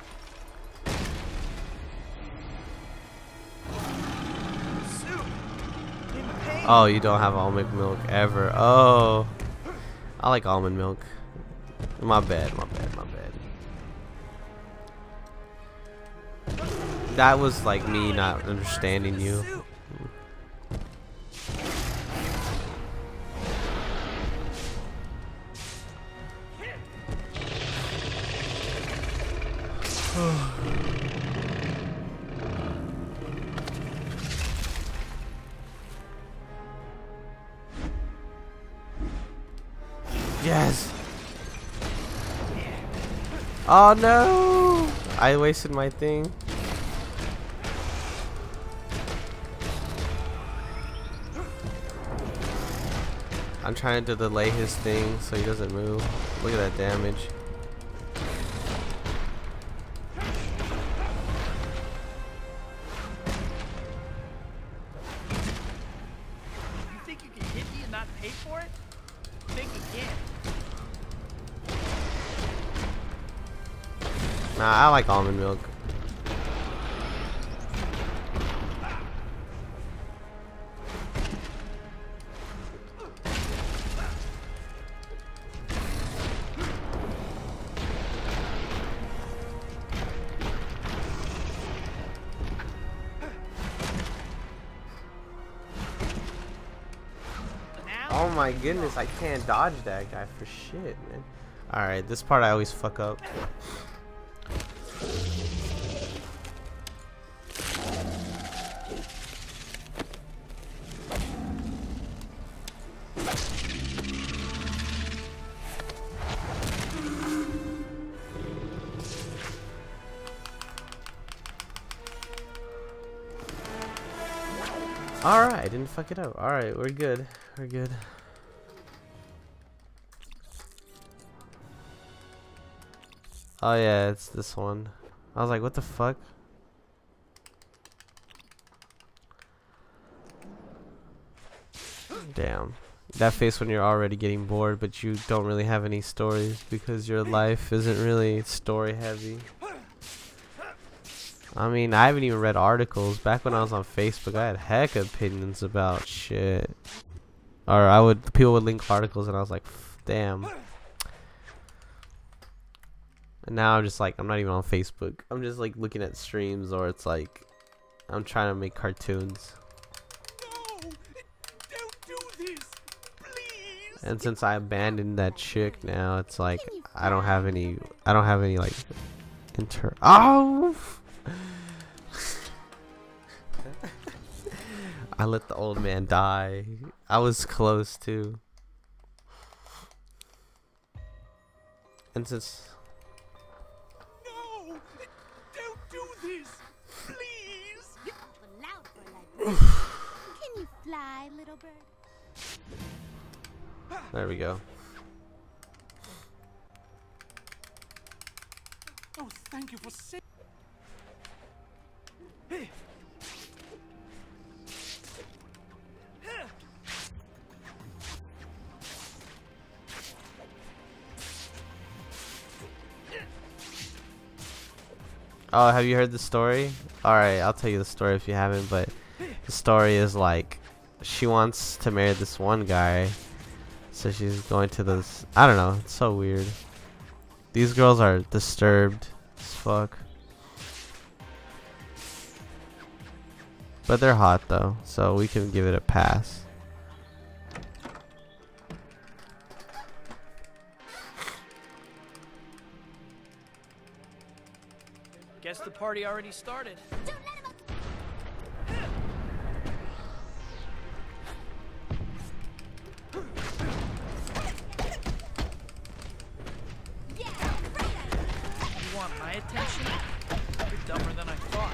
[SPEAKER 1] Oh, you don't have almond milk ever. Oh, I like almond milk. My bad, my bad, my bad. That was like me not understanding you. Yes. Oh no! I wasted my thing. I'm trying to delay his thing so he doesn't move. Look at that damage.
[SPEAKER 3] You think you can hit me and not pay for it? Think again.
[SPEAKER 1] Nah, I like almond milk. Oh my goodness, I can't dodge that guy for shit, man. Alright, this part I always fuck up. Alright, I didn't fuck it up. Alright, we're good. We're good. Oh yeah, it's this one. I was like, what the fuck? Damn. That face when you're already getting bored, but you don't really have any stories because your life isn't really story heavy. I mean, I haven't even read articles. Back when I was on Facebook, I had heck of opinions about shit. Or people would link articles and I was like, damn. And now I'm just like, I'm not even on Facebook. I'm just like looking at streams, or it's like, I'm trying to make cartoons.
[SPEAKER 5] No! Don't do this! Please!
[SPEAKER 1] And since I abandoned that chick now, it's like, I don't have any like, Oh! I let the old man die. I was close too. And since
[SPEAKER 5] No! Don't do this! Please!
[SPEAKER 4] You're awful loud for a librarian. Can you fly, little bird?
[SPEAKER 1] there we go.
[SPEAKER 5] Oh, thank you for saying.
[SPEAKER 1] Oh, have you heard the story? Alright, I'll tell you the story if you haven't, but the story is like she wants to marry this one guy, so she's going to this, I don't know, it's so weird. These girls are disturbed as fuck. But they're hot though, so we can give it a pass.
[SPEAKER 3] Guess the party already started. You want my attention? You're dumber than I thought.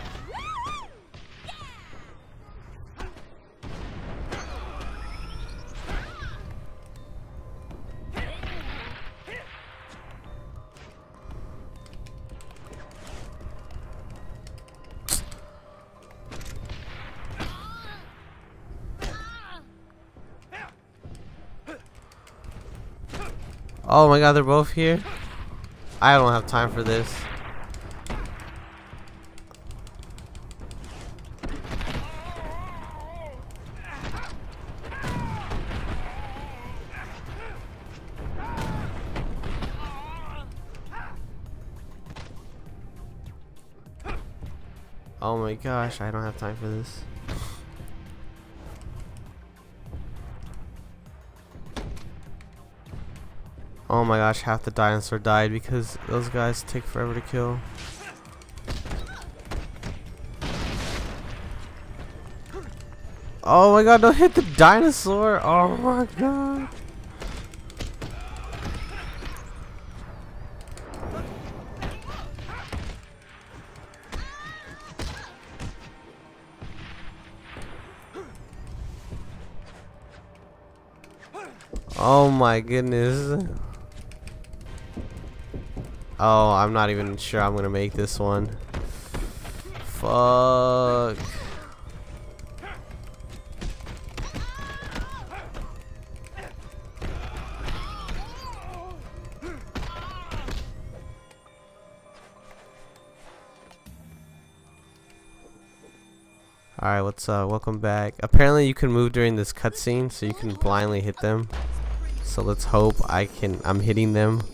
[SPEAKER 1] Oh my god, they're both here? I don't have time for this. Oh my gosh, I don't have time for this. Oh my gosh, half the dinosaur died because those guys take forever to kill. Oh my god, don't hit the dinosaur! Oh my god. Oh my goodness. Oh, I'm not even sure I'm gonna make this one. Fuck. Alright, what's up? Welcome back. Apparently you can move during this cutscene, so you can blindly hit them. So let's hope I'm hitting them.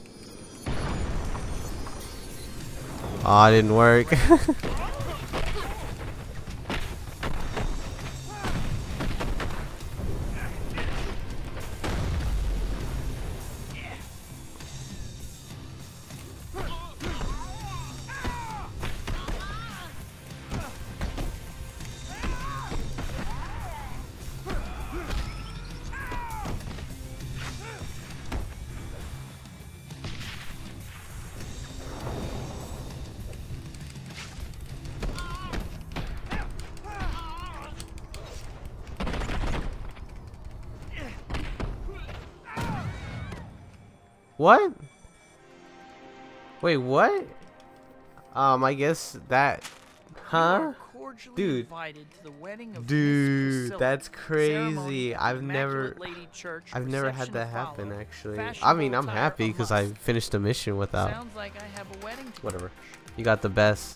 [SPEAKER 1] Oh, it didn't work. What? Wait, what? I guess that, huh? Dude, that's crazy. I've never had that happen actually. I mean, I'm happy because I finished the mission without.
[SPEAKER 3] Sounds like I have a wedding.
[SPEAKER 1] Whatever. You got the best.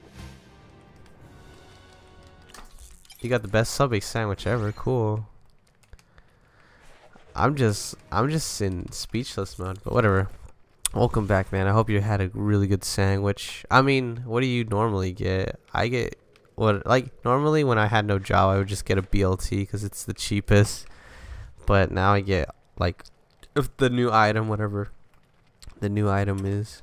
[SPEAKER 1] You got the best Subway sandwich ever. Cool. I'm just in speechless mode, but whatever. Welcome back, man. I hope you had a really good sandwich. I mean, what do you normally get? I get normally when I had no job, I would just get a BLT because it's the cheapest. But now I get like if the new item, whatever the new item is.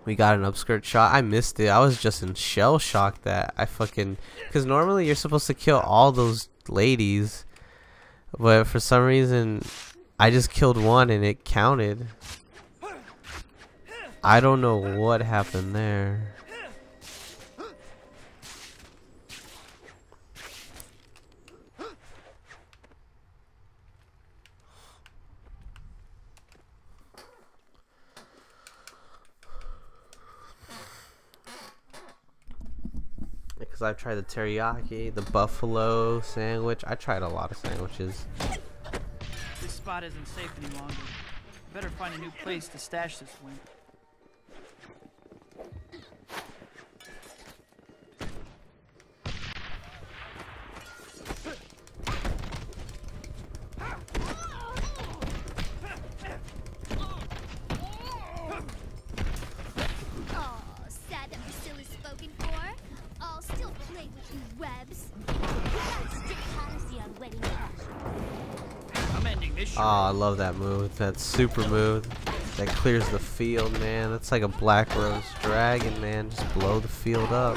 [SPEAKER 1] We got an upskirt shot. I missed it. I was just in shell shock that I fucking... Because normally you're supposed to kill all those ladies. But for some reason, I just killed one and it counted. I don't know what happened there. Because I've tried the teriyaki, the buffalo sandwich. I tried a lot of sandwiches.
[SPEAKER 3] This spot isn't safe any longer. Better find a new place to stash this wimp.
[SPEAKER 1] Oh, I love that move. That super move that clears the field, man. That's like a Black Rose Dragon, man. Just blow the field up.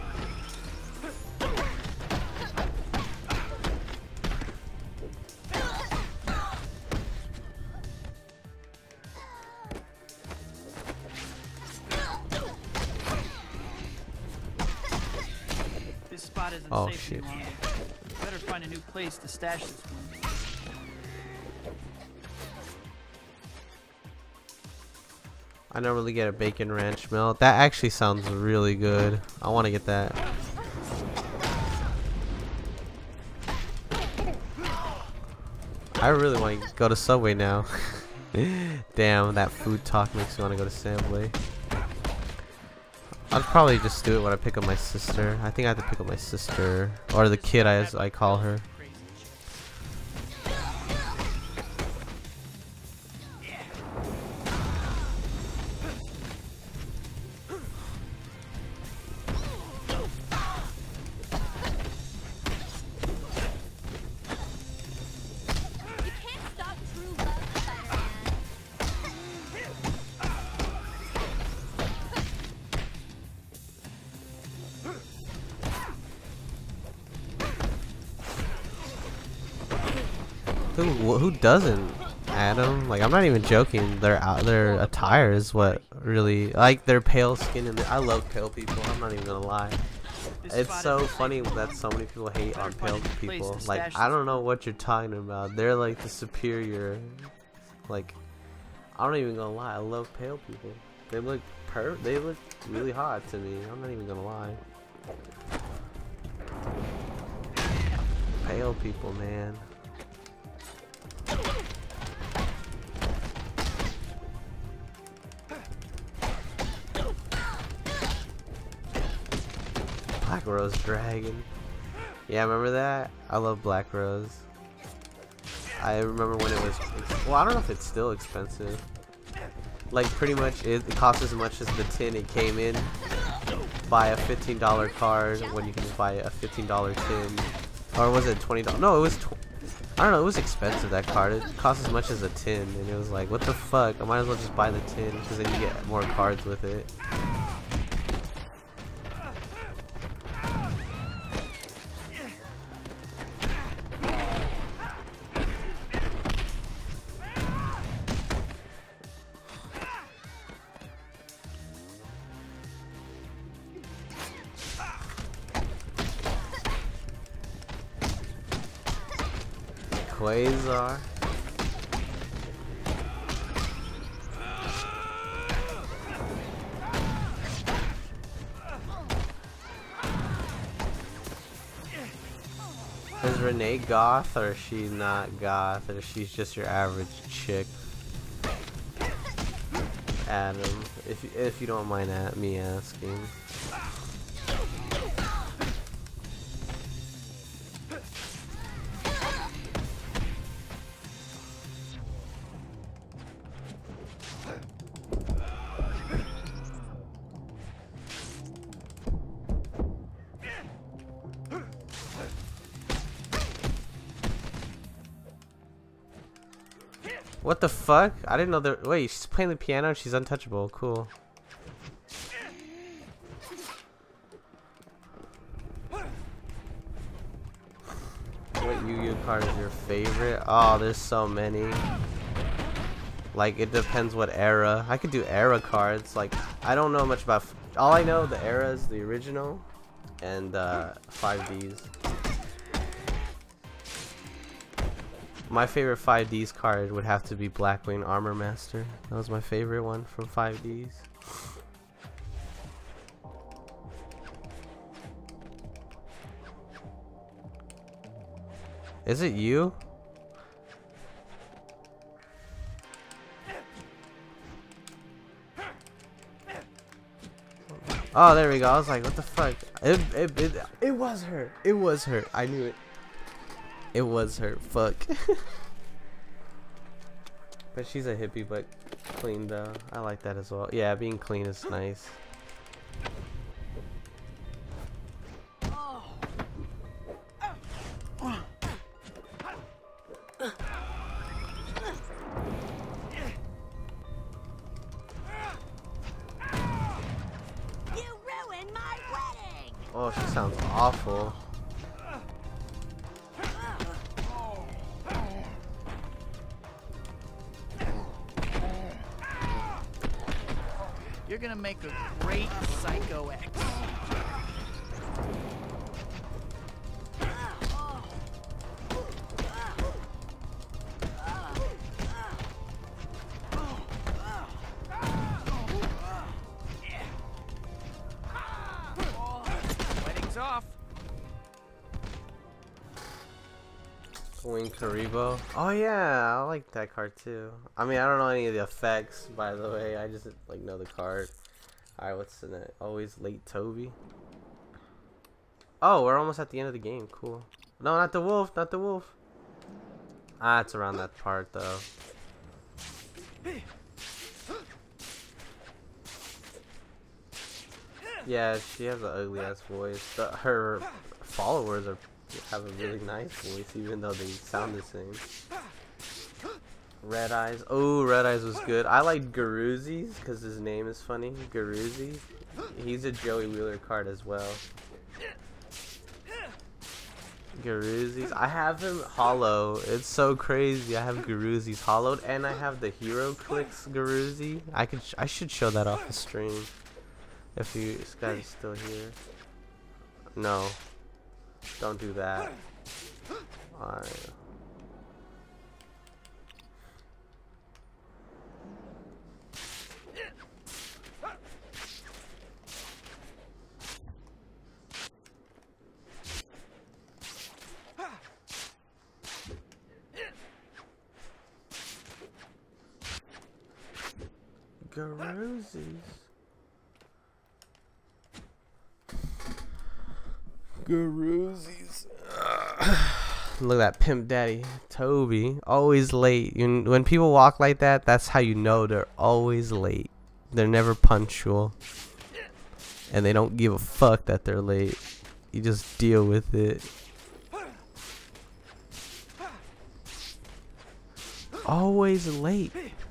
[SPEAKER 3] This spot isn't
[SPEAKER 1] oh
[SPEAKER 3] safe
[SPEAKER 1] shit.
[SPEAKER 3] anymore. Better find a new place to stash this one.
[SPEAKER 1] I normally get a bacon ranch melt. That actually sounds really good. I want to get that. I really want to go to Subway now. Damn, that food talk makes me want to go to Subway. I'd probably just do it when I pick up my sister. I think I have to pick up my sister. Or the kid as I call her. Who doesn't, Adam? Like, I'm not even joking. Their attire is what really, like, their pale skin, and I love pale people. I'm not even gonna lie. It's so funny that so many people hate on pale people. Like, I don't know what you're talking about. They're like the superior. Like, I'm not even gonna lie. I love pale people. They look they look really hot to me. I'm not even gonna lie. Pale people, man. Black Rose Dragon. Yeah, remember that? I love Black Rose. I remember when it was... Well, I don't know if it's still expensive. Like, pretty much it costs as much as the tin it came in. Buy a $15 card when you can just buy a $15 tin. Or was it $20? No, it was... I don't know, it was expensive, that card. It cost as much as a tin, and it was like, what the fuck? I might as well just buy the tin, because then you get more cards with it. Quasar. Is Renee goth, or is she not goth, or she's just your average chick? Adam, if you don't mind me asking. What the fuck? I didn't know that. Wait, she's playing the piano and she's untouchable. Cool. card is your favorite? Oh, there's so many. Like, it depends what era. I could do era cards. Like, I don't know much about... all I know, the era is the original. And 5Ds. My favorite 5Ds card would have to be Blackwing Armor Master. That was my favorite one from 5Ds. Is it you? Oh, there we go. I was like, what the fuck? It was her. It was her. I knew it. It was her. Fuck. But she's a hippie, but clean though. I like that as well. Yeah, being clean is nice. Oh, she sounds awful.
[SPEAKER 3] You're gonna make a great Psycho X. Wedding's off.
[SPEAKER 1] Wing Karibo. Oh yeah, I like that card too. I mean, I don't know any of the effects, by the way. I just like know the card. All right, what's in it? Always late, Toby. Oh, we're almost at the end of the game. Cool. No, not the wolf. Not the wolf. Ah, it's around that part though. Yeah, she has an ugly ass voice. Her followers have a really nice voice, even though they sound the same. Red Eyes. Oh, Red Eyes was good. I like Garuzi's because his name is funny. Garuzi. He's a Joey Wheeler card as well. Garuzi's. I have him hollow. It's so crazy. I have Garuzi's hollowed, and I have the Hero Clicks Garuzi. I should show that off the stream. If you guys are still here. No. Don't do that. Alright. Garuzi's. Garuzi's. Look at that pimp daddy Toby, always late. When people walk like that, that's how you know they're always late. They're never punctual, and they don't give a fuck that they're late. You just deal with it. Always late.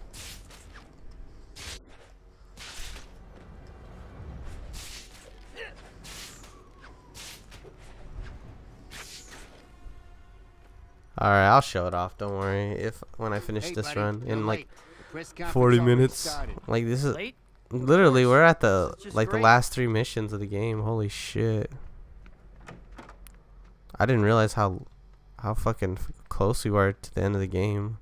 [SPEAKER 1] Alright, I'll show it off, don't worry. When I finish this run in like 40 minutes. Like this is literally we're at the the last 3 missions of the game. Holy shit. I didn't realize how fucking close we were to the end of the game.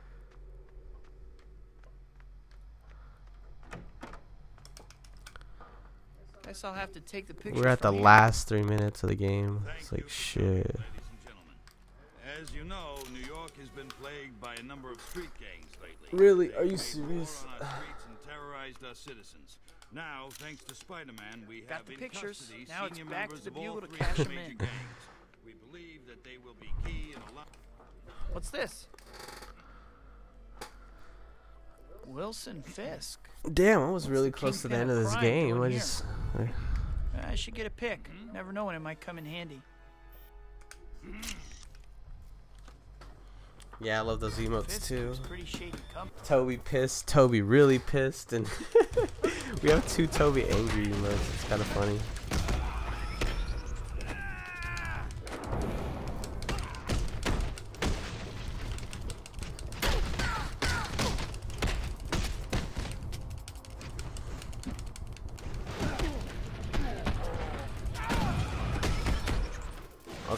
[SPEAKER 3] Guess I'll have to take the picture.
[SPEAKER 1] We're at the last 3 minutes of the game. It's like shit.
[SPEAKER 14] As you know, New York has been plagued by a number of street gangs lately.
[SPEAKER 1] Really? Are you serious?
[SPEAKER 14] On our streets and terrorized our citizens. Now, thanks to Spider-Man, we have in custody
[SPEAKER 3] now it's
[SPEAKER 14] senior
[SPEAKER 3] back
[SPEAKER 14] members
[SPEAKER 3] to the
[SPEAKER 14] of all
[SPEAKER 3] Bugle to
[SPEAKER 14] 3
[SPEAKER 3] cash 'em
[SPEAKER 14] major
[SPEAKER 3] in.
[SPEAKER 14] gangs. We believe that they will be key in a lot.
[SPEAKER 3] What's this? Wilson Fisk.
[SPEAKER 1] Damn, I was really close to the end of this game.
[SPEAKER 3] I should get a pic. Never know when it might come in handy.
[SPEAKER 1] Yeah, I love those emotes too.
[SPEAKER 3] Pretty shady
[SPEAKER 1] Toby pissed, Toby really pissed, and we have 2 Toby angry emotes. It's kind of funny.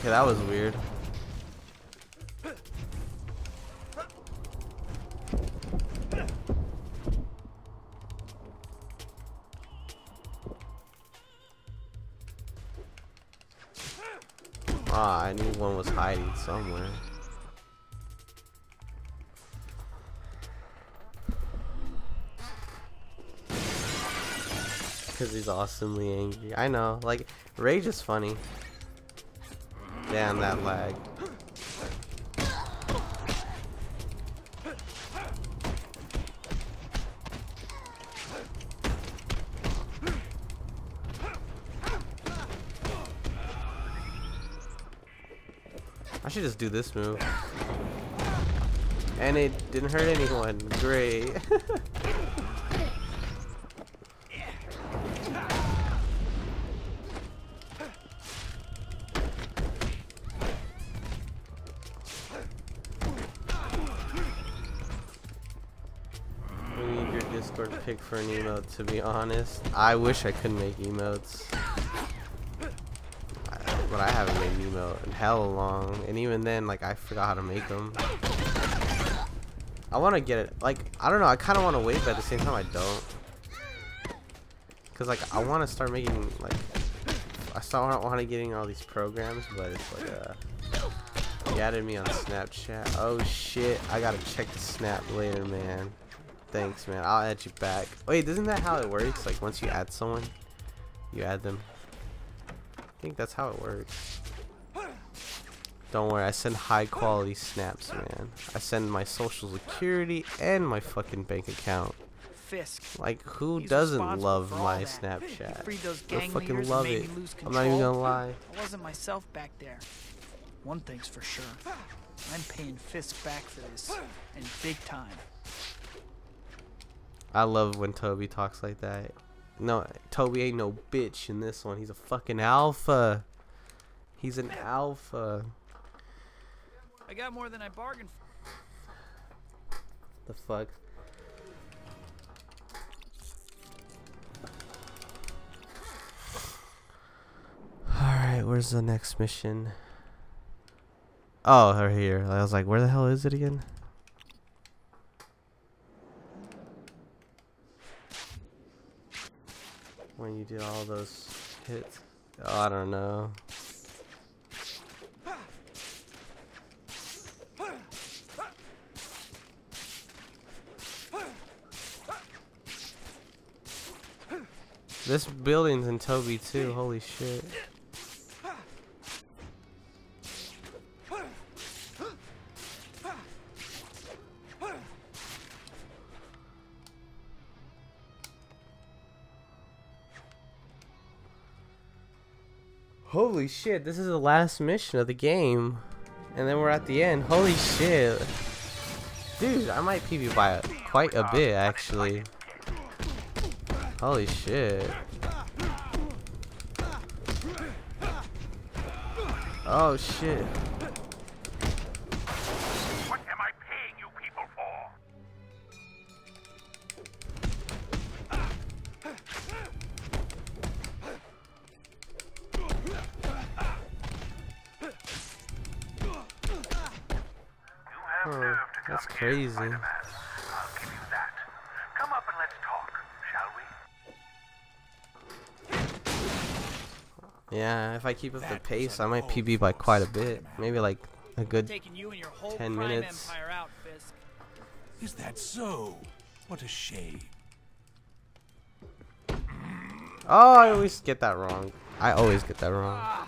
[SPEAKER 1] Okay, that was weird. Ah, I knew one was hiding somewhere. Because he's awesomely angry. I know, like, rage is funny. Damn, that lag. I should just do this move. And it didn't hurt anyone. Great. We need your Discord pick for an emote, to be honest. I wish I could make emotes. But I haven't made an emote in hella long, and even then, like, I forgot how to make them. I want to get it, like, I don't know, I kind of want to wait, but at the same time I don't. Because, like, I want to start making, like, I still want to getting all these programs, but it's like, he added me on Snapchat. Oh shit, I gotta check the snap later, man. Thanks, man, I'll add you back. Wait, isn't that how it works? Like, once you add someone, you add them. I think that's how it works. Don't worry, I send high quality snaps, man. I send my social security and my fucking bank account.
[SPEAKER 3] Fisk.
[SPEAKER 1] Like, who
[SPEAKER 3] He's
[SPEAKER 1] doesn't love
[SPEAKER 3] responsible for
[SPEAKER 1] my
[SPEAKER 3] all that.
[SPEAKER 1] Snapchat?
[SPEAKER 3] He freed those
[SPEAKER 1] I
[SPEAKER 3] gang
[SPEAKER 1] fucking
[SPEAKER 3] leaders
[SPEAKER 1] love
[SPEAKER 3] and
[SPEAKER 1] it.
[SPEAKER 3] made me lose
[SPEAKER 1] I'm not even
[SPEAKER 3] control.
[SPEAKER 1] gonna lie.
[SPEAKER 3] I wasn't myself back there. One thing's for sure. I'm paying Fisk back for this, and big time.
[SPEAKER 1] I love when Toby talks like that. No, Toby ain't no bitch in this one. He's a fucking alpha. He's an alpha.
[SPEAKER 3] I got more than I bargained for.
[SPEAKER 1] The fuck? Alright, where's the next mission? Oh, right here. I was like, where the hell is it again? When you do all those hits. Oh, I don't know. This building's in Toby too, holy shit. Holy shit, this is the last mission of the game. And then we're at the end. Holy shit. Dude, I might PB by quite a bit actually. Holy shit. Oh shit.
[SPEAKER 6] What am I paying you people for?
[SPEAKER 1] Oh, that's crazy.
[SPEAKER 6] I'll give you that. Come up and let's talk, shall we?
[SPEAKER 1] Yeah, if I keep up the pace, I might PB by quite a bit. Maybe like a good
[SPEAKER 3] Taking you and your whole
[SPEAKER 1] 10
[SPEAKER 3] crime
[SPEAKER 1] minutes.
[SPEAKER 3] empire out, Fisk.
[SPEAKER 7] Is that so? What a shame.
[SPEAKER 1] Oh, I always get that wrong. I always get that wrong.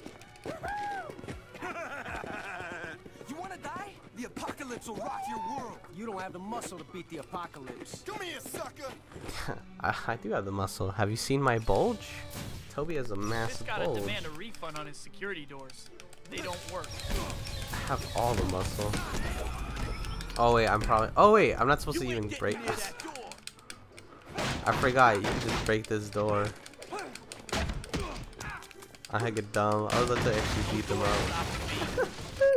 [SPEAKER 5] You wanna die? The apocalypse will rock your world. You don't have the muscle to beat the apocalypse. Come here, sucker.
[SPEAKER 1] I do have the muscle. Have you seen my bulge? Toby has a
[SPEAKER 3] Fisk
[SPEAKER 1] massive
[SPEAKER 3] gotta
[SPEAKER 1] bulge.
[SPEAKER 3] demand a refund on his security doors. They don't work.
[SPEAKER 1] I have all the muscle. Oh wait, I'm probably. Oh wait, I'm not supposed to even break this. I forgot you can just break this door. I get dumb. I was about to actually beat them up.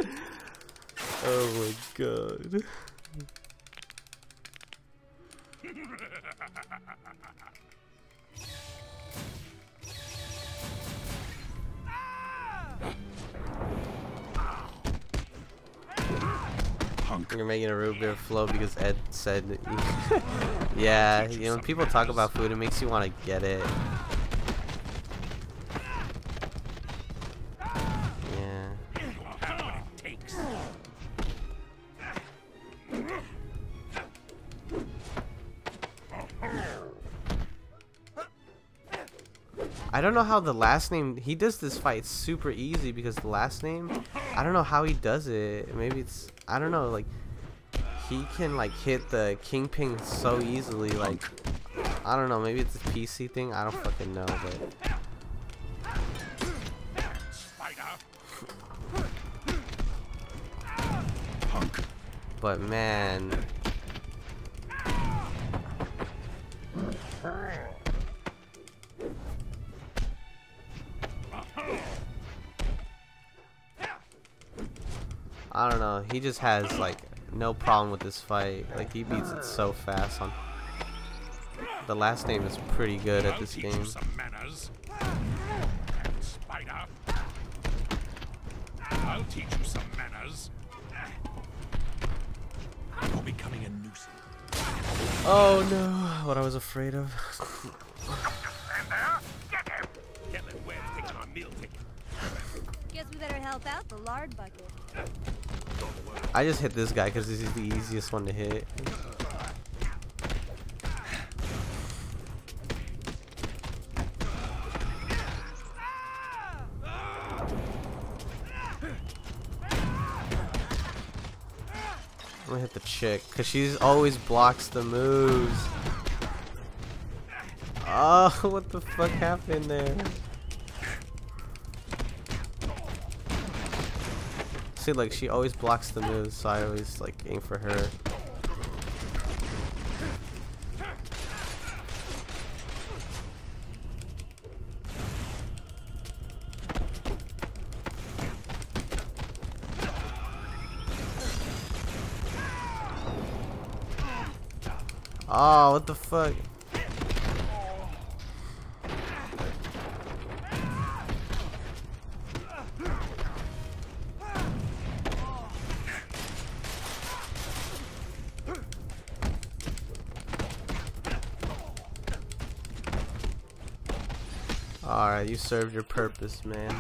[SPEAKER 1] Oh my god. You're making a root beer flow because Ed said. Yeah, you know, when people talk about food, it makes you want to get it. Yeah. I don't know how the last name, he does this fight super easy because the last name, I don't know how he does it. Maybe it's, I don't know, like he can like hit the kingpin so easily, like I don't know, maybe it's a PC thing, I don't fucking know, but man, I don't know, he just has like no problem with this fight. Like he beats it so fast. On the last name is pretty good at this game.
[SPEAKER 7] I'll teach you some manners. You're becoming a nuisance.
[SPEAKER 1] Oh no, what I was afraid of.
[SPEAKER 15] Guess we better help out the lard bucket.
[SPEAKER 1] I just hit this guy because this is the easiest one to hit. I'm gonna hit the chick because she always blocks the moves. Oh, what the fuck happened there? See, like she always blocks the moves, so I always like aim for her. Oh, what the fuck? Alright, you served your purpose, man.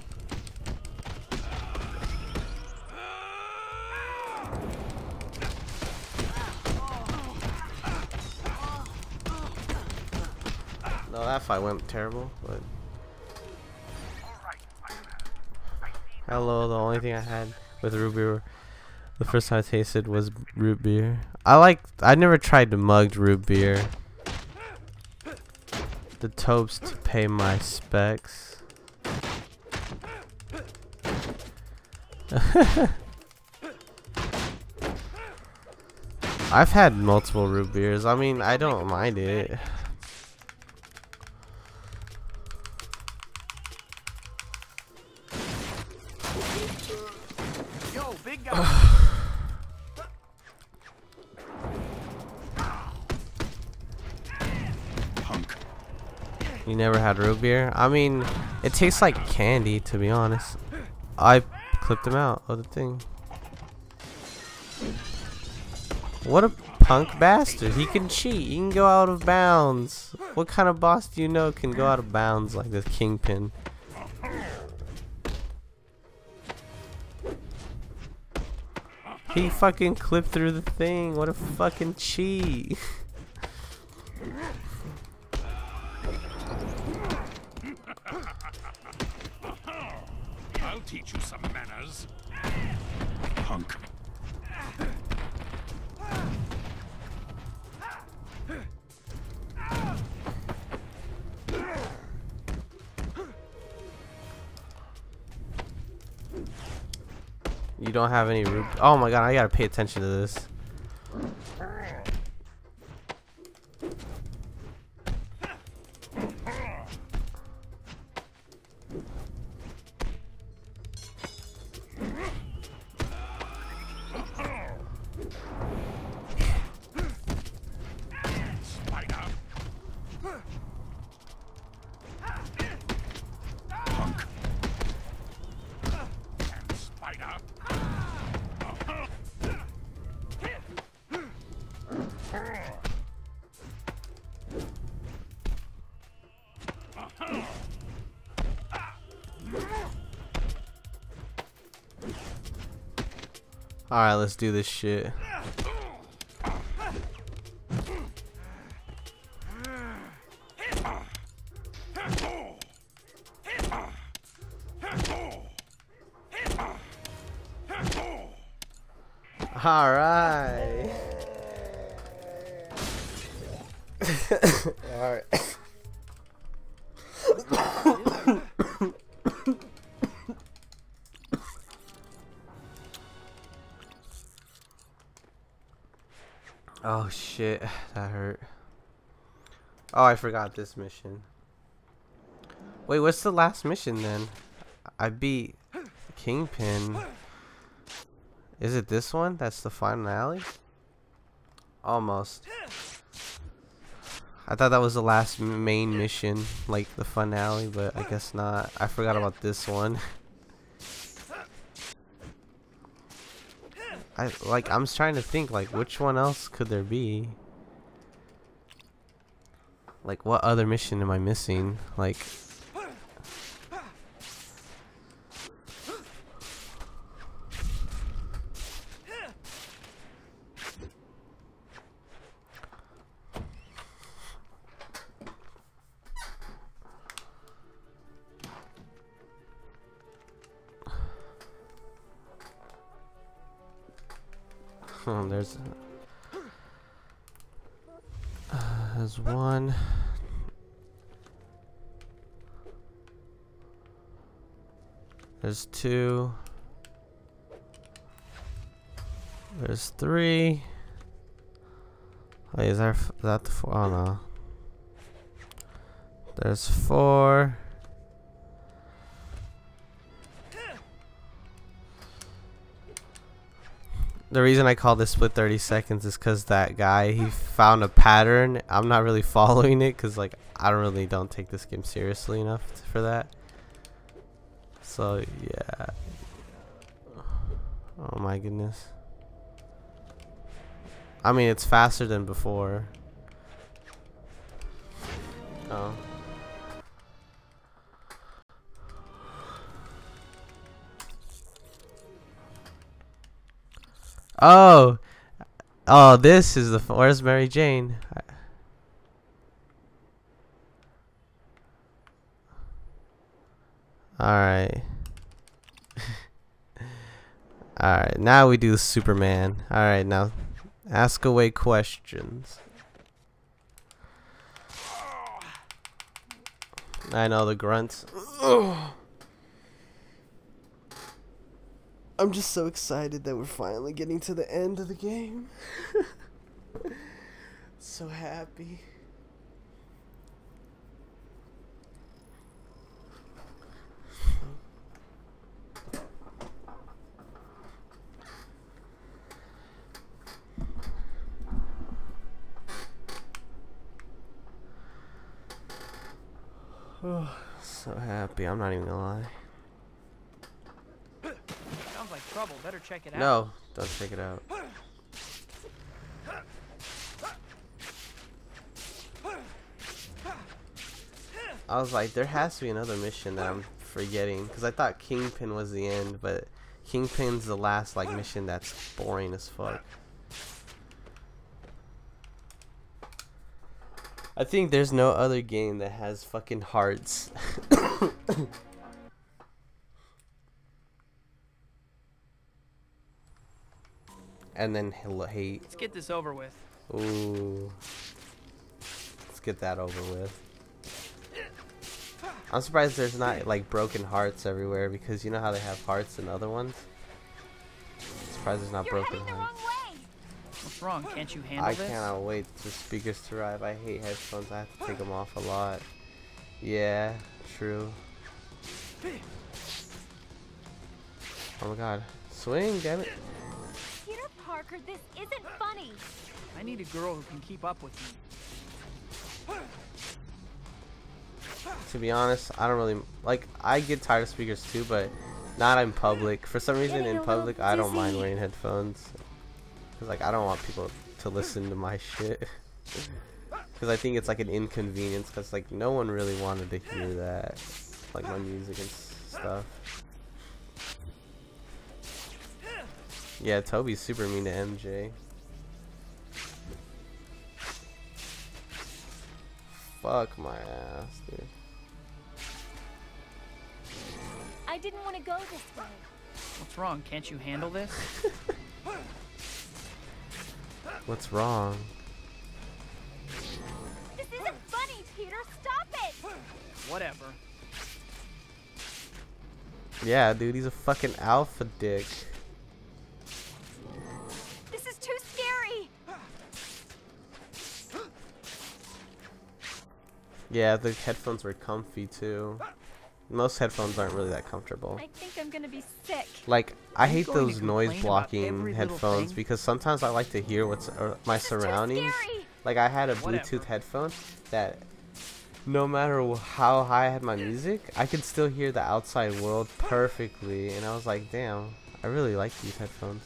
[SPEAKER 1] No, that fight went terrible, but hello, the only thing I had with root beer the first time I tasted was root beer. I never tried the mugged root beer. The Tobes to pay my specs. I've had multiple root beers. I mean, I don't mind it.
[SPEAKER 3] Yo, big guy.
[SPEAKER 1] You never had root beer? I mean, it tastes like candy, to be honest. I clipped him out of the thing. What a punk bastard. He can cheat. He can go out of bounds. What kind of boss do you know can go out of bounds like this Kingpin? He fucking clipped through the thing. What a fucking cheat.
[SPEAKER 7] I'll teach you some manners. Punk.
[SPEAKER 1] You don't have any root. Oh my god, I gotta pay attention to this. Alright, let's do this shit. Alright. Alright. Oh shit, that hurt. Oh, I forgot this mission. Wait, what's the last mission then? I beat Kingpin. Is it this one? That's the finale? Almost. I thought that was the last main mission, like the finale, but I guess not. I forgot about this one. I'm trying to think, like, which one else could there be? Like, what other mission am I missing? Like, there's one. There's two. There's three. Wait, is that the four? Oh no. There's four. The reason I call this split 30 seconds is because that guy, he found a pattern. I'm not really following it because, like, I don't take this game seriously enough for that. So yeah. Oh my goodness. I mean, it's faster than before. Oh. Oh. Oh, this is the. Where's Mary Jane? Alright. Alright, now we do Superman. Alright, now ask away questions. I know the grunts. I'm just so excited that we're finally getting to the end of the game. So happy. Oh, so happy. I'm not even gonna lie.
[SPEAKER 3] Sounds like trouble. Better check it out.
[SPEAKER 1] No, don't check it out. I was like, there has to be another mission that I'm forgetting, because I thought Kingpin was the end, but Kingpin's the last like mission that's boring as fuck. I think there's no other game that has fucking hearts. And then hate.
[SPEAKER 3] Let's get this over with.
[SPEAKER 1] Ooh. Let's get that over with. I'm surprised there's not like broken hearts everywhere, because you know how they have hearts in other ones? I'm surprised there's not broken hearts.
[SPEAKER 3] What's wrong? Can't you handle this?
[SPEAKER 1] I cannot wait for speakers to arrive. I hate headphones. I have to take them off a lot. Yeah, true. Oh my god. Swing, damn it.
[SPEAKER 15] Peter Parker, this isn't funny.
[SPEAKER 3] I need a girl who can keep up with me.
[SPEAKER 1] To be honest, I don't really like. I get tired of speakers too, but not in public. For some reason, in public, I don't mind wearing headphones. Cause like I don't want people to listen to my shit. Cause I think it's like an inconvenience. Cause like no one really wanted to hear that, like my music and stuff. Yeah, Toby's super mean to MJ. Fuck my ass, dude.
[SPEAKER 15] I didn't want to go this way.
[SPEAKER 3] What's wrong? Can't you handle this?
[SPEAKER 1] What's wrong?
[SPEAKER 15] This isn't funny, Peter. Stop it.
[SPEAKER 3] Whatever.
[SPEAKER 1] Yeah, dude, he's a fucking alpha dick.
[SPEAKER 15] This is too scary.
[SPEAKER 1] Yeah, the headphones were comfy too. Most headphones aren't really that comfortable.
[SPEAKER 15] I think I'm gonna be sick.
[SPEAKER 1] Like, I
[SPEAKER 3] Are you
[SPEAKER 1] hate
[SPEAKER 3] going to
[SPEAKER 1] those noise
[SPEAKER 3] complain about every
[SPEAKER 1] blocking
[SPEAKER 3] little
[SPEAKER 1] headphones
[SPEAKER 3] thing?
[SPEAKER 1] because sometimes I like to hear what's my surroundings. Like, I had a
[SPEAKER 3] Whatever.
[SPEAKER 1] Bluetooth headphone that no matter how high I had my music, I could still hear the outside world perfectly. And I was like, damn, I really like these headphones.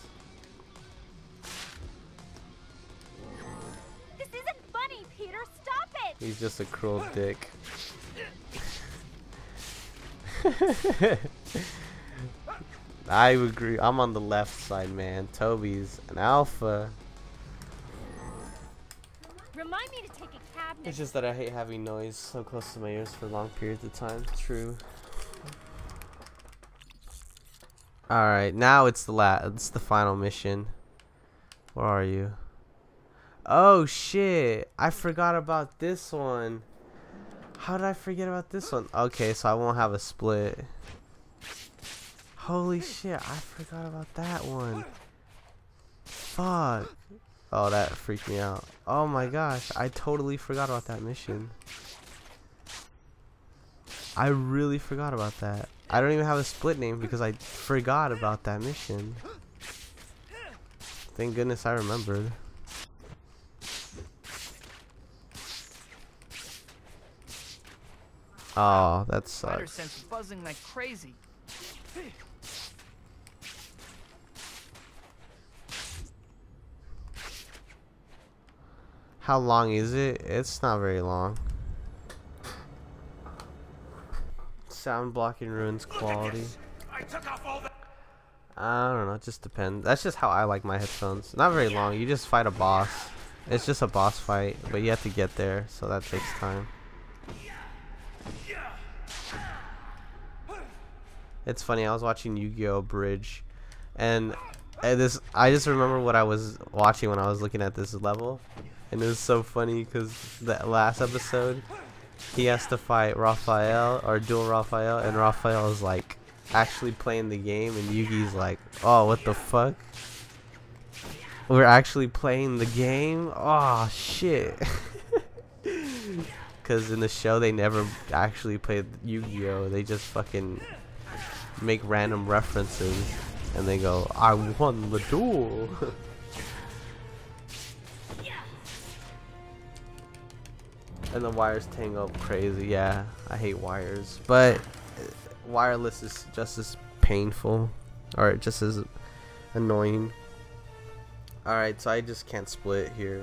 [SPEAKER 15] This isn't funny, Peter. Stop it.
[SPEAKER 1] He's just a cruel dick. I agree. I'm on the left side, man. Toby's an alpha.
[SPEAKER 15] Remind me to take a cab
[SPEAKER 1] It's
[SPEAKER 15] next.
[SPEAKER 1] just that I hate having noise so close to my ears for long periods of time. True. Alright, now it's the final mission. Where are you? Oh shit! I forgot about this one. How did I forget about this one? Okay, so I won't have a split. Holy shit, I forgot about that one. Fuck. Oh, that freaked me out. Oh my gosh, I totally forgot about that mission. I really forgot about that. I don't even have a split name because I forgot about that mission. Thank goodness I remembered. Oh, that
[SPEAKER 3] Spider
[SPEAKER 1] sucks.
[SPEAKER 3] sense buzzing like crazy.
[SPEAKER 1] How long is it? It's not very long. Sound blocking ruins quality.
[SPEAKER 7] I took off all the
[SPEAKER 1] I don't know, it just depends. That's just how I like my headphones. Not very long. You just fight a boss. It's just a boss fight, but you have to get there, so that takes time. It's funny, I was watching Yu-Gi-Oh! Bridge, and I just remember what I was watching when I was looking at this level, and it was so funny because the last episode, he has to fight Raphael, or duel Raphael, and Raphael is like actually playing the game, and Yugi's like, oh, what the fuck? We're actually playing the game? Oh, shit. Because in the show, they never actually played Yu-Gi-Oh! They just fucking make random references, and they go, I won the duel. And the wires tangle up crazy. Yeah, I hate wires, but wireless is just as painful, or just as annoying. Alright, so I just can't split here.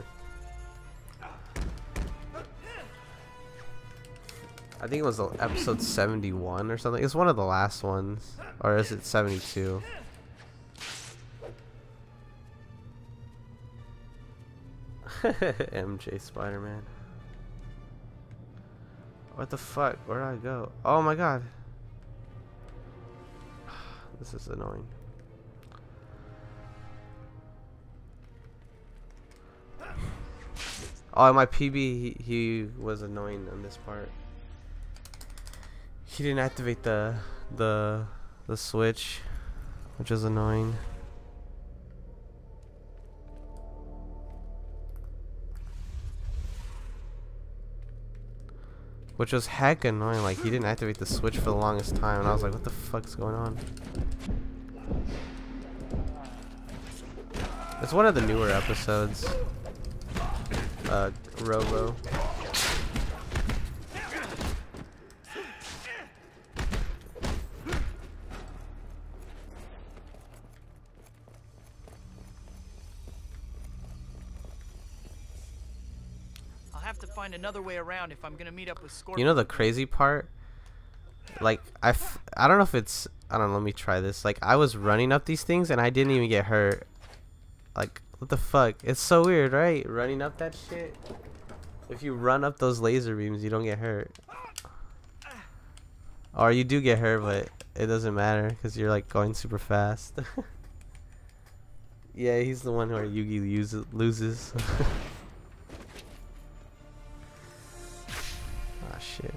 [SPEAKER 1] I think it was episode 71 or something. It's one of the last ones. Or is it 72? MJ Spider-Man. What the fuck? Where did I go? Oh my god. This is annoying. Oh, my PB, he was annoying on this part. He didn't activate the switch, which is annoying. Which was heck annoying. Like, he didn't activate the switch for the longest time, and I was like, what the fuck's going on? It's one of the newer episodes. Robo.
[SPEAKER 3] I'll have to find another way around if I'm gonna meet up with Scorpion.
[SPEAKER 1] You know the crazy part? Like, I don't know if it's I don't know, let me try this. Like, I was running up these things and I didn't even get hurt. Like, what the fuck? It's so weird, right? Running up that shit. If you run up those laser beams, you don't get hurt. Or you do get hurt, but it doesn't matter because you're like going super fast. Yeah, he's the one where Yugi loses. Ah, shit.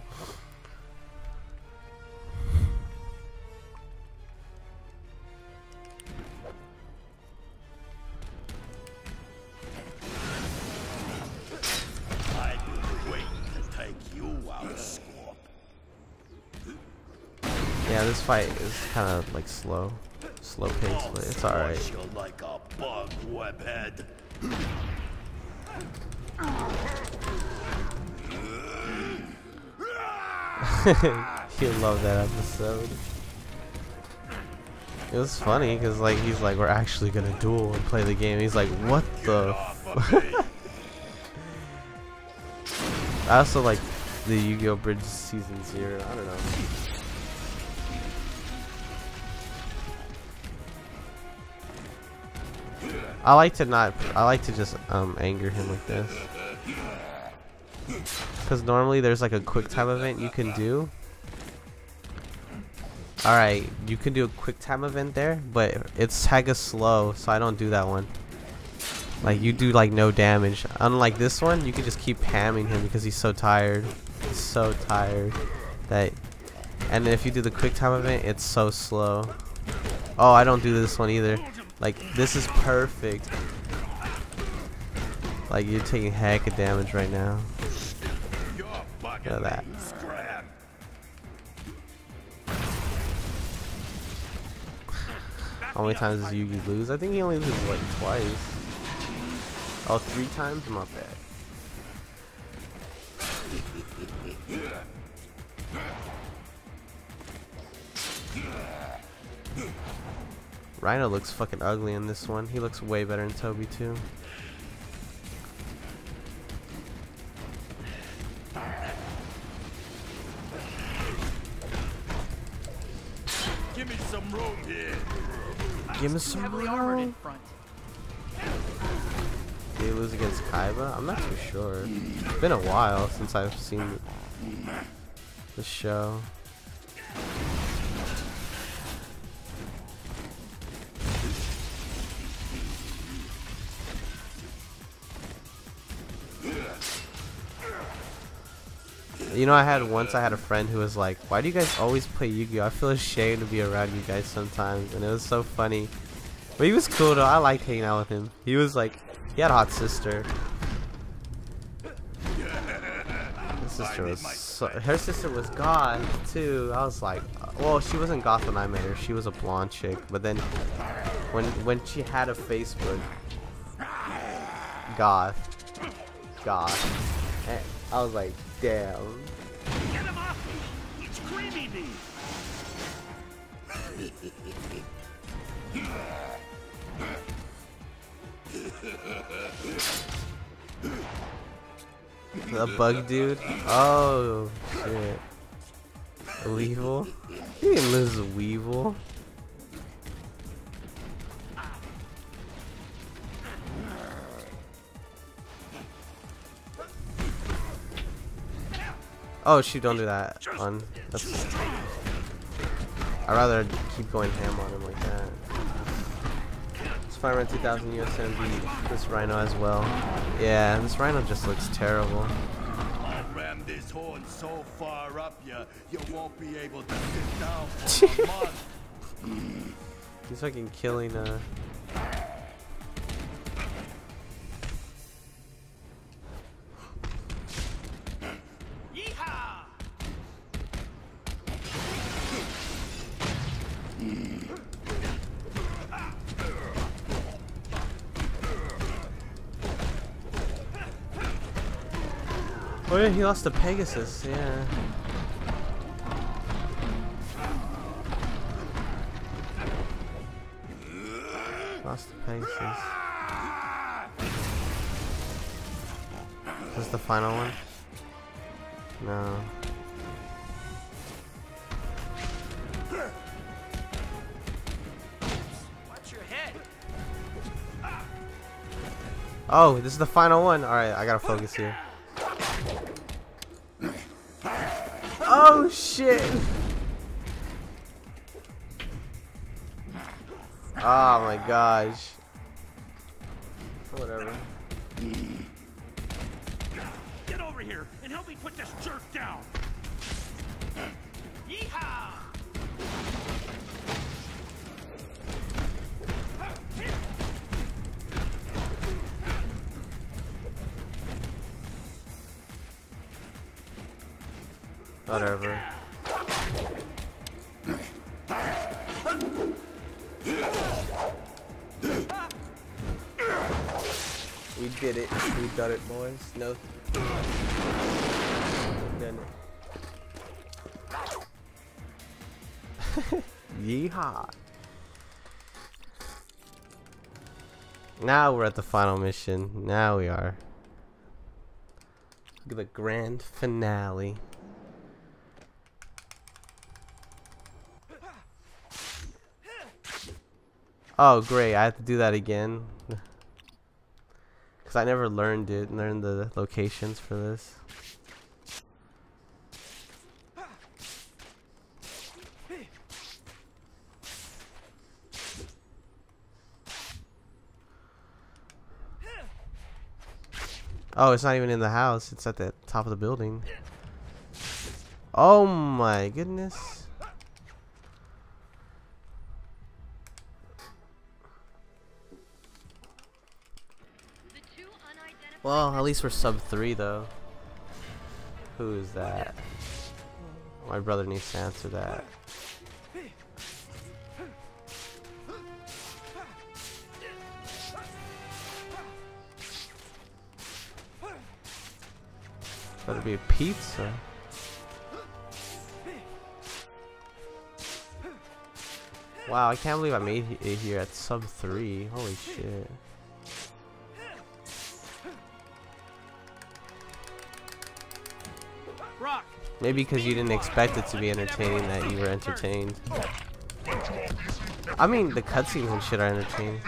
[SPEAKER 16] I've been waiting to take you out, Scorp.
[SPEAKER 1] Yeah, this fight is kind of like slow pace, but it's alright.
[SPEAKER 16] You're like a bug, webhead.
[SPEAKER 1] You love that episode. It was funny because like he's like, we're actually gonna duel and play the game. He's like, what the f I also like the Yu-Gi-Oh! Bridge Season 0. I don't know. I like to just anger him like this. Because normally there's like a quick time event you can do. Alright, you can do a quick time event there, but it's hella slow, so I don't do that one. Like, you do like no damage. Unlike this one, you can just keep hamming him because he's so tired. He's so tired. And then if you do the quick time event, it's so slow. Oh, I don't do this one either. Like, this is perfect. Like, you're taking heck of damage right now. Look at that. How many times does Yugi lose? I think he only loses like twice. Oh, 3 times? My bad. Rhino looks fucking ugly in this one. He looks way better than Toby too.
[SPEAKER 16] Give me some room here.
[SPEAKER 1] Give me some
[SPEAKER 3] Heavily armored in front.
[SPEAKER 1] Did he lose against Kaiba? I'm not too sure. It's been a while since I've seen the show. You know, I had a friend who was like, why do you guys always play Yu-Gi-Oh? I feel ashamed to be around you guys sometimes. And it was so funny. But he was cool though. I liked hanging out with him. He was like, he had a hot sister. His sister was her sister was goth too. I was like, well, she wasn't goth when I met her. She was a blonde chick. But then when she had a Facebook, goth. And I was like, damn.
[SPEAKER 16] Get him off me! He's creaming me!
[SPEAKER 1] The bug dude? Oh, shit. A Weevil? He didn't lose a Weevil. Oh shoot, don't do that. I'd rather keep going ham on him like that. Spider-Man 2000 USMV, this Rhino as well. Yeah, this Rhino just looks terrible.
[SPEAKER 16] I'll ram this horn so far up you won't be able to sit down for a month.
[SPEAKER 1] He's fucking killing Oh yeah, he lost to Pegasus, yeah. Lost to Pegasus. Is this the final one? No. Oh, this is the final one. Alright, I gotta focus here. Oh shit! Oh my gosh. Whatever.
[SPEAKER 12] Get over here and help me put this jerk down. Yeehaw!
[SPEAKER 1] Whatever. We did it. We done it, boys. No. Done it. Yeehaw. Now we're at the final mission. Now we are. Look at the grand finale. Oh great, I have to do that again. Because I never learned the locations for this. Oh, it's not even in the house, it's at the top of the building. Oh my goodness. Well, at least we're sub 3 though. Who is that? My brother needs to answer that. Better be a pizza. Wow, I can't believe I made it here at sub 3. Holy shit. Maybe because you didn't expect it to be entertaining that you were entertained. I mean, the cutscenes and shit are entertaining.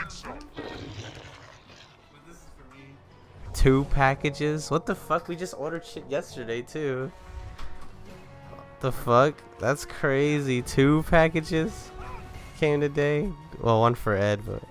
[SPEAKER 1] 2 packages? What the fuck? We just ordered shit yesterday too. What the fuck? That's crazy. 2 packages came today. Well, 1 for Ed, but...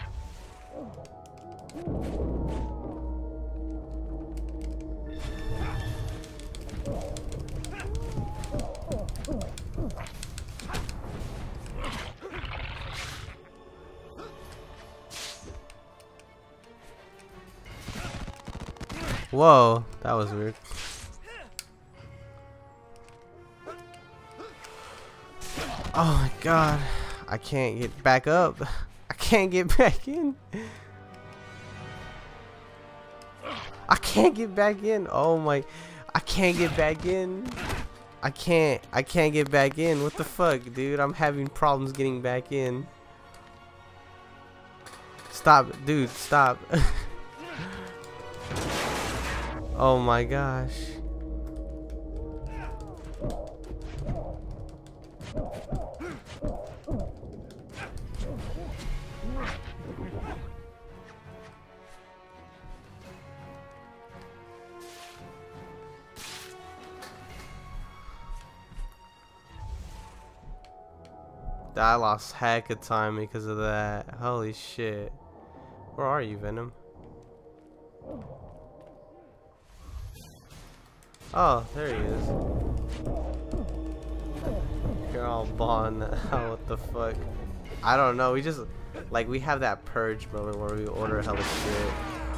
[SPEAKER 1] Whoa, that was weird. Oh my god, I can't get back up. I can't get back in. I can't get back in. Oh my, I can't get back in. I can't get back in. What the fuck, dude? I'm having problems getting back in. Stop, dude, stop. Oh my gosh. I lost heck of time because of that. Holy shit. Where are you, Venom? Oh, there he is. You're all bond. What the fuck? I don't know. We just, like, we have that purge moment where we order hella shit.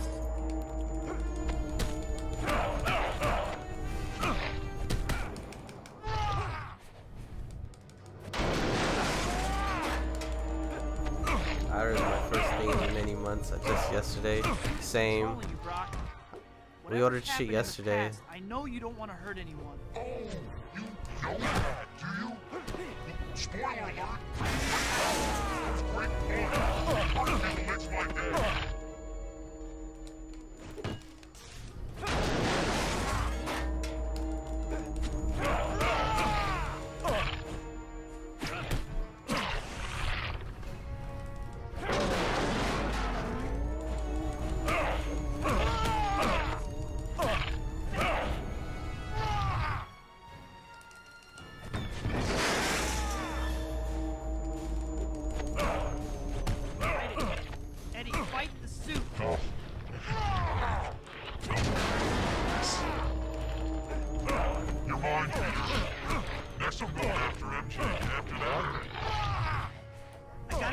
[SPEAKER 1] I ordered my first thing in many months. Just yesterday. Same. We ordered shit yesterday.
[SPEAKER 3] I know you don't want to hurt anyone.
[SPEAKER 7] Oh, you know that, do you? Spoiler alert! Great point! It's my day!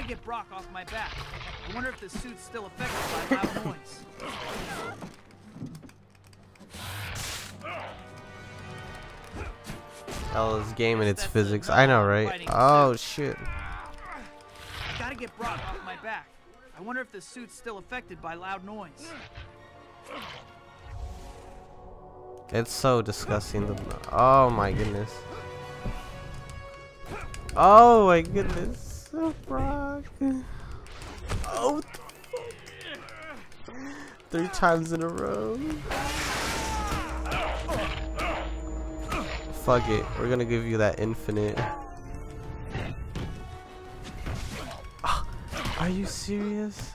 [SPEAKER 3] gotta get Brock off my back. I wonder if the suit's still affected by loud noise.
[SPEAKER 1] Hell, this game and its physics. I know, right? Oh shit.
[SPEAKER 3] I gotta get Brock off my back. I wonder if the suit's still affected by loud noise.
[SPEAKER 1] It's so disgusting. Oh my goodness. Oh my goodness. Oh, Brock. Oh, 3 times in a row. Fuck it. We're gonna give you that infinite. Are you serious?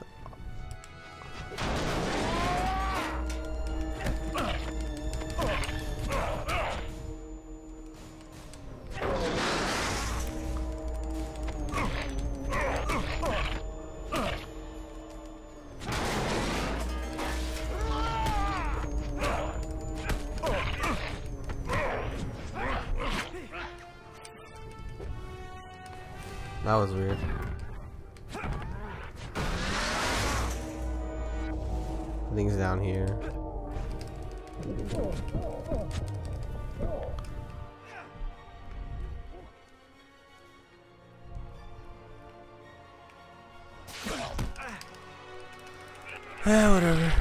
[SPEAKER 1] That was weird. Things down here. Yeah, whatever.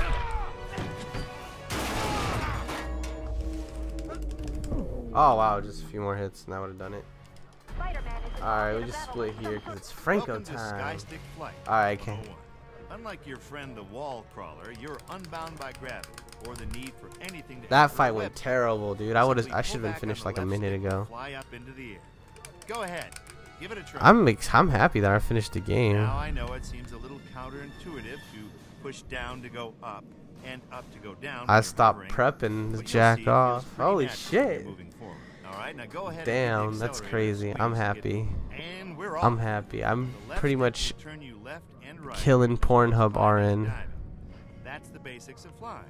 [SPEAKER 1] Oh wow, just a few more hits and I would have done it. Alright, we just split here because it's Franco time. Alright, okay.
[SPEAKER 2] Unlike your friend the wall crawler, you're unbound by gravity or the need for anything to
[SPEAKER 1] that fight went terrible, dude. I should have been finished like a minute ago.
[SPEAKER 2] Fly up into the air. Go ahead. Give it a try.
[SPEAKER 1] I'm happy that I finished the game.
[SPEAKER 2] Now I know it seems a little counterintuitive to push down to go up and up to go down.
[SPEAKER 1] I stopped prepping to jack off. Holy shit.
[SPEAKER 2] All right, now go ahead.
[SPEAKER 1] Damn, that's crazy. I'm happy. I'm happy. I'm pretty much killing Pornhub RN.
[SPEAKER 2] That's the basics of flying.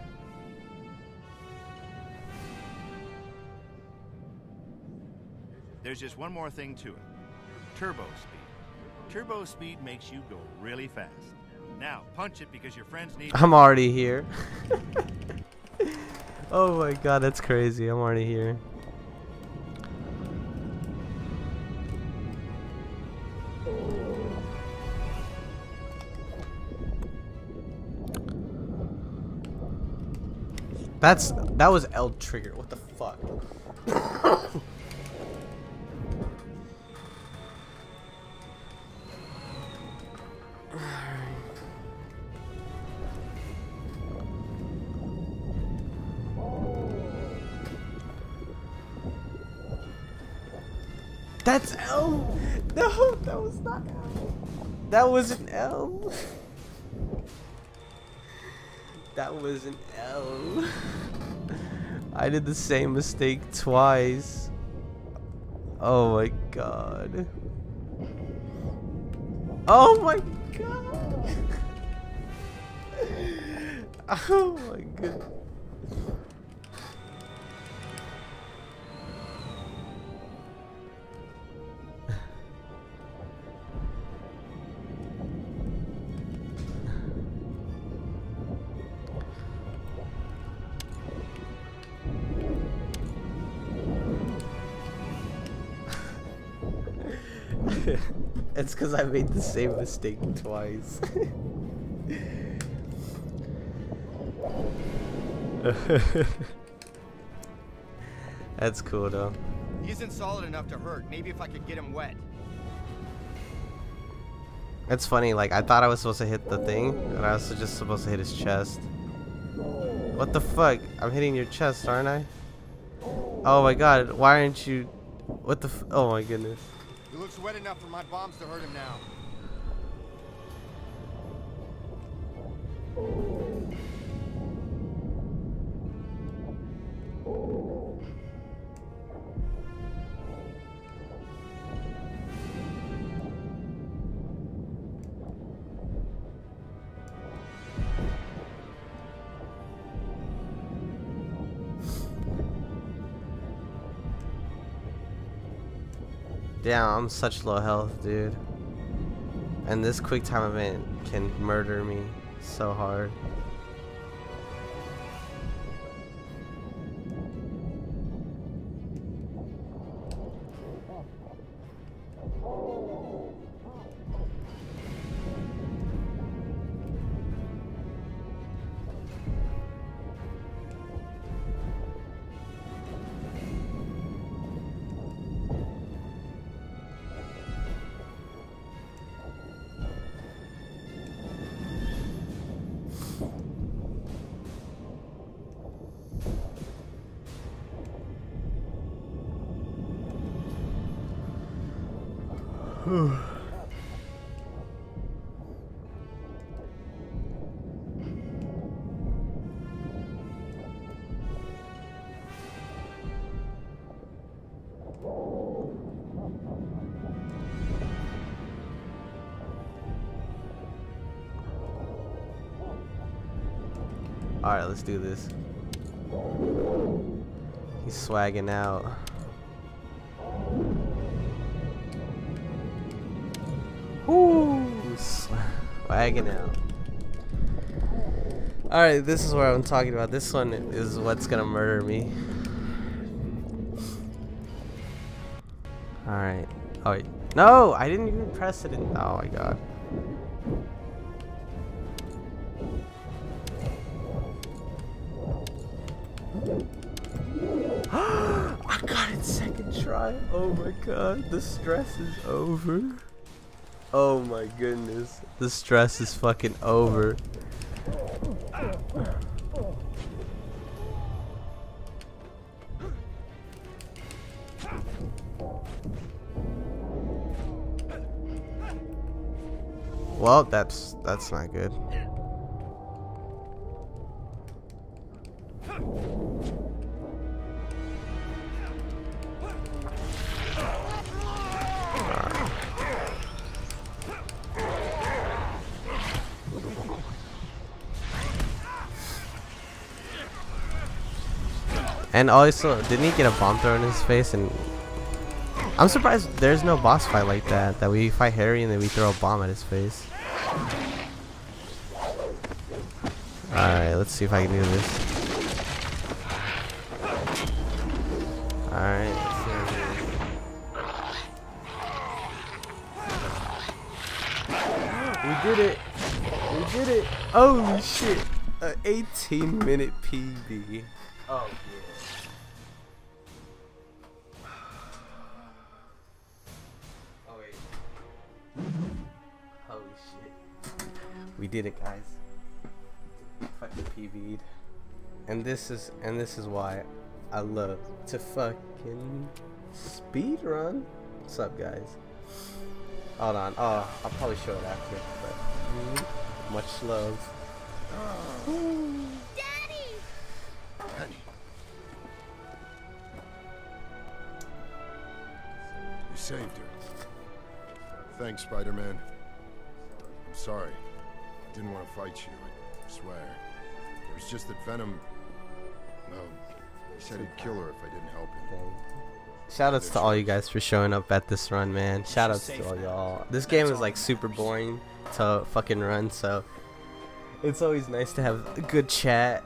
[SPEAKER 2] There's just one more thing to it. Turbo speed. Turbo speed makes you go really fast. Now, punch it because your friends need.
[SPEAKER 1] I'm already here. Oh my god, that's crazy. I'm already here. That was L trigger. What the fuck? That's L. No, that was not L. That was an L. That was an L. I did the same mistake twice. Oh my god. Oh my god. Oh my god. It's because I made the same mistake twice. That's cool though.
[SPEAKER 17] He isn't solid enough to hurt. Maybe if I could get him wet.
[SPEAKER 1] It's funny, like I thought I was supposed to hit the thing, and I was just supposed to hit his chest. What the fuck? I'm hitting your chest, aren't I? Oh my god, why aren't you... What the f... Oh my goodness.
[SPEAKER 17] He looks wet enough for my bombs to hurt him now.
[SPEAKER 1] Damn, I'm such low health, dude. And this quick time event can murder me so hard. Alright, let's do this. He's swagging out. Woo! Swagging out. Alright, this is what I'm talking about. This one is what's gonna murder me. Alright. Oh, wait. No! I didn't even press it in. Oh my god. I got it second try. Oh my god, the stress is over. Oh my goodness, the stress is fucking over. Well, that's not good. And also, didn't he get a bomb thrown in his face? And I'm surprised there's no boss fight like that. That we fight Harry and then we throw a bomb at his face. Alright, let's see if I can do this. Alright, let's see what I do. We did it! We did it! Holy shit! An 18-minute PB. Oh, yeah. Oh, wait. Holy shit. We did it, guys. Fucking PB'd. And this is why I love to fucking speedrun. What's up, guys? Hold on. Oh, I'll probably show it after. But much love.
[SPEAKER 4] Daddy!
[SPEAKER 17] Honey. You saved her. Thanks, Spider-Man. I'm sorry. I didn't want to fight you, I swear. It was just that Venom... Well, he said he'd kill her if I didn't help him.
[SPEAKER 1] Shoutouts to all you guys for showing up at this run, man. Shoutouts to all y'all. This game is like super boring to fucking run, so it's always nice to have a good chat.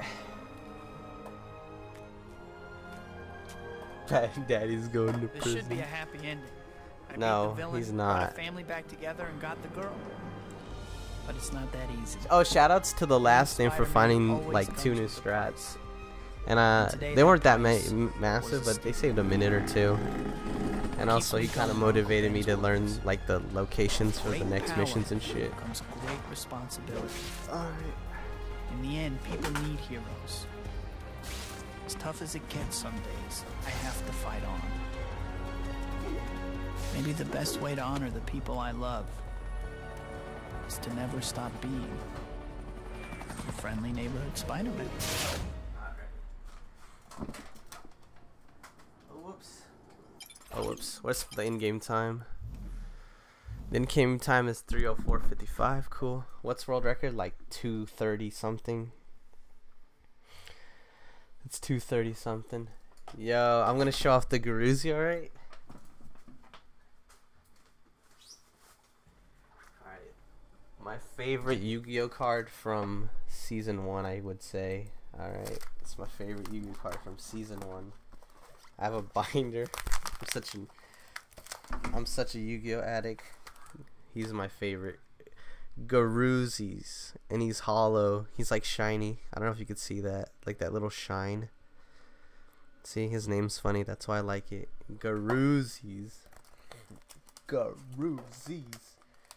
[SPEAKER 1] Daddy's going to prison.
[SPEAKER 3] This should be a happy ending.
[SPEAKER 1] No,
[SPEAKER 3] beat the villain,
[SPEAKER 1] he's
[SPEAKER 3] brought
[SPEAKER 1] not.
[SPEAKER 3] a family back together and got the girl. But it's not that easy.
[SPEAKER 1] Oh, shoutouts to the last name for finding like 2 new strats. And they weren't that massive, but they saved a minute or 2. And also, he kind of motivated me to learn like the locations for the next missions and shit.
[SPEAKER 3] Comes great responsibility.
[SPEAKER 1] Alright.
[SPEAKER 3] In the end, people need heroes. As tough as it gets some days, I have to fight on. Maybe the best way to honor the people I love is to never stop being a friendly neighborhood Spider-Man.
[SPEAKER 1] Oh, whoops. Oh, whoops. What's the in-game time? The in-game time is 3:04:55. Cool. What's world record? Like 2:30 something. It's 2:30 something. Yo, I'm gonna show off the Guruzi, alright? Alright. favorite Yu-Gi-Oh card from season 1, I would say. Alright, it's my favorite Yu-Gi-Oh card from season 1. I have a binder. I'm such a Yu-Gi-Oh addict. He's my favorite. Garuzzi's, and he's hollow. He's like shiny. I don't know if you could see that, like that little shine. See, his name's funny. That's why I like it. Garuzzi's. Garuzzi's.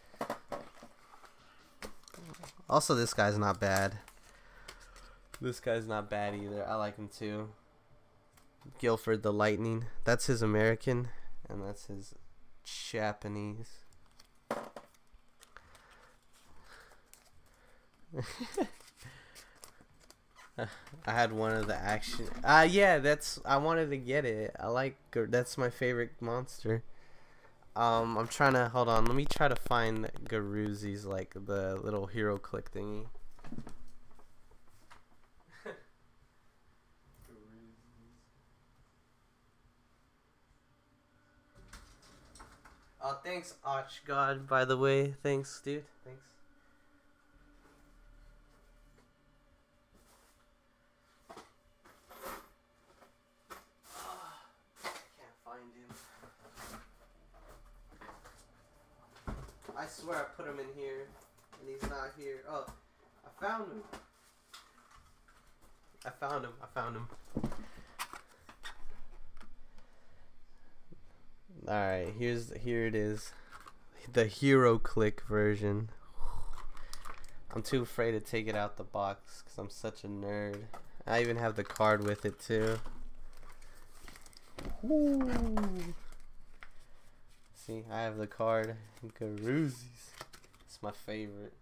[SPEAKER 1] Also, this guy's not bad. This guy's not bad either. I like him too. Guilford the Lightning. That's his American, and that's his Japanese. I had one of the action. Yeah, I wanted to get it. That's my favorite monster. I'm trying to hold on. Let me try to find Garuzzi's, like the little hero click thingy. Oh, thanks, Arch God. By the way, thanks, dude. Thanks. I swear I put him in here, and he's not here. Oh, I found him. I found him. Alright, here it is. The Hero Click version. I'm too afraid to take it out the box, because I'm such a nerd. I even have the card with it, too. Ooh. See, I have the card. Garuzzi's. It's my favorite.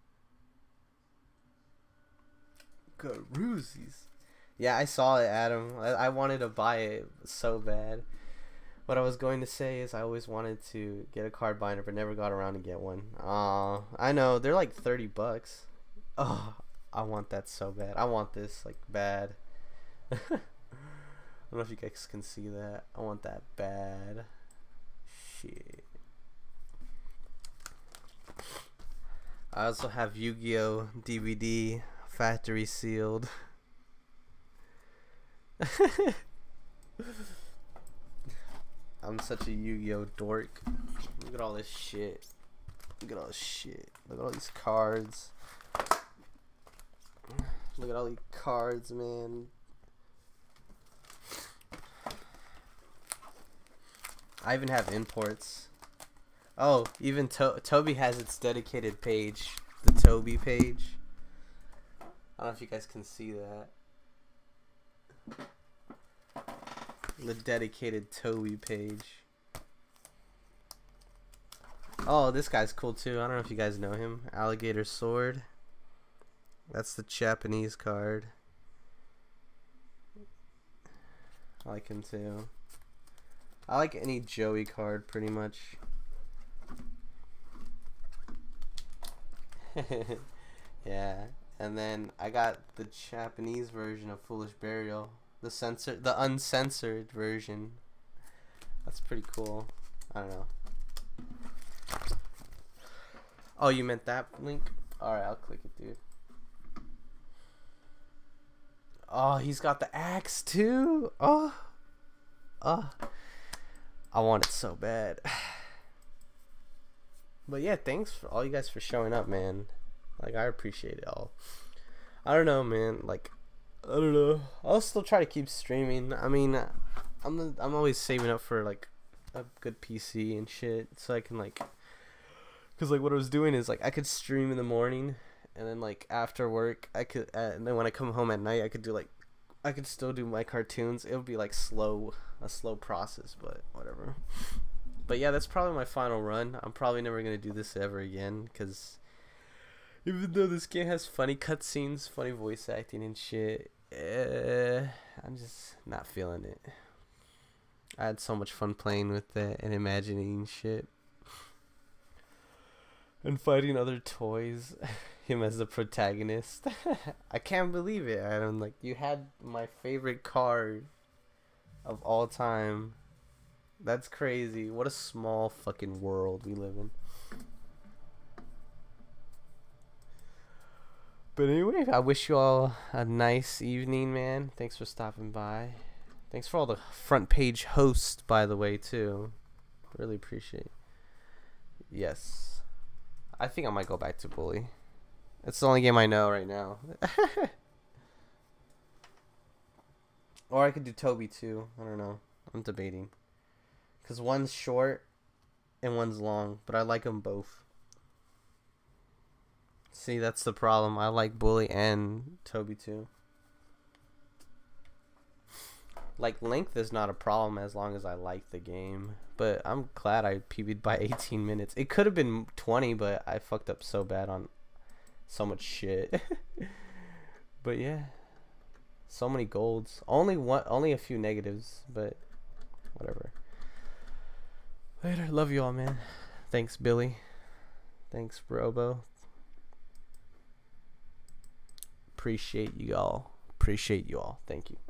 [SPEAKER 1] Garuzzi's. Yeah, I saw it, Adam. I wanted to buy it so bad. What I was going to say is I always wanted to get a card binder, but never got around to get one. I know, they're like $30. Oh, I want that so bad. I want this, like, bad. I don't know if you guys can see that. I want that bad. Shit. I also have Yu-Gi-Oh! DVD factory sealed. I'm such a Yu-Gi-Oh! Dork. Look at all this shit. Look at all this shit. Look at all these cards. Look at all these cards, man. I even have imports. Oh, even Toby has its dedicated page. The Toby page. I don't know if you guys can see that. The dedicated Toby page. Oh, this guy's cool too. I don't know if you guys know him. Alligator Sword. That's the Japanese card. I like him too. I like any Joey card pretty much. Yeah, and then I got the Japanese version of Foolish Burial, the uncensored version. That's pretty cool. I don't know. Oh, you meant that link? All right, I'll click it, dude. Oh, he's got the axe too. Oh, I want it so bad. But yeah, thanks for all you guys for showing up, man. Like, I appreciate it all. I don't know, man. Like, I don't know. I'll still try to keep streaming. I mean, I'm always saving up for like a good PC and shit, so I can like, cause like what I was doing is like I could stream in the morning, and then like after work I could, and then when I come home at night I could do like, I could still do my cartoons. It would be like a slow process, but whatever. But yeah, that's probably my final run. I'm probably never gonna do this ever again, cause even though this game has funny cutscenes, funny voice acting and shit, I'm just not feeling it. I had so much fun playing with it and imagining shit and fighting other toys. Him as the protagonist. I can't believe it, Adam. Like, you had my favorite card of all time. That's crazy. What a small fucking world we live in. But anyway, I wish you all a nice evening, man. Thanks for stopping by. Thanks for all the front page hosts, by the way, too. Really appreciate it. Yes. I think I might go back to Bully. It's the only game I know right now. Or I could do Toby, too. I don't know. I'm debating. Because one's short and one's long. But I like them both. See, that's the problem. I like Bully and Toby, too. Like, length is not a problem as long as I like the game. But I'm glad I PB'd by 18 minutes. It could have been 20, but I fucked up so bad on so much shit. But yeah. So many golds. Only a few negatives, but whatever. Later. Love you all, man. Thanks, Billy. Thanks, Robo. Appreciate you all. Thank you.